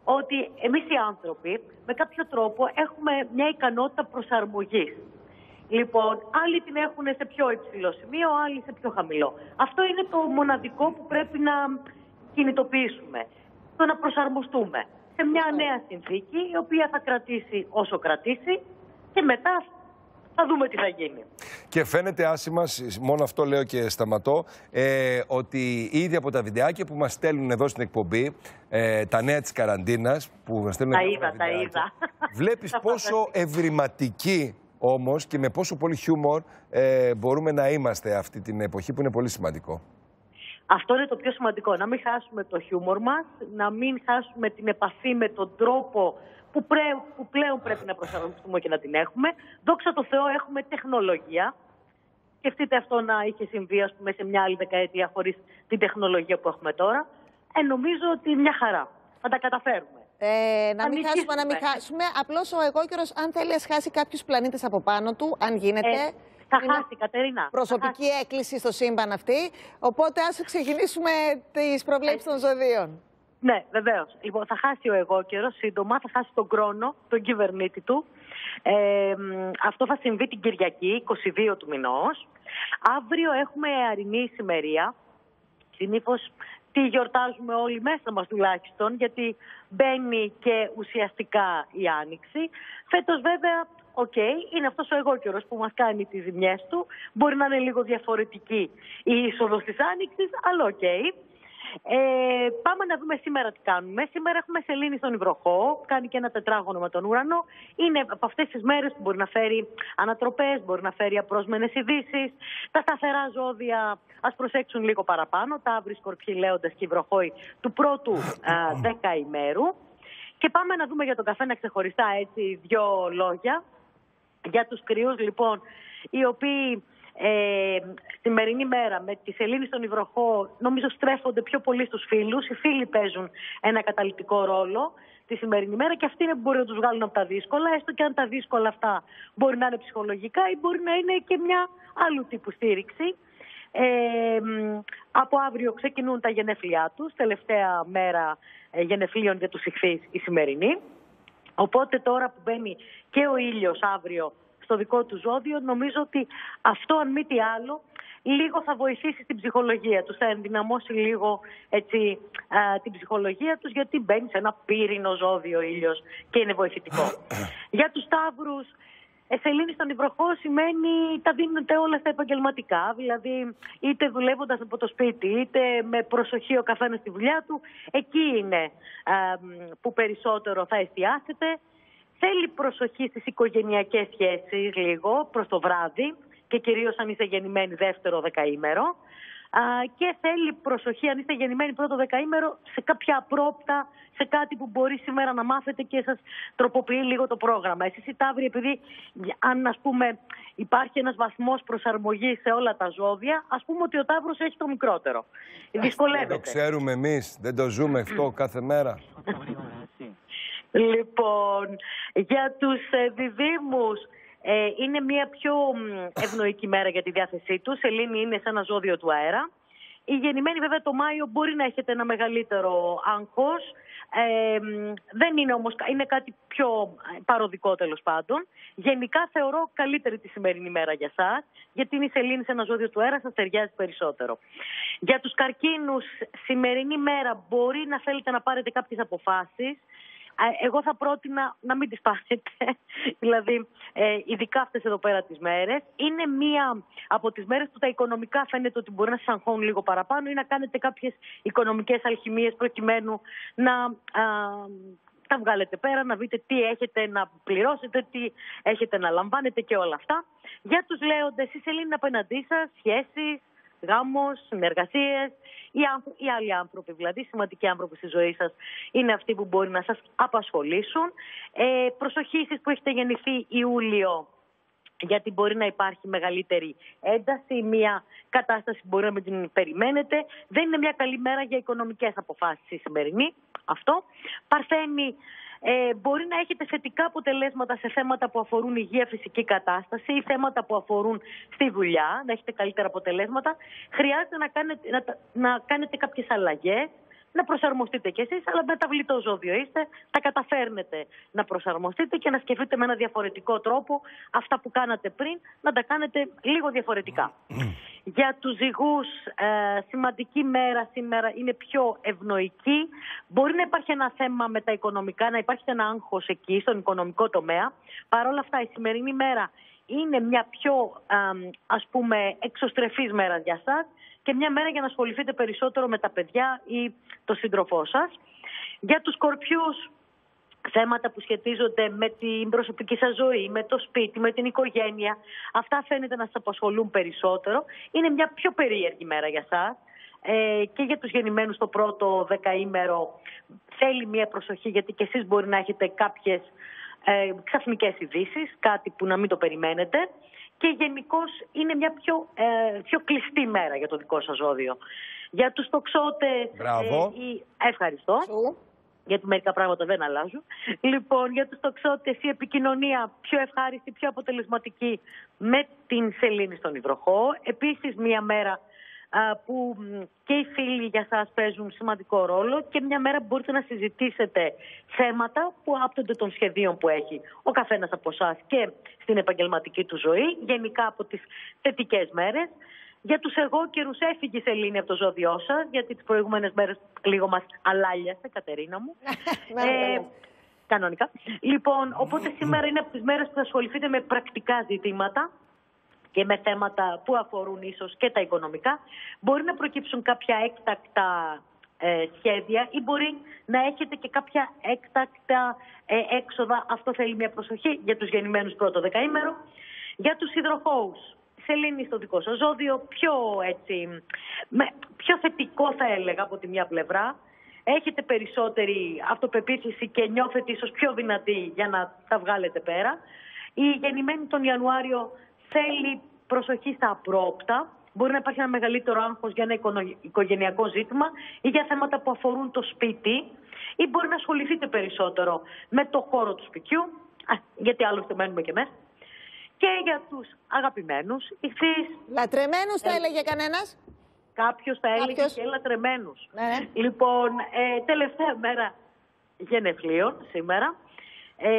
ότι εμείς οι άνθρωποι με κάποιο τρόπο έχουμε μια ικανότητα προσαρμογής. Λοιπόν, άλλοι την έχουν σε πιο υψηλό σημείο, άλλοι σε πιο χαμηλό. Αυτό είναι το μοναδικό που πρέπει να κινητοποιήσουμε. Το να προσαρμοστούμε σε μια νέα συνθήκη, η οποία θα κρατήσει όσο κρατήσει και μετά θα δούμε τι θα γίνει. Και φαίνεται άσημα, μόνο αυτό λέω και σταματώ, ε, ότι ήδη από τα βιντεάκια που μας στέλνουν εδώ στην εκπομπή, ε, τα νέα της καραντίνας, που μας στέλνουν τα εδώ είδα, τα είδα. Βλέπεις πόσο ευρηματικοί όμως και με πόσο πολύ χιούμορ ε, μπορούμε να είμαστε αυτή την εποχή, που είναι πολύ σημαντικό. Αυτό είναι το πιο σημαντικό, να μην χάσουμε το χιούμορ μας, να μην χάσουμε την επαφή με τον τρόπο που, πρέ, που πλέον πρέπει να προσαρμοστούμε και να την έχουμε. Δόξα τω Θεώ, έχουμε τεχνολογία. Σκεφτείτε αυτό να είχε συμβεί, ας πούμε, σε μια άλλη δεκαετία χωρίς την τεχνολογία που έχουμε τώρα. Ε, νομίζω ότι μια χαρά. Θα τα καταφέρουμε. Ε, να μην χάσουμε, να μην χάσουμε. Απλώς ο εγώκερος, αν θέλει, ας χάσει κάποιους πλανήτες από πάνω του, αν γίνεται. Ε, θα χάσει, Κατερίνα. Προσωπική έκκληση στο σύμπαν αυτή. Οπότε ας ξεκινήσουμε τις προβλέψεις των ζωδίων. Ναι, βεβαίως. Λοιπόν, θα χάσει ο εγώκερος σύντομα, θα χάσει τον χρόνο, τον κυβερνήτη του. Ε, αυτό θα συμβεί την Κυριακή, είκοσι δύο του μηνός. Αύριο έχουμε αρινή ησημερία. Συνήθως τη γιορτάζουμε όλοι μέσα μας τουλάχιστον, γιατί μπαίνει και ουσιαστικά η Άνοιξη. Φέτος βέβαια, οκ, okay, είναι αυτός ο εγώκερος που μας κάνει τις ζημιές του. Μπορεί να είναι λίγο διαφορετική η είσοδος της Άνοιξης, αλλά οκ. Okay. Ε, πάμε να δούμε σήμερα τι κάνουμε. Σήμερα έχουμε σελήνη στον υδροχό, κάνει και ένα τετράγωνο με τον ουρανό. Είναι από αυτές τις μέρες που μπορεί να φέρει ανατροπές, μπορεί να φέρει απρόσμενες ειδήσεις. Τα σταθερά ζώδια ας προσέξουν λίγο παραπάνω. Ταύροι, Σκορπιοί, Λέοντες και Υδροχόοι του πρώτου α, δεκαημέρου. Και πάμε να δούμε για τον καθένα ξεχωριστά έτσι δύο λόγια. Για τους Κρυούς λοιπόν, οι οποίοι Ε, σημερινή μέρα με τη σελήνη στον υδροχό νομίζω στρέφονται πιο πολύ στους φίλους. Οι φίλοι παίζουν ένα καταλυτικό ρόλο τη σημερινή μέρα και αυτοί είναι που μπορεί να τους βγάλουν από τα δύσκολα, έστω και αν τα δύσκολα αυτά μπορεί να είναι ψυχολογικά ή μπορεί να είναι και μια άλλου τύπου στήριξη. Ε, από αύριο ξεκινούν τα γενέθλιά τους, τελευταία μέρα ε, γενεθλίων για τους Ιχθύς η σημερινή. Οπότε τώρα που μπαίνει και ο ήλιος αύριο στο δικό του ζώδιο, νομίζω ότι αυτό αν μη τι άλλο λίγο θα βοηθήσει στην ψυχολογία τους, θα ενδυναμώσει λίγο έτσι, α, την ψυχολογία τους, γιατί μπαίνει σε ένα πύρινο ζώδιο ο ήλιος και είναι βοηθητικό. Για τους Ταύρους, σελήνη στον υδροχό σημαίνει τα δίνετε όλα στα επαγγελματικά, δηλαδή είτε δουλεύοντας από το σπίτι, είτε με προσοχή ο καθένας στη δουλειά του, εκεί είναι α, που περισσότερο θα εστιάσετε. Θέλει προσοχή στις οικογενειακές σχέσεις λίγο προς το βράδυ και κυρίως αν είστε γεννημένοι δεύτερο δεκαήμερο. Α, και θέλει προσοχή αν είστε γεννημένοι πρώτο δεκαήμερο σε κάποια απρόπτα, σε κάτι που μπορεί σήμερα να μάθετε και σας τροποποιεί λίγο το πρόγραμμα. Εσείς οι Ταύροι, επειδή αν ας πούμε υπάρχει ένας βαθμός προσαρμογής σε όλα τα ζώδια, ας πούμε ότι ο Ταύρος έχει το μικρότερο. Δυσκολεύεται. Δεν το ξέρουμε εμείς, δεν το ζούμε αυτό κάθε μέρα. Λοιπόν, για τους ε, διδύμους ε, είναι μια πιο ευνοϊκή μέρα για τη διάθεσή τους. Σελήνη είναι σε ένα ζώδιο του αέρα. Οι γεννημένοι βέβαια το Μάιο μπορεί να έχετε ένα μεγαλύτερο άγχος. Ε, δεν είναι όμως, είναι κάτι πιο παροδικό τέλος πάντων. Γενικά θεωρώ καλύτερη τη σημερινή μέρα για σας, γιατί είναι η σελήνη σε ένα ζώδιο του αέρα, σας ταιριάζει περισσότερο. Για τους Καρκίνους, σημερινή μέρα μπορεί να θέλετε να πάρετε κάποιες αποφάσεις. Εγώ θα πρότεινα να μην τις πάρετε, δηλαδή ε, ειδικά αυτές εδώ πέρα τις μέρες. Είναι μία από τις μέρες που τα οικονομικά φαίνεται ότι μπορεί να σας αγχώνουν λίγο παραπάνω ή να κάνετε κάποιες οικονομικές αλχημίες προκειμένου να α, τα βγάλετε πέρα, να δείτε τι έχετε να πληρώσετε, τι έχετε να λαμβάνετε και όλα αυτά. Για τους Λέοντες, η σελήνη απέναντί σας, σχέσεις, γάμος, συνεργασίες, οι, άνθρωποι, οι άλλοι άνθρωποι, δηλαδή σημαντικοί άνθρωποι στη ζωή σας, είναι αυτοί που μπορεί να σας απασχολήσουν. Ε, προσοχή εσείς που έχετε γεννηθεί Ιούλιο, γιατί μπορεί να υπάρχει μεγαλύτερη ένταση, μια κατάσταση που μπορεί να μην την περιμένετε. Δεν είναι μια καλή μέρα για οικονομικές αποφάσεις η σημερινή. Αυτό. Παρθένη, Ε, μπορεί να έχετε θετικά αποτελέσματα σε θέματα που αφορούν υγεία, φυσική κατάσταση ή θέματα που αφορούν στη δουλειά, να έχετε καλύτερα αποτελέσματα. Χρειάζεται να κάνετε, να, να κάνετε κάποιες αλλαγές, να προσαρμοστείτε κι εσείς, αλλά μεταβλητό ζώδιο είστε, τα καταφέρνετε να προσαρμοστείτε και να σκεφτείτε με ένα διαφορετικό τρόπο αυτά που κάνατε πριν, να τα κάνετε λίγο διαφορετικά. Για τους ζυγούς, ε, σημαντική μέρα σήμερα, είναι πιο ευνοϊκή. Μπορεί να υπάρχει ένα θέμα με τα οικονομικά, να υπάρχει ένα άγχος εκεί, στον οικονομικό τομέα. Παρ' όλα αυτά, η σημερινή μέρα είναι μια πιο, ε, ας πούμε, εξωστρεφής μέρα για σας και μια μέρα για να ασχοληθείτε περισσότερο με τα παιδιά ή το σύντροφό σας. Για τους Σκορπιούς, θέματα που σχετίζονται με την προσωπική σας ζωή, με το σπίτι, με την οικογένεια, αυτά φαίνεται να σας απασχολούν περισσότερο. Είναι μια πιο περίεργη μέρα για σας. Ε, και για τους γεννημένους το πρώτο δεκαήμερο θέλει μια προσοχή, γιατί και εσείς μπορεί να έχετε κάποιες ε, ξαφνικές ειδήσεις, κάτι που να μην το περιμένετε. Και γενικώς είναι μια πιο, ε, πιο κλειστή μέρα για το δικό σας ζώδιο. Για τους τοξότες... Μπράβο. Ε, η... Ευχαριστώ. Γιατί μερικά πράγματα δεν αλλάζουν. Λοιπόν, για τους τοξότες η επικοινωνία πιο ευχάριστη, πιο αποτελεσματική με την σελήνη στον υδροχό. Επίσης μια μέρα α, που και οι φίλοι για σας παίζουν σημαντικό ρόλο και μια μέρα που μπορείτε να συζητήσετε θέματα που άπτονται των σχεδίων που έχει ο καθένας από εσάς και στην επαγγελματική του ζωή, γενικά από τις θετικές μέρες. Για τους εγώκερους έφυγε η σελήνη από το ζώδιό σας, γιατί τις προηγούμενες μέρες λίγο μας αλάλιασε, Κατερίνα μου. ε, κανονικά. Λοιπόν, οπότε σήμερα είναι από τις μέρες που θα ασχοληθείτε με πρακτικά ζητήματα και με θέματα που αφορούν ίσως και τα οικονομικά. Μπορεί να προκύψουν κάποια έκτακτα ε, σχέδια ή μπορεί να έχετε και κάποια έκτακτα ε, έξοδα. Αυτό θέλει μια προσοχή για τους γεννημένους πρώτο δεκαήμερο. Για τους υδροχόους, σελήνη στο δικό σας ζώδιο, πιο, έτσι, με, πιο θετικό θα έλεγα από τη μια πλευρά. Έχετε περισσότερη αυτοπεποίθηση και νιώθετε ίσως πιο δυνατοί για να τα βγάλετε πέρα. Η γεννημένη τον Ιανουάριο θέλει προσοχή στα απρόοπτα. Μπορεί να υπάρχει ένα μεγαλύτερο άγχος για ένα οικογενειακό ζήτημα ή για θέματα που αφορούν το σπίτι, ή μπορεί να ασχοληθείτε περισσότερο με το χώρο του σπιτιού, γιατί άλλωστε μένουμε και μέσα. Και για τους αγαπημένους, ηχθείς... Λατρεμένους θα έλεγε κανένας. Κάποιος θα έλεγε Κάποιος... και λατρεμένους. Ναι. Λοιπόν, ε, τελευταία μέρα γενεθλίων σήμερα. Ε,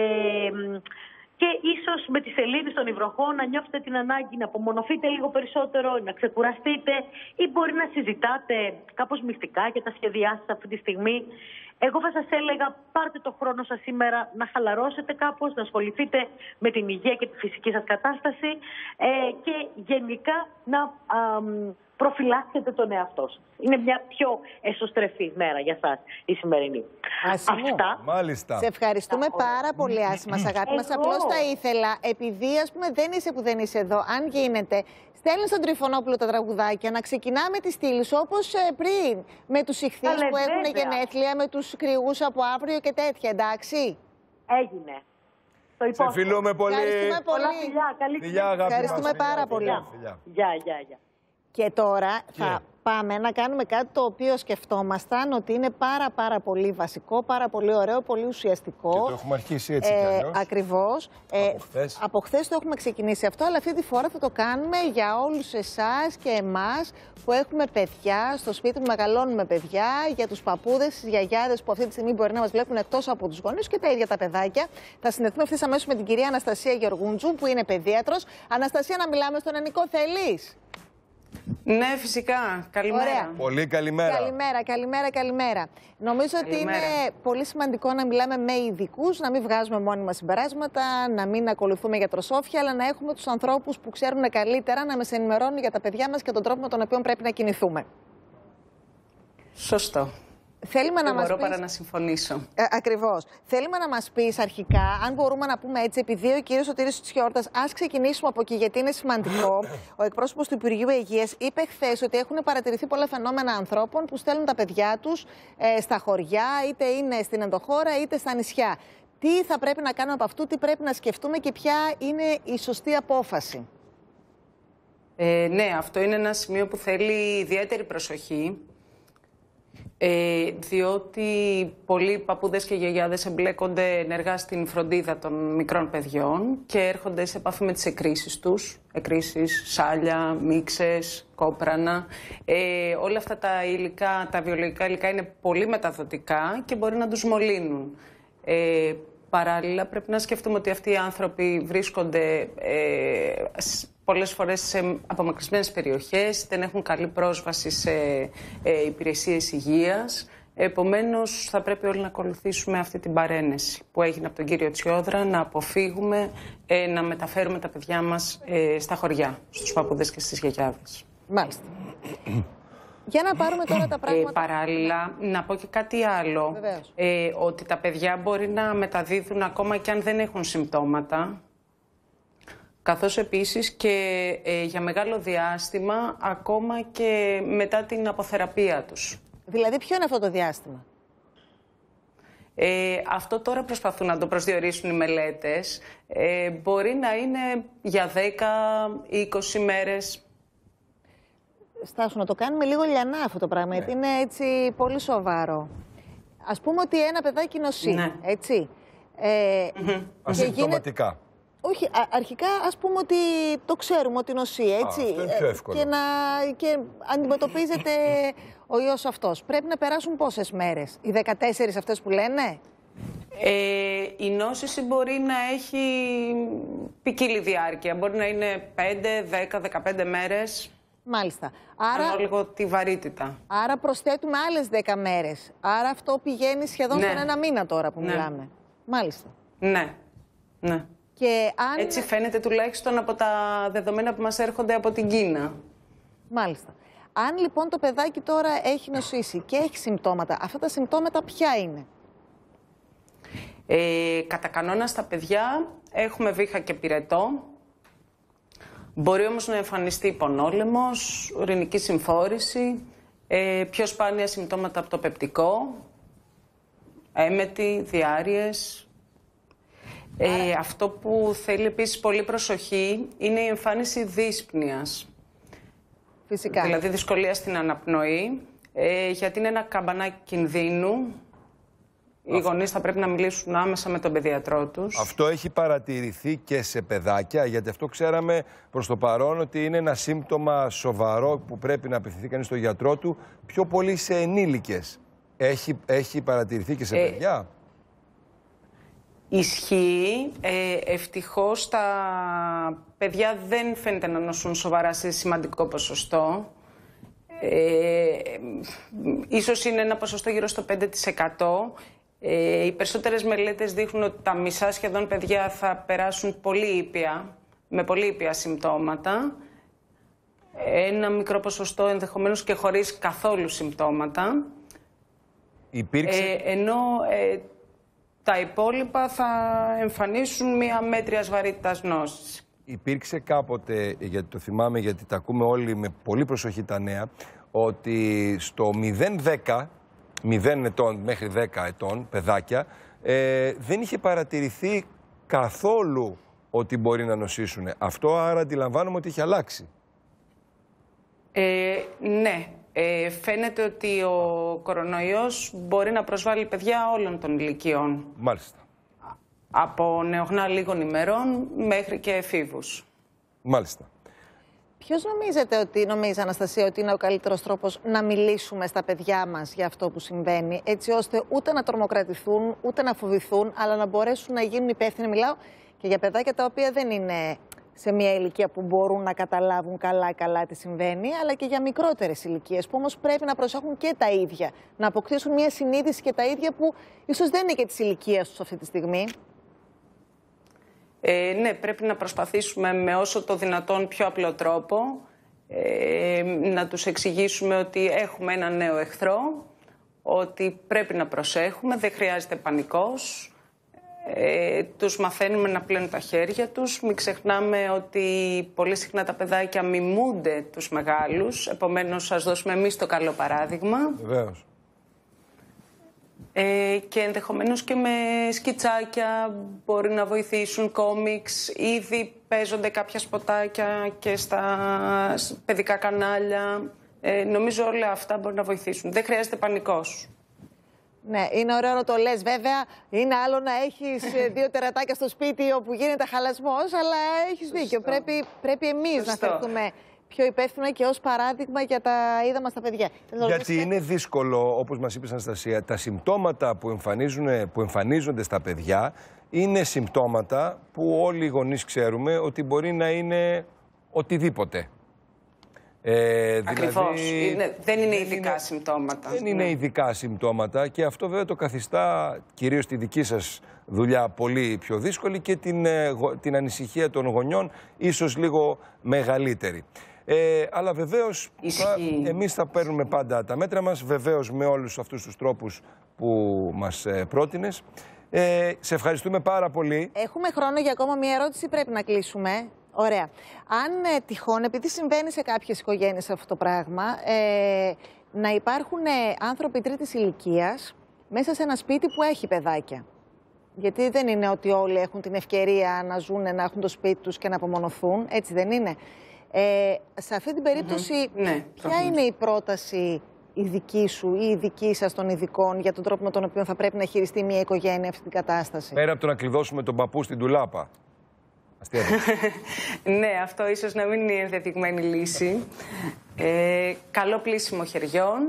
και ίσως με τη σελήνη στον υδροχό να νιώθετε την ανάγκη να απομονωθείτε λίγο περισσότερο, να ξεκουραστείτε ή μπορεί να συζητάτε κάπως μυστικά για τα σχέδιά σας αυτή τη στιγμή. Εγώ θα σας έλεγα, πάρτε το χρόνο σας σήμερα να χαλαρώσετε κάπως, να ασχοληθείτε με την υγεία και τη φυσική σας κατάσταση ε, και γενικά να α, προφυλάξετε τον εαυτό σας. Είναι μια πιο εσωστρεφή μέρα για σας η σημερινή. Άσημο. Αυτά. Μάλιστα. Σε ευχαριστούμε πάρα πολύ, Άση μας, αγάπη μας. Απλώς θα ήθελα, επειδή ας πούμε δεν είσαι που δεν είσαι εδώ, αν γίνεται, στέλνει στον Τριφωνόπουλο τα τραγουδάκια να ξεκινάμε τη στήλη όπως ε, πριν. Με τους ηχθείς που έχουν γενέθλια, με τους κρυούς από αύριο και τέτοια, εντάξει. Έγινε. Το Σε φιλούμε πολύ. Ευχαριστούμε πολύ. Πολλά φιλιά, καλή Φιλιά, αγάπη Ευχαριστούμε μας. πάρα πολύ. Γεια, γεια, γεια. Και τώρα θα πάμε να κάνουμε κάτι το οποίο σκεφτόμασταν ότι είναι πάρα πάρα πολύ βασικό, πάρα πολύ ωραίο, πολύ ουσιαστικό. Και το έχουμε αρχίσει έτσι κι ε, αλλιώς. Ακριβώς. Από χθες. Ε, από χθες το έχουμε ξεκινήσει αυτό, αλλά αυτή τη φορά θα το κάνουμε για όλους εσάς και εμάς που έχουμε παιδιά στο σπίτι, που μεγαλώνουμε παιδιά, για τους παππούδες, τις γιαγιάδες που αυτή τη στιγμή μπορεί να μας βλέπουν εκτός από τους γονείς και τα ίδια τα παιδάκια. Θα συνδεθούμε ευθύς αμέσως με την κυρία Αναστασία Γεωργούντζου, που είναι παιδίατρος. Αναστασία, να μιλάμε στον Ενικό, θέλεις? Ναι, φυσικά. Καλημέρα. Ωραία. Πολύ καλημέρα. Καλημέρα, καλημέρα, καλημέρα. Νομίζω Καλημέρα. ότι είναι πολύ σημαντικό να μιλάμε με ειδικούς, να μην βγάζουμε μόνοι μας συμπεράσματα, να μην ακολουθούμε γιατροσόφια, αλλά να έχουμε τους ανθρώπους που ξέρουν καλύτερα να μας ενημερώνουν για τα παιδιά μας και τον τρόπο με τον οποίο πρέπει να κινηθούμε. Σωστό. Θέλουμε να μπορώ μας πεις... παρά να συμφωνήσω. Ε, ακριβώς. Θέλουμε να μας πεις αρχικά, αν μπορούμε να πούμε έτσι, επειδή ο κύριος Σωτήρης Τσιόρτας, ας ξεκινήσουμε από εκεί, γιατί είναι σημαντικό. Ο εκπρόσωπος του Υπουργείου Υγείας είπε χθες ότι έχουν παρατηρηθεί πολλά φαινόμενα ανθρώπων που στέλνουν τα παιδιά τους ε, στα χωριά, είτε είναι στην ενδοχώρα είτε στα νησιά. Τι θα πρέπει να κάνουμε από αυτού, τι πρέπει να σκεφτούμε και ποια είναι η σωστή απόφαση. Ε, ναι, αυτό είναι ένα σημείο που θέλει ιδιαίτερη προσοχή. Ε, διότι πολλοί παππούδες και γιαγιάδες εμπλέκονται ενεργά στην φροντίδα των μικρών παιδιών και έρχονται σε επαφή με τις εκκρίσεις τους. Εκκρίσεις, σάλια, μίξες, κόπρανα. Ε, όλα αυτά τα υλικά, τα βιολογικά υλικά είναι πολύ μεταδοτικά και μπορεί να τους μολύνουν. Ε, παράλληλα πρέπει να σκεφτούμε ότι αυτοί οι άνθρωποι βρίσκονται ε, πολλές φορές σε απομακρυσμένες περιοχές, δεν έχουν καλή πρόσβαση σε ε, υπηρεσίες υγείας. Επομένως, θα πρέπει όλοι να ακολουθήσουμε αυτή την παρένεση που έγινε από τον κύριο Τσιόδρα, να αποφύγουμε ε, να μεταφέρουμε τα παιδιά μας ε, στα χωριά, στους παππούδες και στις γιαγιάδες. Μάλιστα. Για να πάρουμε τώρα τα πράγματα... Ε, παράλληλα, να πω και κάτι άλλο, ε, ότι τα παιδιά μπορεί να μεταδίδουν ακόμα και αν δεν έχουν συμπτώματα, καθώς επίσης και ε, για μεγάλο διάστημα, ακόμα και μετά την αποθεραπεία τους. Δηλαδή, ποιο είναι αυτό το διάστημα? Ε, αυτό τώρα προσπαθούν να το προσδιορίσουν οι μελέτες. Ε, μπορεί να είναι για δέκα ή είκοσι μέρες. Στάσου, να το κάνουμε λίγο λιανά αυτό το πράγμα, γιατί είναι έτσι πολύ σοβαρό. Ας πούμε ότι ένα παιδάκι νοσεί, ναι. έτσι. Ε, mm-hmm. Ασυμπτωματικά. Γίνεται... Όχι, α, αρχικά ας πούμε ότι το ξέρουμε ότι νοσεί, έτσι. Α, αυτό είναι πιο εύκολο. Και, να, και αντιμετωπίζεται ο ιός αυτός. Πρέπει να περάσουν πόσες μέρες? Οι δεκατέσσερις αυτές που λένε? Ε, η νόσηση μπορεί να έχει ποικίλη διάρκεια. Μπορεί να είναι πέντε, δέκα, δεκαπέντε μέρες. Μάλιστα. Άρα, ανάλογα τη βαρύτητα. Άρα προσθέτουμε άλλες δέκα μέρες. Άρα αυτό πηγαίνει σχεδόν ναι. στον ένα μήνα τώρα που ναι. μιλάμε. Μάλιστα. Ναι. Ναι. Και αν... Έτσι φαίνεται τουλάχιστον από τα δεδομένα που μας έρχονται από την Κίνα. Μάλιστα. Αν λοιπόν το παιδάκι τώρα έχει νοσήσει και έχει συμπτώματα, αυτά τα συμπτώματα ποια είναι? Ε, κατά κανόνα στα παιδιά έχουμε βήχα και πυρετό. Μπορεί όμως να εμφανιστεί υπονόλεμος, ουρηνική συμφόρηση, ε, πιο σπάνια συμπτώματα από το πεπτικό, έμετη, διάρειες. Ε, αυτό που θέλει επίσης πολύ προσοχή είναι η εμφάνιση δύσπνοιας. Φυσικά. Δηλαδή δυσκολία στην αναπνοή, ε, γιατί είναι ένα καμπανάκι κινδύνου. Οι Αυτό... γονείς θα πρέπει να μιλήσουν άμεσα με τον παιδιατρό τους. Αυτό έχει παρατηρηθεί και σε παιδάκια, γιατί αυτό ξέραμε προς το παρόν ότι είναι ένα σύμπτωμα σοβαρό που πρέπει να απευθυνθεί κανείς στον γιατρό του, πιο πολύ σε ενήλικες. Έχει, έχει παρατηρηθεί και σε ε... παιδιά? Ισχύει. Ε, ευτυχώς τα παιδιά δεν φαίνεται να νοσούν σοβαρά σε σημαντικό ποσοστό. Ε, ίσως είναι ένα ποσοστό γύρω στο πέντε τοις εκατό. Ε, οι περισσότερες μελέτες δείχνουν ότι τα μισά σχεδόν παιδιά θα περάσουν πολύ ήπια, με πολύ ήπια συμπτώματα. Ένα μικρό ποσοστό ενδεχομένως και χωρίς καθόλου συμπτώματα. Υπήρξε... Ε, ενώ... Ε, τα υπόλοιπα θα εμφανίσουν μια μέτριας βαρύτητας νόσης. Υπήρξε κάποτε, γιατί το θυμάμαι γιατί τα ακούμε όλοι με πολύ προσοχή τα νέα, ότι στο μηδέν δέκα, μηδέν ετών μέχρι δέκα ετών, παιδάκια, ε, δεν είχε παρατηρηθεί καθόλου ότι μπορεί να νοσήσουν. Αυτό άρα αντιλαμβάνομαι ότι είχε αλλάξει. Ε, ναι. Ε, φαίνεται ότι ο κορονοϊός μπορεί να προσβάλλει παιδιά όλων των ηλικιών. Μάλιστα. Από νεογνά λίγων ημερών μέχρι και εφήβους. Μάλιστα. Ποιος νομίζετε ότι, νομίζει Αναστασία, ότι είναι ο καλύτερος τρόπος να μιλήσουμε στα παιδιά μας για αυτό που συμβαίνει, έτσι ώστε ούτε να τρομοκρατηθούν, ούτε να φοβηθούν, αλλά να μπορέσουν να γίνουν υπεύθυνοι? Μιλάω και για παιδάκια τα οποία δεν είναι σε μια ηλικία που μπορούν να καταλάβουν καλά-καλά τι συμβαίνει, αλλά και για μικρότερες ηλικίες που όμως πρέπει να προσέχουν και τα ίδια. Να αποκτήσουν μια συνείδηση και τα ίδια που ίσως δεν είναι και της ηλικίας τους αυτή τη στιγμή. Ε, ναι, πρέπει να προσπαθήσουμε με όσο το δυνατόν πιο απλό τρόπο ε, να τους εξηγήσουμε ότι έχουμε ένα νέο εχθρό, ότι πρέπει να προσέχουμε, δεν χρειάζεται πανικός. Ε, τους μαθαίνουμε να πλένουν τα χέρια τους. Μην ξεχνάμε ότι πολύ συχνά τα παιδάκια μιμούνται τους μεγάλους, επομένως σας δώσουμε εμείς το καλό παράδειγμα. Βεβαίως. Ε, και ενδεχομένως και με σκιτσάκια μπορεί να βοηθήσουν, κόμιξ. Ήδη παίζονται κάποια σποτάκια και στα παιδικά κανάλια Ε, νομίζω όλα αυτά μπορεί να βοηθήσουν. Δεν χρειάζεται πανικός. Ναι, είναι ωραίο να το λες. Βέβαια, είναι άλλο να έχεις δύο τερατάκια στο σπίτι όπου γίνεται χαλασμός, αλλά έχεις δίκιο. Πρέπει, πρέπει εμείς να φερθούμε πιο υπεύθυνα και ως παράδειγμα για τα είδα μας τα παιδιά. Γιατί είναι δύσκολο, όπως μας είπες, Αναστασία, τα συμπτώματα που, εμφανίζουν, που εμφανίζονται στα παιδιά είναι συμπτώματα που όλοι οι γονείς ξέρουμε ότι μπορεί να είναι οτιδήποτε. Ε, Ακριβώς. δηλαδή, είναι, δεν είναι ειδικά είναι, συμπτώματα. Δεν είναι ναι. ειδικά συμπτώματα και αυτό βέβαια το καθιστά κυρίως τη δική σας δουλειά πολύ πιο δύσκολη και την, την ανησυχία των γονιών ίσως λίγο μεγαλύτερη. Ε, αλλά βεβαίως θα, εμείς θα παίρνουμε πάντα τα μέτρα μας, βεβαίως με όλους αυτούς τους τρόπους που μας ε, πρότεινες. Ε, σε ευχαριστούμε πάρα πολύ. Έχουμε χρόνο για ακόμα μία ερώτηση, πρέπει να κλείσουμε. Ωραία. Αν ε, τυχόν, επειδή συμβαίνει σε κάποιες οικογένειες αυτό το πράγμα, ε, να υπάρχουν ε, άνθρωποι τρίτης ηλικίας μέσα σε ένα σπίτι που έχει παιδάκια. Γιατί δεν είναι ότι όλοι έχουν την ευκαιρία να ζουν, να έχουν το σπίτι τους και να απομονωθούν, έτσι δεν είναι. Ε, σε αυτή την περίπτωση, Mm-hmm. ναι, ποια είναι η πρόταση η δική σου ή η δική σας των ειδικών για τον τρόπο με τον οποίο θα πρέπει να χειριστεί μια οικογένεια αυτή την κατάσταση? Πέρα από το να κλειδώσουμε τον παππού στην ντουλάπα. Ναι, αυτό ίσως να μην είναι η ενδεδειγμένη λύση. Ε, καλό πλύσιμο χεριών.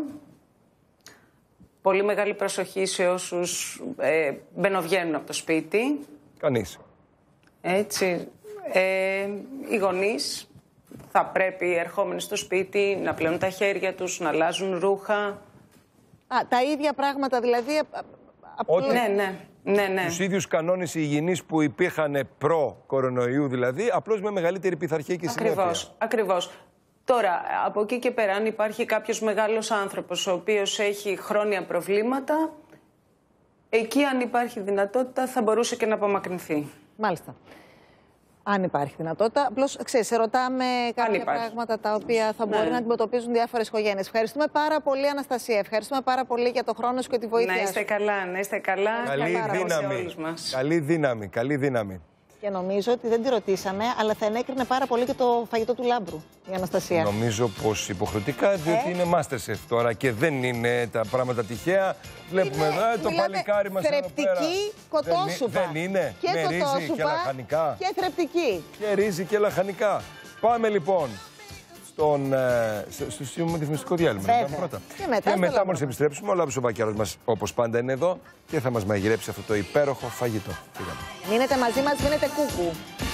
Πολύ μεγάλη προσοχή σε όσους ε, μπαινοβγαίνουν από το σπίτι. Κανείς. Έτσι. Ε, οι γονείς θα πρέπει ερχόμενοι στο σπίτι να πλένουν τα χέρια τους, να αλλάζουν ρούχα. Α, τα ίδια πράγματα δηλαδή. Ότι... Ναι, ναι. Ναι, ναι. Τους ίδιους κανόνες υγιεινής που υπήρχαν προ-κορονοϊού δηλαδή, απλώς με μεγαλύτερη πειθαρχία και συνέπεια. Ακριβώς, ακριβώς. Τώρα, από εκεί και πέρα, αν υπάρχει κάποιος μεγάλος άνθρωπος ο οποίος έχει χρόνια προβλήματα, εκεί αν υπάρχει δυνατότητα θα μπορούσε και να απομακρυνθεί. Μάλιστα. Αν υπάρχει δυνατότητα. Απλώς, ξέρεις, σε ρωτάμε κάποια πράγματα τα οποία θα μπορεί ναι. να αντιμετωπίζουν διάφορες οικογένειες. Ευχαριστούμε πάρα πολύ, Αναστασία. Ευχαριστούμε πάρα πολύ για το χρόνο σου και τη βοήθεια σου. Να είστε καλά, να είστε καλά. Καλή δύναμη. Καλή δύναμη, καλή δύναμη. Και νομίζω ότι δεν τη ρωτήσαμε, αλλά θα ενέκρινε πάρα πολύ και το φαγητό του Λάμπρου, η Αναστασία. Νομίζω πως υποχρεωτικά, διότι ε? είναι MasterChef τώρα και δεν είναι τα πράγματα τυχαία. Βλέπουμε είναι, εδώ το παλικάρι μας εδώ πέρα. Θρεπτική κοτόσουπα. Δεν είναι. Και με ρύζι και λαχανικά. Και θρεπτική. Και ρύζι και λαχανικά. Πάμε λοιπόν στον, στο διαφημιστικό διάλειμμα. Πρώτα. Και μετά, και μετά μόλις επιστρέψουμε, ο Λάμπρος ο Μπακιάρος μας όπως πάντα είναι εδώ και θα μας μαγειρέψει αυτό το υπέροχο φαγητό. Πήγαμε. Μείνετε μαζί μας, μείνετε κούκου.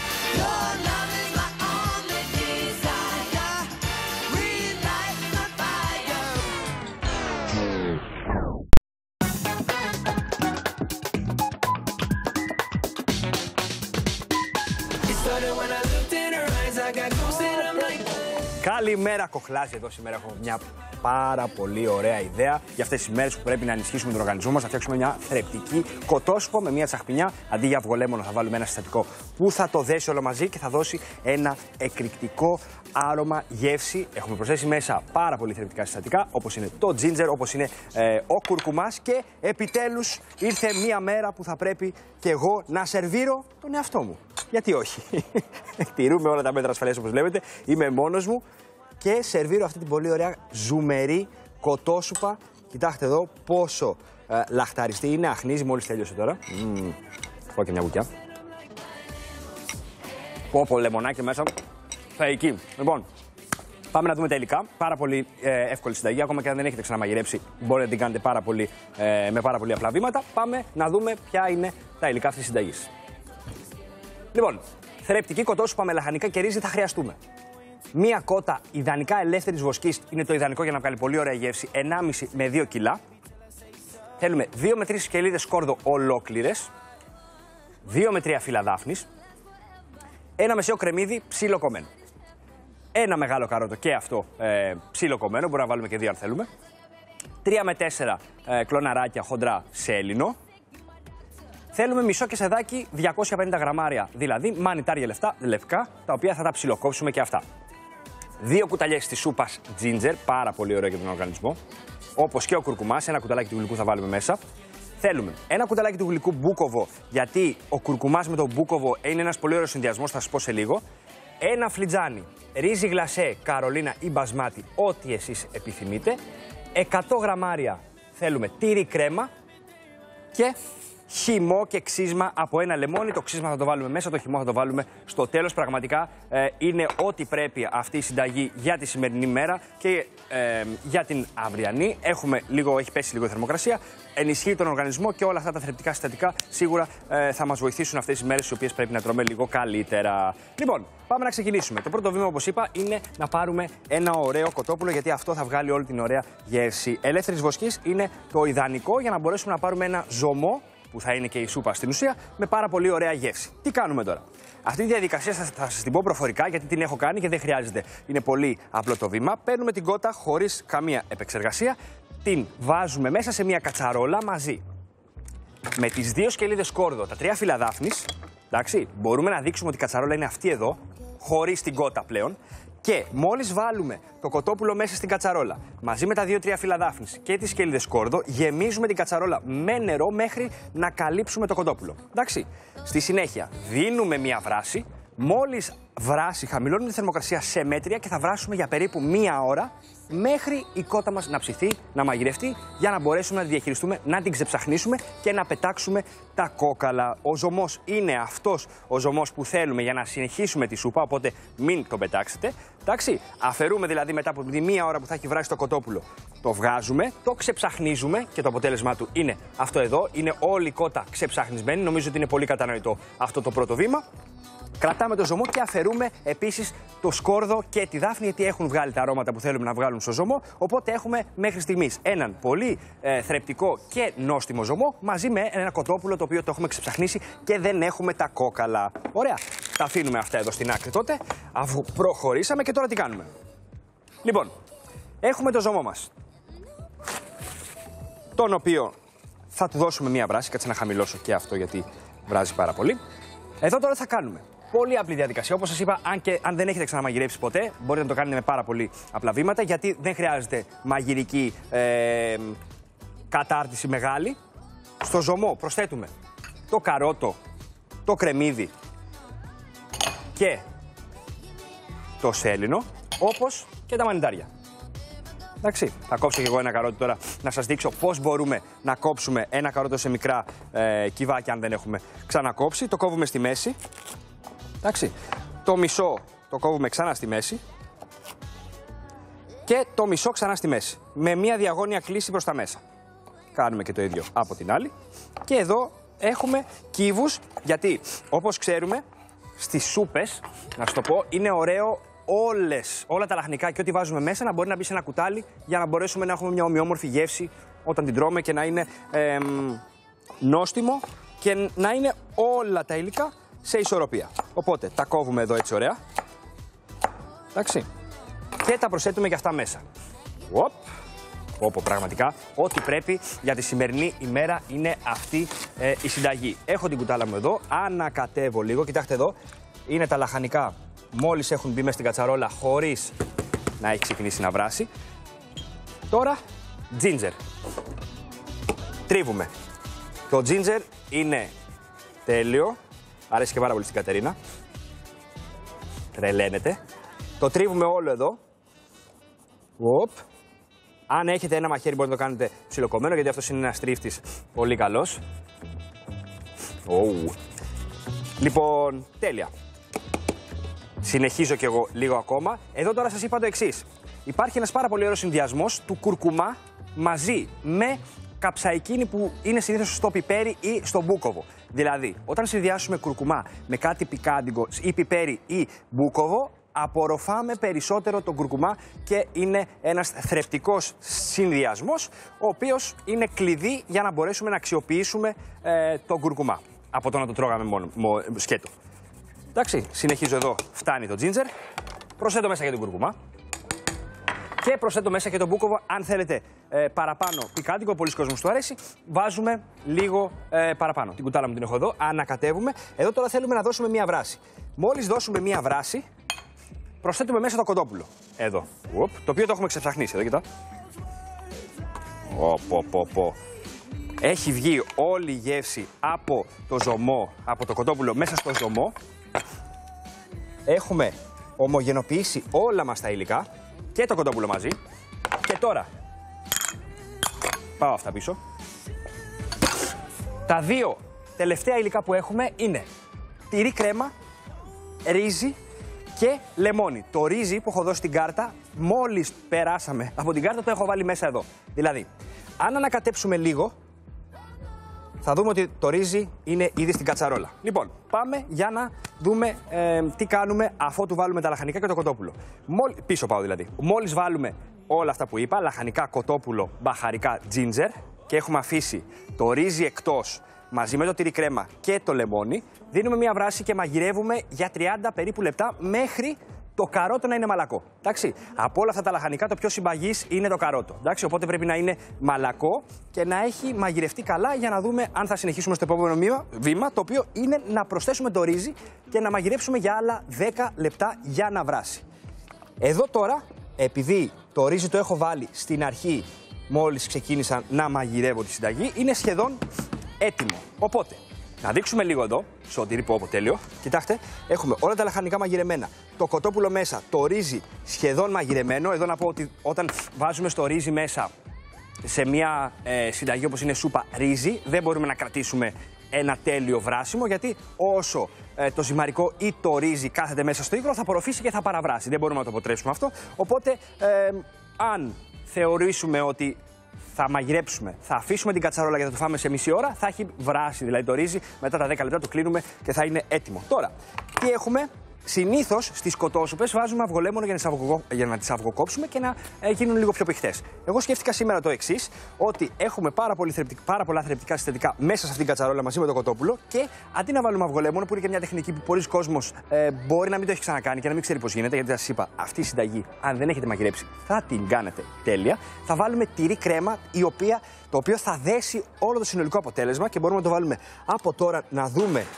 Καλημέρα, Κοχλάζη. Εδώ σήμερα έχω μια πάρα πολύ ωραία ιδέα για αυτές τις μέρες που πρέπει να ενισχύσουμε τον οργανισμό μας. Θα φτιάξουμε μια θρεπτική κοτόσουπα με μια τσαχπινιά. Αντί για αυγολέμονο, θα βάλουμε ένα συστατικό που θα το δέσει όλο μαζί και θα δώσει ένα εκρηκτικό άρωμα, γεύση. Έχουμε προσθέσει μέσα πάρα πολύ θρεπτικά συστατικά, όπως είναι το ginger, όπως είναι ε, ο κουρκουμάς. Και επιτέλους ήρθε μια μέρα που θα πρέπει και εγώ να σερβίρω τον εαυτό μου. Γιατί όχι. Τηρούμε όλα τα μέτρα ασφαλείας όπως βλέπετε. Είμαι μόνος μου και σερβίρω αυτή την πολύ ωραία ζουμερή κοτόσουπα. Κοιτάξτε εδώ πόσο ε, λαχταριστή είναι. Αχνίζει μόλις τέλειωσε τώρα. Mm. Πάω και μια βουκιά. Πω πω λεμονάκι μέσα. Θεϊκή. Λοιπόν, πάμε να δούμε τα υλικά. Πάρα πολύ ε, εύκολη συνταγή. Ακόμα και αν δεν έχετε ξαναμαγειρέψει, μπορείτε να την κάνετε πάρα πολύ, ε, με πάρα πολύ απλά βήματα. Πάμε να δούμε ποια είναι τα υλικά αυτής της συνταγής. Λοιπόν, θρεπτική κοτόσουπα με λαχανικά και ρύζι θα χρειαστούμε. Μία κότα ιδανικά ελεύθερης βοσκής, είναι το ιδανικό για να βγάλει πολύ ωραία γεύση, ενάμιση με δύο κιλά. Θέλουμε δύο με τρεις σκελίδες σκόρδο ολόκληρες, δύο με τρία φύλλα δάφνης, ένα μεσαίο κρεμμύδι ψιλοκομμένο. Ένα μεγάλο καρότο και αυτό ε, ψιλοκομμένο, μπορούμε να βάλουμε και δύο αν θέλουμε. Τρία με τέσσερα ε, κλωναράκια χοντρά σέλινο. Θέλουμε μισό κεσεδάκι διακόσια πενήντα γραμμάρια, δηλαδή μανιτάρια λεφτά, λευκά, τα οποία θα τα ψιλοκόψουμε και αυτά. Δύο κουταλιές της σούπας ginger, πάρα πολύ ωραίο για τον οργανισμό. Όπως και ο κουρκουμάς, ένα κουταλάκι του γλυκού θα βάλουμε μέσα. Θέλουμε ένα κουταλάκι του γλυκού μπούκοβο, γιατί ο κουρκουμάς με τον μπούκοβο είναι ένας πολύ ωραίος συνδυασμός, θα σας πω σε λίγο. ένα φλιτζάνι ρύζι γλασέ, Καρολίνα ή μπασμάτι, ό,τι εσείς επιθυμείτε. εκατό γραμμάρια θέλουμε τύρι κρέμα και χυμό και ξύσμα από ένα λεμόνι. Το ξύσμα θα το βάλουμε μέσα, το χυμό θα το βάλουμε στο τέλος. Πραγματικά ε, είναι ό,τι πρέπει αυτή η συνταγή για τη σημερινή μέρα και ε, για την αυριανή. Έχουμε λίγο, έχει πέσει λίγο η θερμοκρασία, ενισχύει τον οργανισμό και όλα αυτά τα θρεπτικά συστατικά σίγουρα ε, θα μας βοηθήσουν αυτές τις μέρες τις οποίες πρέπει να τρώμε λίγο καλύτερα. Λοιπόν, πάμε να ξεκινήσουμε. Το πρώτο βήμα, όπως είπα, είναι να πάρουμε ένα ωραίο κοτόπουλο, γιατί αυτό θα βγάλει όλη την ωραία γεύση. Ελεύθερης βοσκής είναι το ιδανικό για να μπορέσουμε να πάρουμε ένα ζωμό, που θα είναι και η σούπα στην ουσία, με πάρα πολύ ωραία γεύση. Τι κάνουμε τώρα? Αυτή τη διαδικασία θα, θα σας την πω προφορικά, γιατί την έχω κάνει και δεν χρειάζεται. Είναι πολύ απλό το βήμα. Παίρνουμε την κότα χωρίς καμία επεξεργασία, την βάζουμε μέσα σε μια κατσαρόλα μαζί με τις δύο σκελίδες σκόρδο, τα τρία φύλλα δάφνης. Εντάξει, μπορούμε να δείξουμε ότι η κατσαρόλα είναι αυτή εδώ, χωρίς την κότα πλέον. Και μόλις βάλουμε το κοτόπουλο μέσα στην κατσαρόλα, μαζί με τα δύο τρία φύλλα δάφνης και τις σκελίδες σκόρδο, γεμίζουμε την κατσαρόλα με νερό μέχρι να καλύψουμε το κοτόπουλο. Εντάξει. Στη συνέχεια δίνουμε μία βράση. Μόλις βράσει, χαμηλώνουμε τη θερμοκρασία σε μέτρια και θα βράσουμε για περίπου μία ώρα μέχρι η κότα μας να ψηθεί, να μαγειρευτεί, για να μπορέσουμε να τη διαχειριστούμε, να την ξεψαχνίσουμε και να πετάξουμε τα κόκαλα. Ο ζωμός είναι αυτός ο ζωμός που θέλουμε για να συνεχίσουμε τη σούπα, οπότε μην τον πετάξετε. Εντάξει, αφαιρούμε δηλαδή μετά από τη μία ώρα που θα έχει βράσει το κοτόπουλο, το βγάζουμε, το ξεψαχνίζουμε και το αποτέλεσμά του είναι αυτό εδώ. Είναι όλη η κότα ξεψαχνισμένη. Νομίζω ότι είναι πολύ κατανοητό αυτό το πρώτο βήμα. Κρατάμε το ζωμό και αφαιρούμε επίσης το σκόρδο και τη δάφνη, γιατί έχουν βγάλει τα αρώματα που θέλουμε να βγάλουν στο ζωμό. Οπότε έχουμε μέχρι στιγμής έναν πολύ ε, θρεπτικό και νόστιμο ζωμό, μαζί με ένα κοτόπουλο το οποίο το έχουμε ξεψαχνίσει και δεν έχουμε τα κόκαλα. Ωραία. Τα αφήνουμε αυτά εδώ στην άκρη τότε, αφού προχωρήσαμε. Και τώρα τι κάνουμε? Λοιπόν, έχουμε το ζωμό μας, τον οποίο θα του δώσουμε μία βράση. Κάτσε να χαμηλώσω και αυτό, γιατί βράζει πάρα πολύ. Εδώ τώρα θα κάνουμε πολύ απλή διαδικασία. Όπως σας είπα, αν, και, αν δεν έχετε ξαναμαγειρέψει ποτέ, μπορείτε να το κάνετε με πάρα πολύ απλά βήματα, γιατί δεν χρειάζεται μαγειρική ε, κατάρτιση μεγάλη. Στο ζωμό προσθέτουμε το καρότο, το κρεμμύδι και το σέλινο, όπως και τα μανιτάρια. Εντάξει, θα κόψω και εγώ ένα καρότο τώρα να σας δείξω πώς μπορούμε να κόψουμε ένα καρότο σε μικρά ε, κυβάκια αν δεν έχουμε ξανακόψει. Το κόβουμε στη μέση. Εντάξει, το μισό το κόβουμε ξανά στη μέση και το μισό ξανά στη μέση, με μια διαγώνια κλίση προς τα μέσα. Κάνουμε και το ίδιο από την άλλη. Και εδώ έχουμε κύβους, γιατί όπως ξέρουμε στις σούπες, να σου το πω, είναι ωραίο όλες, όλα τα λαχνικά και ό,τι βάζουμε μέσα να μπορεί να μπει σε ένα κουτάλι, για να μπορέσουμε να έχουμε μια ομοιόμορφη γεύση όταν την τρώμε και να είναι ε, νόστιμο και να είναι όλα τα υλικά σε ισορροπία. Οπότε τα κόβουμε εδώ έτσι ωραία. Εντάξει. Και τα προσθέτουμε και αυτά μέσα. Οπ. Όπου πραγματικά ό,τι πρέπει για τη σημερινή ημέρα είναι αυτή ε, η συνταγή. Έχω την κουτάλα μου εδώ, ανακατεύω λίγο, κοιτάξτε εδώ, είναι τα λαχανικά. Μόλις έχουν μπει μέσα στην κατσαρόλα χωρίς να έχει ξεκινήσει να βράσει. Τώρα, ginger. Τρίβουμε. Το ginger είναι τέλειο. Αρέσει και πάρα πολύ στην Κατερίνα. Τρελαίνεται. Το τρίβουμε όλο εδώ. Οπ. Αν έχετε ένα μαχαίρι μπορείτε να το κάνετε ψιλοκομμένο, γιατί αυτός είναι ένας τρίφτης πολύ καλός. Oh. Λοιπόν, τέλεια. Συνεχίζω κι εγώ λίγο ακόμα. Εδώ τώρα σας είπα το εξής. Υπάρχει ένας πάρα πολύ ωραίος συνδυασμός του κουρκουμά μαζί με καψαϊκίνη που είναι συνήθως στο πιπέρι ή στο μπούκοβο. Δηλαδή, όταν συνδυάσουμε κουρκουμά με κάτι πικάντικο ή πιπέρι ή μπούκοβο, απορροφάμε περισσότερο τον κουρκουμά και είναι ένας θρεπτικός συνδυασμός, ο οποίος είναι κλειδί για να μπορέσουμε να αξιοποιήσουμε ε, τον κουρκουμά, από το να το τρώγαμε μόνο, μο, σκέτο. Εντάξει, συνεχίζω εδώ, φτάνει το ginger, προσθέτω μέσα και τον κουρκουμά και προσθέτω μέσα και τον μπούκοβο. Αν θέλετε ε, παραπάνω πικάντικο, πολλοί κόσμος του αρέσει, βάζουμε λίγο ε, παραπάνω. Την κουτάλα μου την έχω εδώ, ανακατεύουμε. Εδώ τώρα θέλουμε να δώσουμε μία βράση. Μόλις δώσουμε μία βράση, προσθέτουμε μέσα το κοτόπουλο. Εδώ. Οπ, το οποίο το έχουμε ξεψαχνίσει. Εδώ, κοιτά. Οπ, οπ, οπ, οπ. Έχει βγει όλη η γεύση από το ζωμό, από το κοτόπουλο μέσα στο ζωμό. έχουμε ομογενοποιήσει όλα μας τα υλικά και το κοτόπουλο μαζί. Και τώρα πάω αυτά πίσω. Τα δύο τελευταία υλικά που έχουμε είναι τυρί κρέμα, ρύζι και λεμόνι. Το ρύζι που έχω δώσει στην κάρτα, μόλις περάσαμε από την κάρτα, το έχω βάλει μέσα εδώ. Δηλαδή, αν ανακατέψουμε λίγο, θα δούμε ότι το ρύζι είναι ήδη στην κατσαρόλα. Λοιπόν, πάμε για να δούμε ε, τι κάνουμε αφότου βάλουμε τα λαχανικά και το κοτόπουλο. Μόλι, πίσω πάω δηλαδή. Μόλις βάλουμε όλα αυτά που είπα, λαχανικά, κοτόπουλο, μπαχαρικά, ginger, και έχουμε αφήσει το ρύζι εκτός μαζί με το τυρί κρέμα και το λεμόνι, δίνουμε μια βράση και μαγειρεύουμε για τριάντα περίπου λεπτά μέχρι το καρότο να είναι μαλακό. Εντάξει. Από όλα αυτά τα λαχανικά το πιο συμπαγής είναι το καρότο. Εντάξει. Οπότε πρέπει να είναι μαλακό και να έχει μαγειρευτεί καλά για να δούμε αν θα συνεχίσουμε στο επόμενο βήμα, το οποίο είναι να προσθέσουμε το ρύζι και να μαγειρέψουμε για άλλα δέκα λεπτά για να βράσει. Εδώ τώρα, επειδή το ρύζι το έχω βάλει στην αρχή, μόλις ξεκίνησα να μαγειρεύω τη συνταγή, είναι σχεδόν έτοιμο. Οπότε, να δείξουμε λίγο εδώ, στο τυρί που από τέλειο. Κοιτάξτε, έχουμε όλα τα λαχανικά μαγειρεμένα. Το κοτόπουλο μέσα, το ρύζι σχεδόν μαγειρεμένο. Εδώ να πω ότι όταν βάζουμε στο ρύζι μέσα σε μια ε, συνταγή όπως είναι σούπα ρύζι, δεν μπορούμε να κρατήσουμε ένα τέλειο βράσιμο, γιατί όσο ε, το ζυμαρικό ή το ρύζι κάθεται μέσα στο ύκνο, θα απορροφήσει και θα παραβράσει. Δεν μπορούμε να το αποτρέψουμε αυτό. Οπότε, ε, αν θεωρήσουμε ότι θα μαγειρέψουμε, θα αφήσουμε την κατσαρόλα και θα το φάμε σε μισή ώρα, θα έχει βράσει δηλαδή το ρύζι. Μετά τα δέκα λεπτά το κλείνουμε και θα είναι έτοιμο. Τώρα, τι έχουμε? Συνήθως στις κοτόσουπες βάζουμε αυγολέμονο για να τις, αυγοκο... για να τις αυγοκόψουμε και να ε, γίνουν λίγο πιο πηχτές. Εγώ σκέφτηκα σήμερα το εξής, ότι έχουμε πάρα, πολύ θρεπτικ... πάρα πολλά θρεπτικά συστατικά μέσα σε αυτήν την κατσαρόλα μαζί με το κοτόπουλο, και αντί να βάλουμε αυγολέμονο, που είναι και μια τεχνική που πολλοί κόσμος ε, μπορεί να μην το έχει ξανακάνει και να μην ξέρει πώς γίνεται, γιατί σας είπα, αυτή η συνταγή, αν δεν έχετε μαγειρέψει, θα την κάνετε τέλεια. Θα βάλουμε τυρί κρέμα, η οποία, το οποίο θα δέσει όλο το συνολικό αποτέλεσμα και μπορούμε να το βάλουμε από τώρα να δούμε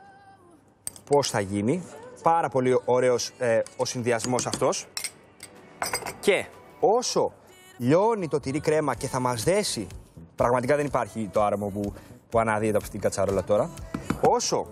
πώς θα γίνει. Πάρα πολύ ωραίος ε, ο συνδυασμός αυτός. Και όσο λιώνει το τυρί κρέμα και θα μας δέσει, πραγματικά δεν υπάρχει το άρωμα που, που αναδύεται από την κατσαρόλα τώρα. Όσο...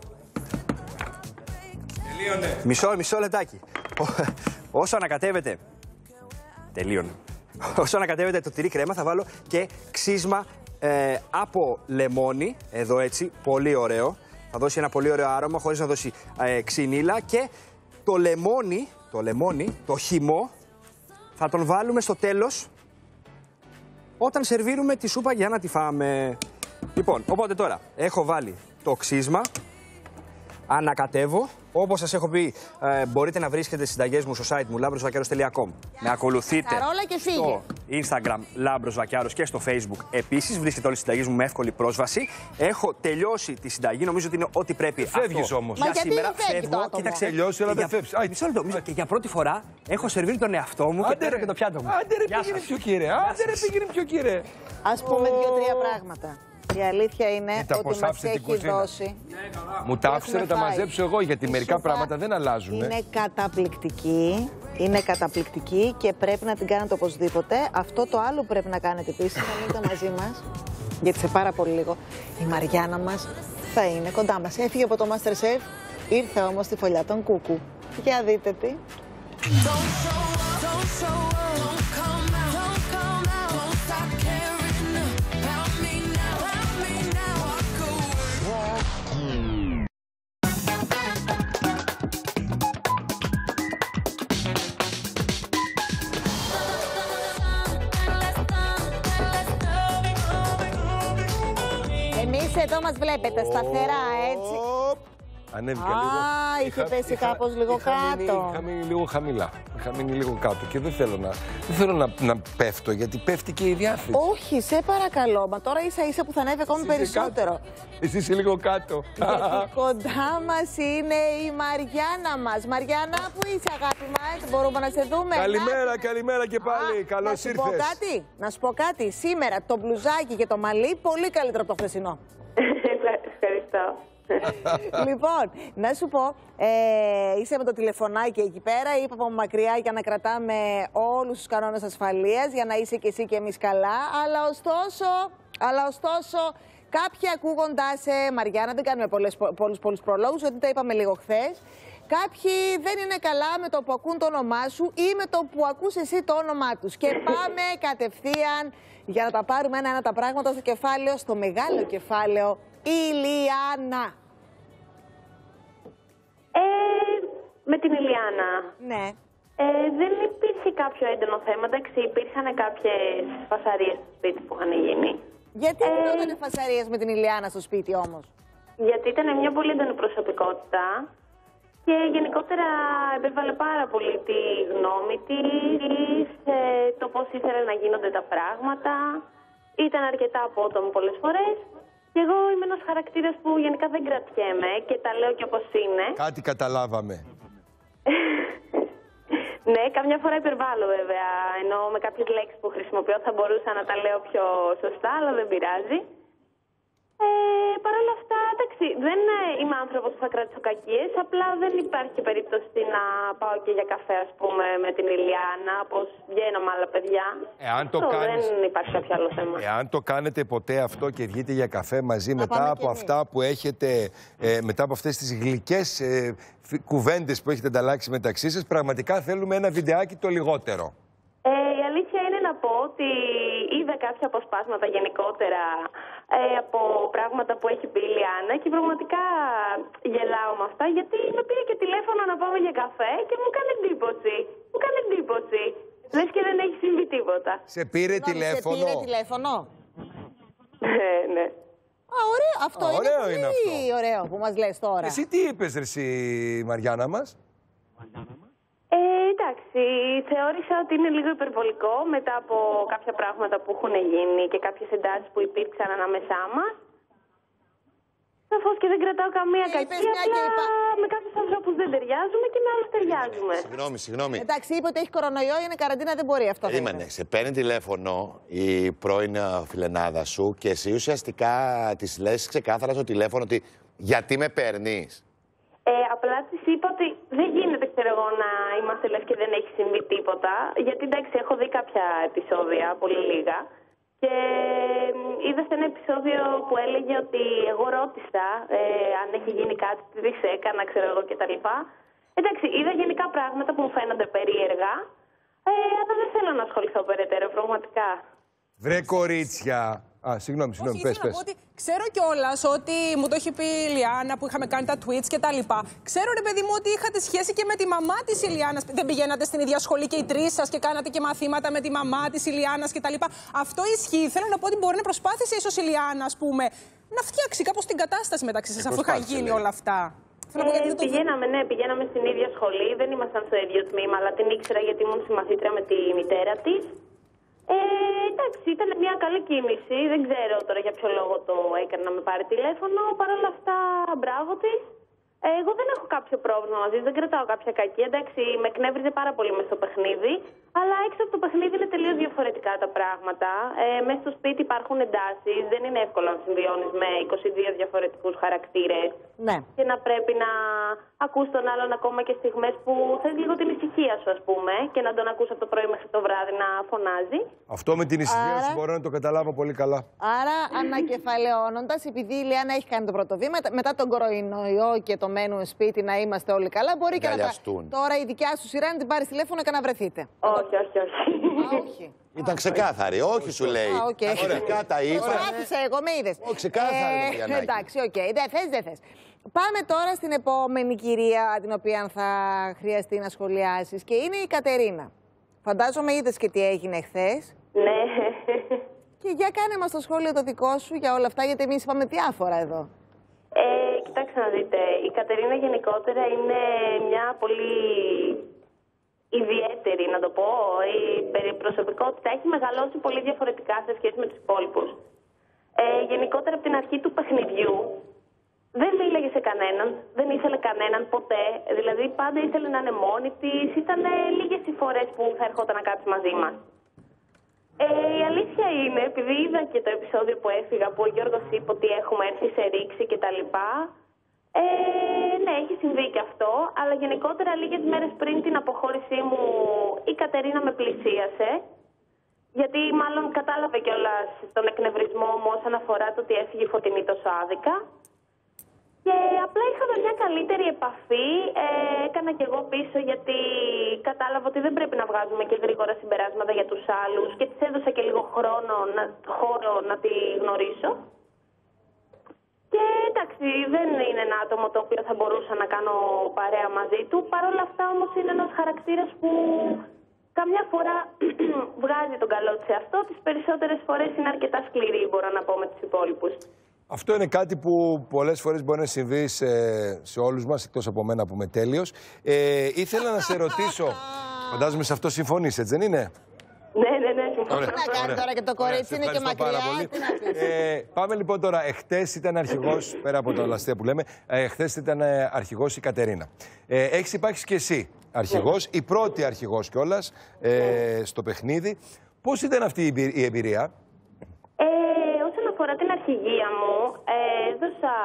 Τελείωνε. Μισό, μισό λεπτάκι. Όσο ανακατεύεται... Τελείωνε. Όσο ανακατεύεται το τυρί κρέμα, θα βάλω και ξύσμα ε, από λεμόνι, εδώ έτσι, πολύ ωραίο. Θα δώσει ένα πολύ ωραίο άρωμα χωρίς να δώσει ε, ξυνήλα, και το λεμόνι, το λεμόνι, το χυμό, θα τον βάλουμε στο τέλος όταν σερβίρουμε τη σούπα για να τη φάμε. Λοιπόν, οπότε τώρα έχω βάλει το ξύσμα, ανακατεύω. Όπως σας έχω πει, ε, μπορείτε να βρίσκετε τις συνταγές μου στο site μου λάμπρος βακιάρος τελεία com. Με ακολουθείτε και στο Instagram Λάμπρος Βακιάρος και στο Facebook. Επίσης, βρίσκεται όλες τις συνταγές μου με εύκολη πρόσβαση. Έχω τελειώσει τη συνταγή, νομίζω ότι είναι ό,τι πρέπει. Φεύγεις όμως. Για Μα σήμερα γιατί δεν φεύγω. Κοίταξε, τελειώσει, αλλά δεν φεύγεις. Μισό λεπτό. Και για πρώτη φορά έχω σερβίρει τον εαυτό μου και παίρνω και το πιάτο μου. Άντε ρε, πήγαινε πιο κύριε. Άντε ρε, πήγαινε πιο κύριε. Ας πούμε δύο-τρία πράγματα. Η αλήθεια είναι Κοίτα, ότι μας έχει δώσει. Μου τα άφησε να τα μαζέψω εγώ, γιατί μερικά πράγματα δεν αλλάζουν. Είναι καταπληκτική. Είναι καταπληκτική και πρέπει να την κάνετε οπωσδήποτε. Αυτό το άλλο που πρέπει να κάνετε επίσης, να μείνετε μαζί μας, γιατί σε πάρα πολύ λίγο η Μαριάννα μας θα είναι κοντά μας. Έφυγε από το MasterChef, ήρθε όμως στη φωλιά των Κούκου. Για δείτε τι. Εμείς εδώ μας βλέπετε σταθερά, έτσι. Ανέβηκα Α, λίγο. είχε πέσει κάπως λίγο είχα μείνει, κάτω. είχα μείνει λίγο χαμηλά. Είχα μείνει λίγο κάτω και δεν θέλω να, δεν θέλω να, να πέφτω, γιατί πέφτει και η διάθεση. Όχι, σε παρακαλώ. Μα τώρα ίσα ίσα που θα ανέβει ακόμη περισσότερο. Εσύ είσαι λίγο κάτω. Γιατί κοντά μας είναι η Μαριάννα μας. Μαριάννα, που είσαι, αγάπη μας, μπορούμε να σε δούμε? Καλημέρα, καλημέρα και πάλι. Καλώς ήρθες. ήρθες. Να σου πω κάτι, να σου πω κάτι. Σήμερα το μπλουζάκι και το μαλλί πολύ καλύτερο από το χθεσινό. Ευχαριστώ. Λοιπόν, να σου πω, ε, είσαι με το τηλεφωνάκι εκεί πέρα, είπα από μακριά για να κρατάμε όλους τους κανόνες ασφαλείας, για να είσαι και εσύ και εμείς καλά, αλλά ωστόσο, αλλά ωστόσο κάποιοι ακούγοντάς σε Μαριάννα, δεν κάνουμε πολλές, πολλούς, πολλούς προλόγους, γιατί τα είπαμε λίγο χθες, Κάποιοι δεν είναι καλά με το που ακούν το όνομά σου ή με το που ακούς εσύ το όνομά τους. Και πάμε κατευθείαν για να τα πάρουμε ένα-ένα τα πράγματα στο κεφάλαιο, στο μεγάλο κεφάλαιο. Ηλιάνα. Ε, με την Ηλιάνα. Ναι. Ε, δεν υπήρχε κάποιο έντονο θέμα. Εντάξει, υπήρχαν κάποιες φασαρίες στο σπίτι που είχαν γίνει. Γιατί ε, γινόταν φασαρίες με την Ηλιάνα στο σπίτι όμως? Γιατί ήταν μια πολύ έντονη προσωπικότητα και γενικότερα επέβαλε πάρα πολύ τη γνώμη της, ε, το πώς ήθελε να γίνονται τα πράγματα. Ήταν αρκετά απότομο πολλές φορές. Και εγώ είμαι ένας χαρακτήρας που γενικά δεν κρατιέμαι και τα λέω και όπως είναι. Κάτι καταλάβαμε. Ναι, καμιά φορά υπερβάλλω βέβαια, ενώ με κάποιες λέξεις που χρησιμοποιώ θα μπορούσα να τα λέω πιο σωστά, αλλά δεν πειράζει. Ε, Παρ' όλα αυτά, εντάξει, δεν είμαι άνθρωπος που θα κρατήσω κακίες, απλά δεν υπάρχει περίπτωση να πάω και για καφέ, ας πούμε, με την Ηλιάνα, όπως βγαίνω με άλλα παιδιά. Εάν το αυτό, κάνεις... Δεν υπάρχει κάποιο άλλο θέμα. Εάν το κάνετε ποτέ αυτό και βγείτε για καφέ μαζί να μετά από αυτά που έχετε, ε, μετά από αυτές τις γλυκές ε, κουβέντες που έχετε ανταλλάξει μεταξύ σας, πραγματικά θέλουμε ένα βιντεάκι το λιγότερο. Ε, η αλήθεια είναι να πω ότι είδα κάποια αποσπάσματα γενικότερα ε, από πράγματα που έχει πει η Ηλιάνα και πραγματικά γελάω με αυτά, γιατί με πήρε και τηλέφωνο να πάμε για καφέ και μου κάνει εντύπωση. Μου κάνει εντύπωση. Λες και δεν έχει συμβεί τίποτα. Σε πήρε τηλέφωνο. Σε πήρε τηλέφωνο. Ναι, ναι. Α, ωραίο. Αυτό Α, είναι ωραίο πολύ είναι αυτό. ωραίο που μας λες τώρα. Εσύ τι είπες, ρε, εσύ, Μαριάννα μας? Ε, εντάξει, θεώρησα ότι είναι λίγο υπερβολικό μετά από κάποια πράγματα που έχουν γίνει και κάποιες εντάσεις που υπήρξαν ανάμεσά μας. Σαφώς και δεν κρατάω καμία κακία, απλά είπα... με κάποιους ανθρώπους δεν ταιριάζουμε και με άλλους ταιριάζουμε. Συγγνώμη, συγγνώμη. Εντάξει, είπε ότι έχει κορονοϊό, είναι καραντίνα, δεν μπορεί αυτό. Περίμενε, σε παίρνει τηλέφωνο η πρώην φιλενάδα σου και εσύ ουσιαστικά της λες ξεκάθαρα στο τηλέφωνο ότι γιατί με παίρνεις. Ε, απλά της είπα ότι δεν γίνεται, ξέρω εγώ, να είμαστε λες και δεν έχει συμβεί τίποτα. Γιατί εντάξει, έχω δει κάποια επεισόδια, πολύ λίγα. Και είδα σε ένα επεισόδιο που έλεγε ότι εγώ ρώτησα ε, αν έχει γίνει κάτι, τι της έκανα, ξέρω εγώ κτλ. Εντάξει, είδα γενικά πράγματα που μου φαίνονται περίεργα. Ε, αλλά δεν θέλω να ασχοληθώ περαιτέρω, πραγματικά. Βρε κορίτσια. Α, συγγνώμη, συγγνώμη, πες, πες. Ότι ξέρω κιόλα ότι μου το έχει πει η Ηλιάνα που είχαμε κάνει τα tweets και τα λοιπά. Ξέρω, ρε παιδί μου, ότι είχατε σχέση και με τη μαμά της Ηλιάνας. Δεν πηγαίνατε στην ίδια σχολή και οι τρεις σας και κάνατε και μαθήματα με τη μαμά της Ηλιάνας και τα λοιπά. Αυτό ισχύει. Θέλω να πω ότι μπορεί να προσπάθησε ίσως η Ηλιάνα, ας πούμε, να φτιάξει κάπως την κατάσταση μεταξύ σας αφού είχαν γίνει όλα αυτά. Ε, πηγαίναμε, ναι, πηγαίναμε στην ίδια σχολή. Δεν ήμασταν στο ίδιο τμήμα, αλλά την ήξερα γιατί ήμουν συμμαθήτρια με τη μητέρα της. Ε, εντάξει, ήταν μια καλή κίνηση. Δεν ξέρω τώρα για ποιο λόγο το έκανε να με πάρει τηλέφωνο. Παρ' όλα αυτά, μπράβο της. Ε, εγώ δεν έχω κάποιο πρόβλημα μαζί της, δεν κρατάω κάποια κακία. Εντάξει, με εκνεύριζε πάρα πολύ μες στο παιχνίδι. Αλλά έξω από το παιχνίδι είναι τελείως διαφορετικά τα πράγματα. Ε, μέσα στο σπίτι υπάρχουν εντάσεις. Δεν είναι εύκολο να συμβιώνεις με είκοσι δύο διαφορετικούς χαρακτήρες. Ναι. Και να πρέπει να ακούς τον άλλον ακόμα και στιγμές που θες λίγο την ησυχία σου, ας πούμε. Και να τον ακούς από το πρωί μέχρι το βράδυ να φωνάζει. Αυτό με την ησυχία Άρα... σου μπορώ να το καταλάβω πολύ καλά. Άρα, ανακεφαλαιώνοντας, επειδή η Ηλιάνα έχει κάνει το πρώτο βήμα, μετά τον κορονοϊό και το μένουν σπίτι να είμαστε όλοι καλά, μπορεί και να τα... Τώρα η δικιά σου σειρά να την πάρει τηλέφωνο και να βρεθείτε. Όχι, όχι, όχι. Α, όχι. Ήταν ξεκάθαρη, όχι σου λέει. Α, οκ. Αρχικά τα είπα. Προσπάθησα εγώ, με είδες. Όχι, ξεκάθαρη το Γιαννάκη. Εντάξει, οκ. Δεν θες, δεν θες. Πάμε τώρα στην επόμενη κυρία την οποία θα χρειαστεί να σχολιάσεις και είναι η Κατερίνα. Φαντάζομαι είδες και τι έγινε χθες. Ναι. Και για κάνε μας το σχόλιο το δικό σου για όλα αυτά, γιατί εμείς είπαμε διάφορα εδώ. Ε, κοιτάξτε να δείτε, η Κατερίνα γενικότερα είναι μια πολύ ιδιαίτερη, να το πω. Η προσωπικότητα έχει μεγαλώσει πολύ διαφορετικά σε σχέση με τους υπόλοιπους. Ε, γενικότερα από την αρχή του παιχνιδιού δεν μίλαγε σε κανέναν, δεν ήθελε κανέναν ποτέ. Δηλαδή πάντα ήθελε να είναι μόνη της, ήταν λίγες οι φορές που θα ερχόταν να κάτσει μαζί μας. Ε, η αλήθεια είναι, επειδή είδα και το επεισόδιο που έφυγα, που ο Γιώργος είπε ότι έχουμε έρθει σε ρήξη κτλ. Ε, ναι, έχει συμβεί και αυτό, αλλά γενικότερα λίγες μέρες πριν την αποχώρησή μου η Κατερίνα με πλησίασε. Γιατί μάλλον κατάλαβε κιόλας τον εκνευρισμό μου όσον αφορά το ότι έφυγε η Φωτεινή τόσο άδικα. Και απλά είχαμε μια καλύτερη επαφή. Ε, έκανα κι εγώ πίσω γιατί κατάλαβα ότι δεν πρέπει να βγάζουμε και γρήγορα συμπεράσματα για τους άλλους και της έδωσα και λίγο χρόνο, να, χώρο να τη γνωρίσω. Και εντάξει, δεν είναι ένα άτομο το οποίο θα μπορούσα να κάνω παρέα μαζί του. Παρ' όλα αυτά όμως είναι ένας χαρακτήρας που καμιά φορά βγάζει τον καλό του σε αυτό. Τις περισσότερες φορές είναι αρκετά σκληρή, μπορώ να πω, με τους υπόλοιπους. Αυτό είναι κάτι που πολλές φορές μπορεί να συμβεί σε, σε όλους μας, εκτός από μένα που είμαι τέλειος. Ε, ήθελα να σε ρωτήσω, φαντάζομαι σε αυτό συμφωνείς, έτσι δεν είναι? Ναι, ναι, ναι, συμφωνώ. Τι να κάνει τώρα και το κορίτσι είναι και μακριά. Ε, πάμε λοιπόν τώρα. Εχθές ήταν αρχηγός, πέρα από τα λαστεία που λέμε, εχθές ήταν αρχηγός η Κατερίνα. Ε, έχεις υπάρξει και εσύ αρχηγός, η πρώτη αρχηγός κιόλας ε, στο παιχνίδι. Πώς ήταν αυτή η εμπειρία? Ε, όσον αφορά την αρχηγία μου, ε, έδωσα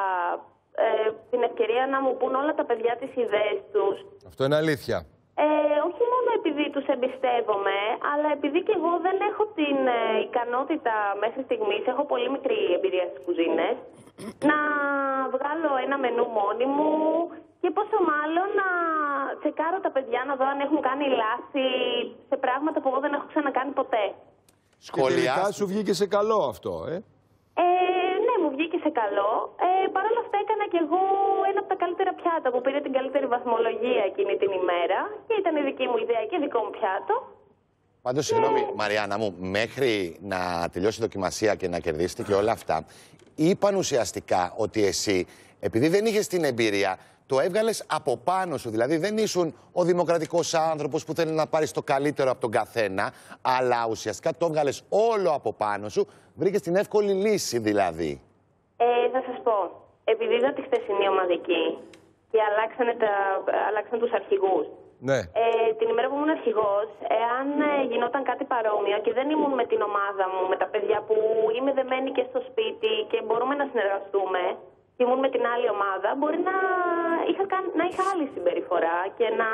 ε, την ευκαιρία να μου πούν όλα τα παιδιά τις ιδέες τους. Αυτό είναι αλήθεια. Ε, όχι μόνο επειδή τους εμπιστεύομαι, αλλά επειδή και εγώ δεν έχω την ε, ικανότητα μέχρι στιγμής, έχω πολύ μικρή εμπειρία στις κουζίνες, να βγάλω ένα μενού μόνη μου και πόσο μάλλον να τσεκάρω τα παιδιά να δω αν έχουν κάνει λάθη σε πράγματα που εγώ δεν έχω ξανακάνει ποτέ. Και τελικά σου βγήκε σε καλό αυτό, ε? Ε, ναι, μου βγήκε σε καλό. Ε, Παρ' όλα αυτά έκανα κι εγώ ένα από τα καλύτερα πιάτα που πήρε την καλύτερη βαθμολογία εκείνη την ημέρα και ήταν η δική μου ιδέα και δικό μου πιάτο. Πάντως, και... συγγνώμη, Μαριάννα μου, μέχρι να τελειώσει η δοκιμασία και να κερδίσετε και όλα αυτά, είπαν ουσιαστικά ότι εσύ, επειδή δεν είχες την εμπειρία, το έβγαλες από πάνω σου. Δηλαδή δεν ήσουν ο δημοκρατικός άνθρωπος που θέλει να πάρεις το καλύτερο από τον καθένα, αλλά ουσιαστικά το έβγαλες όλο από πάνω σου, βρήκες την εύκολη λύση δηλαδή. Ε, θα σας πω, επειδή είδα τη χθεσινή ομαδική και αλλάξανε, τα, αλλάξανε τους αρχηγούς. Ναι. Ε, την ημέρα που ήμουν αρχηγός, εάν ε, γινόταν κάτι παρόμοιο και δεν ήμουν με την ομάδα μου, με τα παιδιά που είμαι δεμένη και στο σπίτι και μπορούμε να συνεργαστούμε, και ήμουν με την άλλη ομάδα, μπορεί να είχα, να είχα άλλη συμπεριφορά και να,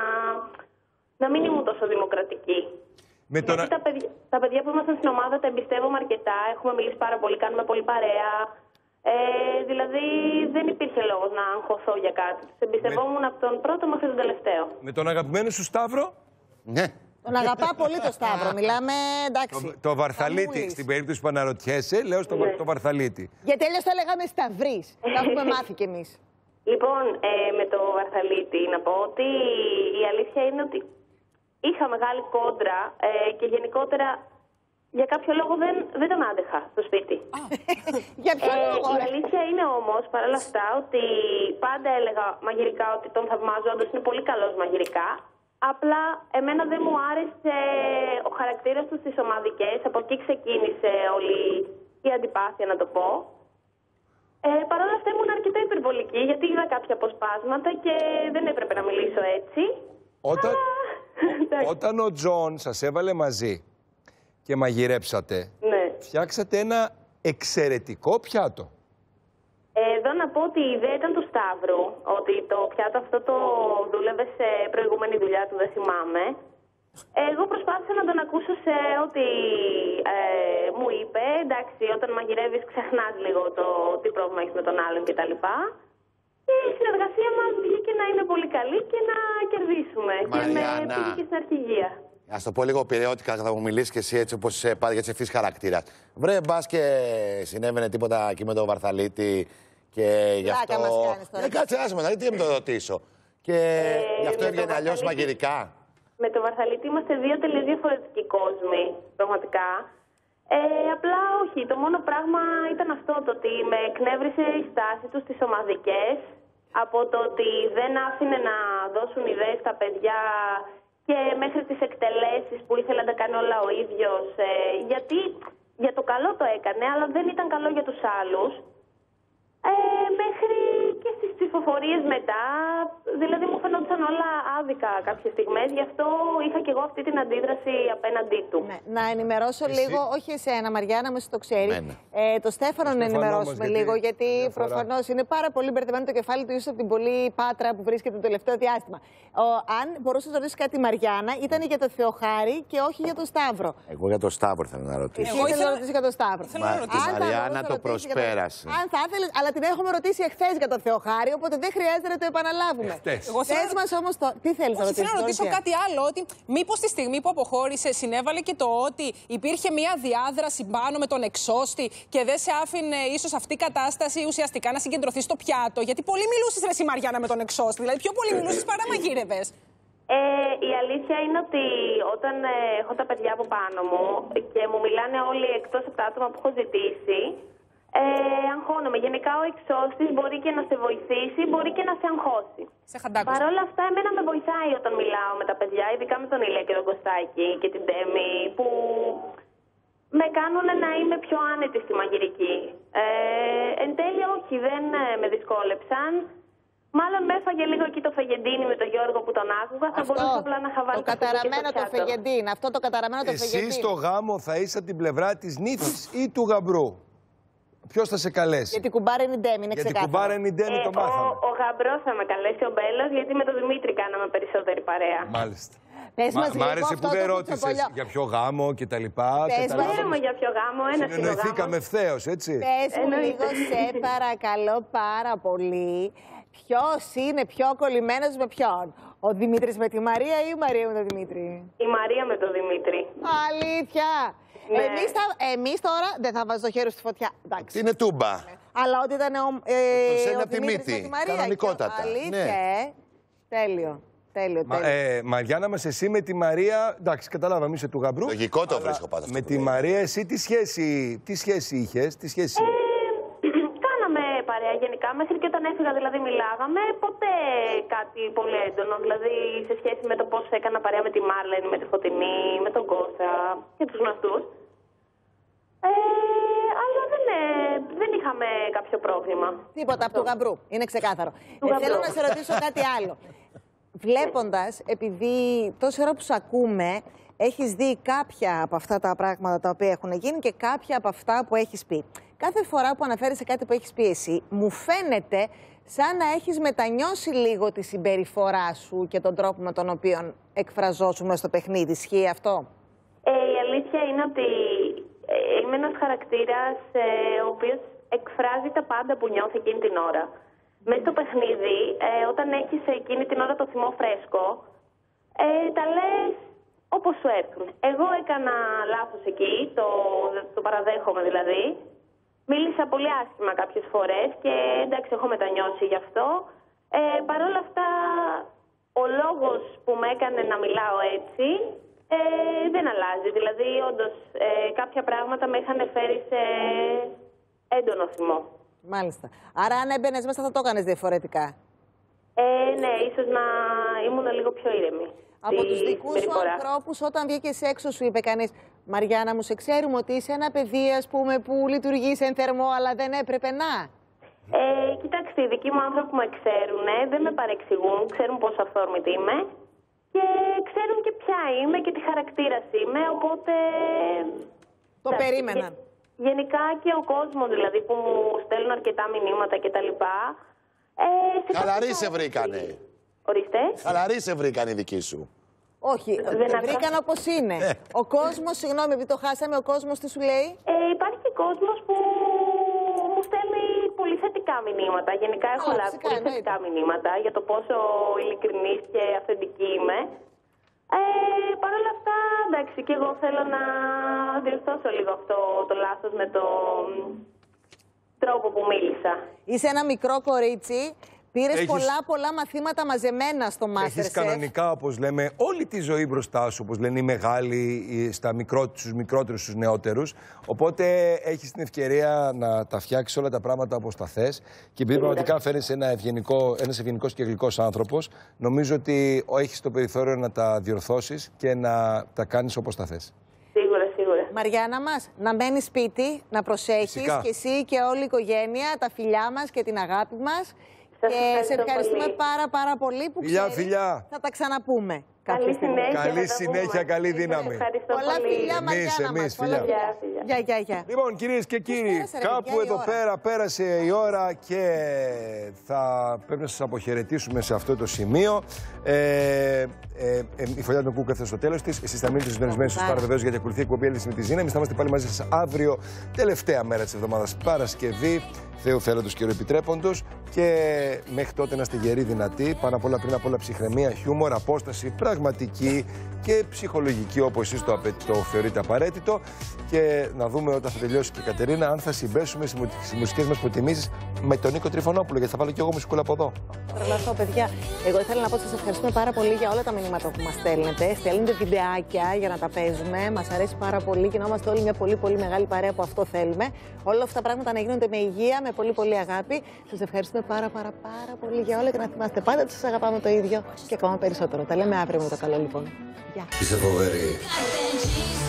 να μην ήμουν τόσο δημοκρατική. Με τώρα... Γιατί τα παιδιά, τα παιδιά που ήμασταν στην ομάδα τα εμπιστεύομαι αρκετά, έχουμε μιλήσει πάρα πολύ, κάνουμε πολύ παρέα. Ε, δηλαδή δεν υπήρχε λόγος να αγχωθώ για κάτι. Τους εμπιστευόμουν με... από τον πρώτο μέχρι τον τελευταίο. Με τον αγαπημένο σου Σταύρο? Ναι. Τον αγαπά πολύ το Σταύρο. Μιλάμε εντάξει. Το, το Βαρθαλίτη. Στην περίπτωση που αναρωτιέσαι, λέω στο ναι. το Βαρθαλίτη. Γιατί αλλιώς το λέγαμε Σταυρής. Τα έχουμε μάθει κι εμείς. Λοιπόν, ε, με το Βαρθαλίτη να πω ότι η αλήθεια είναι ότι είχα μεγάλη κόντρα ε, και γενικότερα για κάποιο λόγο δεν, δεν τον άντεχα στο σπίτι. Για ποιο ε, λόγο? Η αλήθεια είναι όμως παρόλα αυτά ότι πάντα έλεγα μαγειρικά ότι τον θαυμάζω, όντως είναι πολύ καλός μαγειρικά. Απλά εμένα δεν μου άρεσε ο χαρακτήρας του στις ομαδικές. Από εκεί ξεκίνησε όλη η αντιπάθεια, να το πω. Ε, Παρ' όλα αυτά ήμουν αρκετά υπερβολική, γιατί είδα κάποια αποσπάσματα και δεν έπρεπε να μιλήσω έτσι. Όταν, όταν ο Τζον σας έβαλε μαζί και μαγειρέψατε, ναι. φτιάξατε ένα εξαιρετικό πιάτο. Εδώ να πω ότι η ιδέα ήταν του Σταύρου, ότι το πιάτο αυτό το δούλευε σε προηγούμενη δουλειά του, δεν θυμάμαι. Εγώ προσπάθησα να τον ακούσω σε ό,τι ε, μου είπε. Εντάξει, όταν μαγειρεύεις ξεχνάς λίγο το τι πρόβλημα έχεις με τον άλλον κτλ. Και η συνεργασία μας βγήκε να είναι πολύ καλή και να κερδίσουμε. Μαριάννα. Και με πήγε και στην αρχηγία. Ας το πω λίγο πειραιώτικα, θα μου μιλήσεις και εσύ έτσι όπως έτσι ευθύς χαρακτήρας. Βρε, μπας και συνέβαινε τίποτα εκεί με τον Βαρθαλίτη και γι' αυτό... Λάκα μας κάνεις τώρα. Ε, κάτσε, άσε με, γιατί δεν το ρωτήσω. Και ε, γι' αυτό έβγαινε αλλιώς μαγειρικά. Με τον Βαρθαλίτη είμαστε δύο τελείως διαφορετικοί κόσμοι, πραγματικά. Ε, απλά όχι, το μόνο πράγμα ήταν αυτό, το ότι με εκνεύρισε η στάση του στις ομαδικές, από το ότι δεν άφηνε να δώσουν ιδέες στα παιδιά και μέχρι τις εκτελέσεις που ήθελε να τα κάνει όλα ο ίδιος, ε, γιατί για το καλό το έκανε, αλλά δεν ήταν καλό για τους άλλους. Ε, μέχρι και στις ψηφοφορίες μετά, δηλαδή μου φαινόντουσαν όλα άδικα κάποιες στιγμές, γι' αυτό είχα και εγώ αυτή την αντίδραση απέναντί του. Ναι, να ενημερώσω εσύ... λίγο, όχι εσένα Μαριάννα, μου εσύ το ξέρει, ε, το Στέφανο να ενημερώσουμε γιατί... λίγο, γιατί προφανώς είναι πάρα πολύ μπερδεμένο το κεφάλι του, ίσως από την πολλή πάτρα που βρίσκεται το τελευταίο διάστημα. Ο, αν μπορούσε να ρωτήσει κάτι η Μαριάννα, ήταν για το Θεοχάρη και όχι για τον Σταύρο. Εγώ για τον Σταύρο θέλω να ρωτήσω. Εγώ ήθελα να ρωτήσω για τον Σταύρο. Μα, η Μαριάννα το προσπέρασε. Αν θα ήθελες, αλλά την έχουμε ρωτήσει εχθές για τον Θεοχάρη. πάρει, οπότε δεν χρειάζεται να το επαναλάβουμε. Εγώ θέλω... Πες μας όμως το... Τι θέλεις να ρωτήσεις? Θέλω να ρωτήσω κάτι άλλο, ότι μήπως τη στιγμή που αποχώρησε συνέβαλε και το ότι υπήρχε μια διάδραση πάνω με τον εξώστη και δεν σε άφηνε ίσως αυτή η κατάσταση ουσιαστικά να συγκεντρωθεί στο πιάτο? Γιατί πολύ μιλούσες ρε εσύ Μαριάννα με τον εξώστη, δηλαδή πιο πολύ μιλούσες παρά μαγείρευες. Ε, η αλήθεια είναι ότι όταν ε, έχω τα παιδιά από πάνω μου και μου μιλάνε όλοι εκτός από τα άτομα που έχω ζητήσει, ε, αγχώνομαι. Γενικά ο εξώστης μπορεί και να σε βοηθήσει, μπορεί και να σε αγχώσει. Σε χαντάκωσαι. Παρ' όλα αυτά, εμένα με βοηθάει όταν μιλάω με τα παιδιά, ειδικά με τον Ηλία και τον Κωστάκη και την Τέμη, που με κάνουν να είμαι πιο άνετη στη μαγειρική. Ε, εν τέλει όχι, δεν με δυσκόλεψαν. Μάλλον με έφαγε λίγο εκεί το φεγεντίνι με τον Γιώργο που τον άκουγα. Θα μπορούσα απλά να χαβάλει το καταραμένο το φεγεντίν. Αυτό το καταραμένο το φεγεντίν. Εσύ στο γάμο θα είσαι από την πλευρά της νύφης ή του γαμπρού? Ποιος θα σε καλέσει? Γιατί κουμπάρα είναι η Ντέμι, είναι γιατί ξεκάθαρο. κουμπάρα είναι η Ντέμι, το μάθαμε. Ο, ο γαμπρός θα με καλέσει, ο Μπέλος, γιατί με τον Δημήτρη κάναμε περισσότερη παρέα. Μάλιστα. Πες Μα, μας μ' άρεσε λίγο που αυτό δεν το ρώτησες κουτσοπολιό. για ποιο γάμο και τα λοιπά. Πες μας. Ξέρουμε για ποιο γάμο, ένα είναι ο Συνεννοηθήκαμε γάμος. ευθέως, έτσι. Πες μου Εννοείται. λίγο, σε παρακαλώ πάρα πολύ, ποιος είναι πιο κολλημένος με ποιον? Ο Δημήτρης με τη Μαρία ή η Μαρία με τον Δημήτρη? Η Μαρία με τον Δημήτρη. Αλήθεια. Ναι. Εμείς, θα, εμείς τώρα δεν θα βάζω το χέρι στη φωτιά. Εντάξει. Είναι τούμπα. Αλλά ότι ήταν ο, ε, Το σένει ο απ' τη Δημήτρης μύτη. με τη Μαρία. Κανονικότατα. Αλήθεια, Ναι. ε. Τέλειο. Τέλειο, Μα, τέλειο. ε, Μαριάννα μας, εσύ με τη Μαρία, εντάξει, καταλάβαμε, είσαι του γαμπρού. Λογικό το αλλά βρίσκω πάντα. Με τη Μαρία, εσύ τι σχέση, τι σχέση είχες, τι σχέση... Ε, κάναμε παρέα γενικά, μέχρι και όταν έφυγα δηλαδή μιλάγαμε, ποτέ κάτι πολύ έντονο, δηλαδή σε σχέση με το πώς έκανα παρέα με τη Μάρλεν, με τη Φωτεινή, με τον Κώστα και τους γνωστούς. Ε, αλλά δεν, ε, δεν είχαμε κάποιο πρόβλημα. Τίποτα από του γαμπρού. Είναι ξεκάθαρο. Του Ε, γαμπρού. θέλω να σε ρωτήσω κάτι άλλο. Βλέποντας, επειδή τόση ώρα που σε ακούμε, έχεις δει κάποια από αυτά τα πράγματα τα οποία έχουν γίνει και κάποια από αυτά που έχεις πει. Κάθε φορά που αναφέρεσαι κάτι που έχεις πει εσύ, μου φαίνεται σαν να έχεις μετανιώσει λίγο τη συμπεριφορά σου και τον τρόπο με τον οποίο εκφραζόσουν μέσα στο παιχνίδι. Ισχύει αυτό? Ε, η αλήθεια είναι ότι ε, είμαι ένας χαρακτήρας ε, ο οποίος εκφράζει τα πάντα που νιώθει εκείνη την ώρα. Μέσα στο παιχνίδι, ε, όταν έχεις εκείνη την ώρα το θυμό φρέσκο, ε, τα λες όπως σου έρθουν. Εγώ έκανα λάθος εκεί, το, το παραδέχομαι δηλαδή. Μίλησα πολύ άσχημα κάποιες φορές και εντάξει, έχω μετανιώσει γι' αυτό. Ε, Παρ' όλα αυτά, ο λόγος που με έκανε να μιλάω έτσι ε, δεν αλλάζει. Δηλαδή, όντως, ε, κάποια πράγματα με είχαν φέρει σε έντονο θυμό. Μάλιστα. Άρα, αν έμπαινες μέσα, θα το έκανες διαφορετικά. Ε, ναι, ίσως να ήμουν λίγο πιο ήρεμη. Από στη τους δικούς σου συμπεριφορά. ανθρώπους, όταν βγήκες έξω, σου είπε κανείς, Μαριάννα μου, σε ξέρουμε ότι είσαι ένα παιδί, ας πούμε, που λειτουργείς εν θερμό, αλλά δεν έπρεπε να. Ε, κοιτάξτε, οι δικοί μου άνθρωποι που με ξέρουν, δεν με παρεξηγούν, ξέρουν πόσο αυθόρμητη είμαι και ξέρουν και ποια είμαι και τι χαρακτήρας είμαι, οπότε... Το εντάξει, περίμεναν. γε- Γενικά και ο κόσμος δηλαδή που μου στέλνουν αρκετά μηνύματα κτλ. Ε, Χαλαροί σε βρήκανε. Ορίστε. Χαλαροί σε βρήκανε οι δικοί σου. Όχι, Δεν δεν άκουσα. βρήκαν όπως είναι. Ε. Ο κόσμος, συγγνώμη, επειδή το χάσαμε, ο κόσμος τι σου λέει? Ε, υπάρχει και κόσμος που μου στέλνει πολύ θετικά μηνύματα. Γενικά έχω Α, λάβει φυσικά, πολύ εννοείται. θετικά μηνύματα για το πόσο ειλικρινής και αυθεντική είμαι. Ε, Παρ' όλα αυτά, εντάξει, και εγώ θέλω να διορθώσω λίγο αυτό το λάθος με τον τρόπο που μίλησα. Είσαι ένα μικρό κορίτσι, πήρες Έχεις- πολλά πολλά μαθήματα μαζεμένα στο Έχεις MasterChef. κανονικά, όπως λέμε, όλη τη ζωή μπροστά σου, όπως λένε οι μεγάλοι, οι- στα μικρό, στους μικρότερους, στους νεότερους. Οπότε έχεις την ευκαιρία να τα φτιάξεις όλα τα πράγματα όπως τα θες. Και επειδή πραγματικά φαίνεσαι ένα ευγενικό, ένας ευγενικός και γλυκός άνθρωπος, νομίζω ότι έχεις το περιθώριο να τα διορθώσεις και να τα κάνεις όπως τα θες. Σίγουρα, σίγουρα. Μαριάννα μας, να μένεις σπίτι, να προσέχεις Φυσικά. και εσύ και όλη η οικογένεια, τα φιλιά μας και την αγάπη μας. Σας Και σε ευχαριστώ ευχαριστούμε πολύ. πάρα πάρα πολύ που Φιλιά, ξέρεις, φιλιά. θα τα ξαναπούμε. Καλή συνέχεια. Καλή συνέχεια, καλή δύναμη. Ευχαριστώ Πολλά πολύ. φιλιά, Μαριάννα μας. εμείς, Πολλά φιλιά. φιλιά. Γεια, γεια, γεια. Λοιπόν, κυρίες και κύριοι, πέρασε, ρε, κάπου παιδιά, η εδώ ώρα. πέρα πέρασε η ώρα και θα πρέπει να σας αποχαιρετήσουμε σε αυτό το σημείο. Ε, ε, ε, η Φωλιά του Κουκ έφτασε στο τέλος της. Εσείς θα μείνετε συντονισμένοι στους Σταρ βεβαίως, γιατί ακολουθεί η εκπομπή Έλληνες με τη Ζήνα. Εμείς θα είμαστε πάλι μαζί σας αύριο, τελευταία μέρα της εβδομάδας, Παρασκευή. Θεού θέλοντος και επιτρέποντος. Και μέχρι τότε να είστε γεροί, δυνατοί. Πάνω απ' όλα, πριν απ' όλα, ψυχραιμία, χιούμορ, απόσταση, πραγματική και ψυχολογική, όπως εσείς το, απαι... το θεωρείτε απαραίτητο. Και να δούμε όταν θα τελειώσει και η Κατερίνα, αν θα συμπέσουμε στις μουσικές μας προτιμήσεις με τον Νίκο Τριφωνόπουλο. Γιατί θα βάλω και εγώ μουσικούλα από εδώ. Τρελαθώ, παιδιά. Εγώ ήθελα να πω ότι σας ευχαριστούμε πάρα πολύ για όλα τα μηνύματα που μας στέλνετε. Στέλνετε βιντεάκια για να τα παίζουμε. Μας αρέσει πάρα πολύ και να είμαστε όλοι μια πολύ πολύ μεγάλη παρέα που αυτό θέλουμε. Όλα αυτά τα πράγματα να γίνονται με υγεία, με πολύ πολύ αγάπη. Σας ευχαριστούμε πάρα πάρα πάρα πολύ για όλα και να θυμάστε πάντα ότι σας αγαπάμε το ίδιο και ακόμα περισσότερο. Τα λέμε αύριο με το καλό λοιπόν. Γεια. Είσαι φοβερή.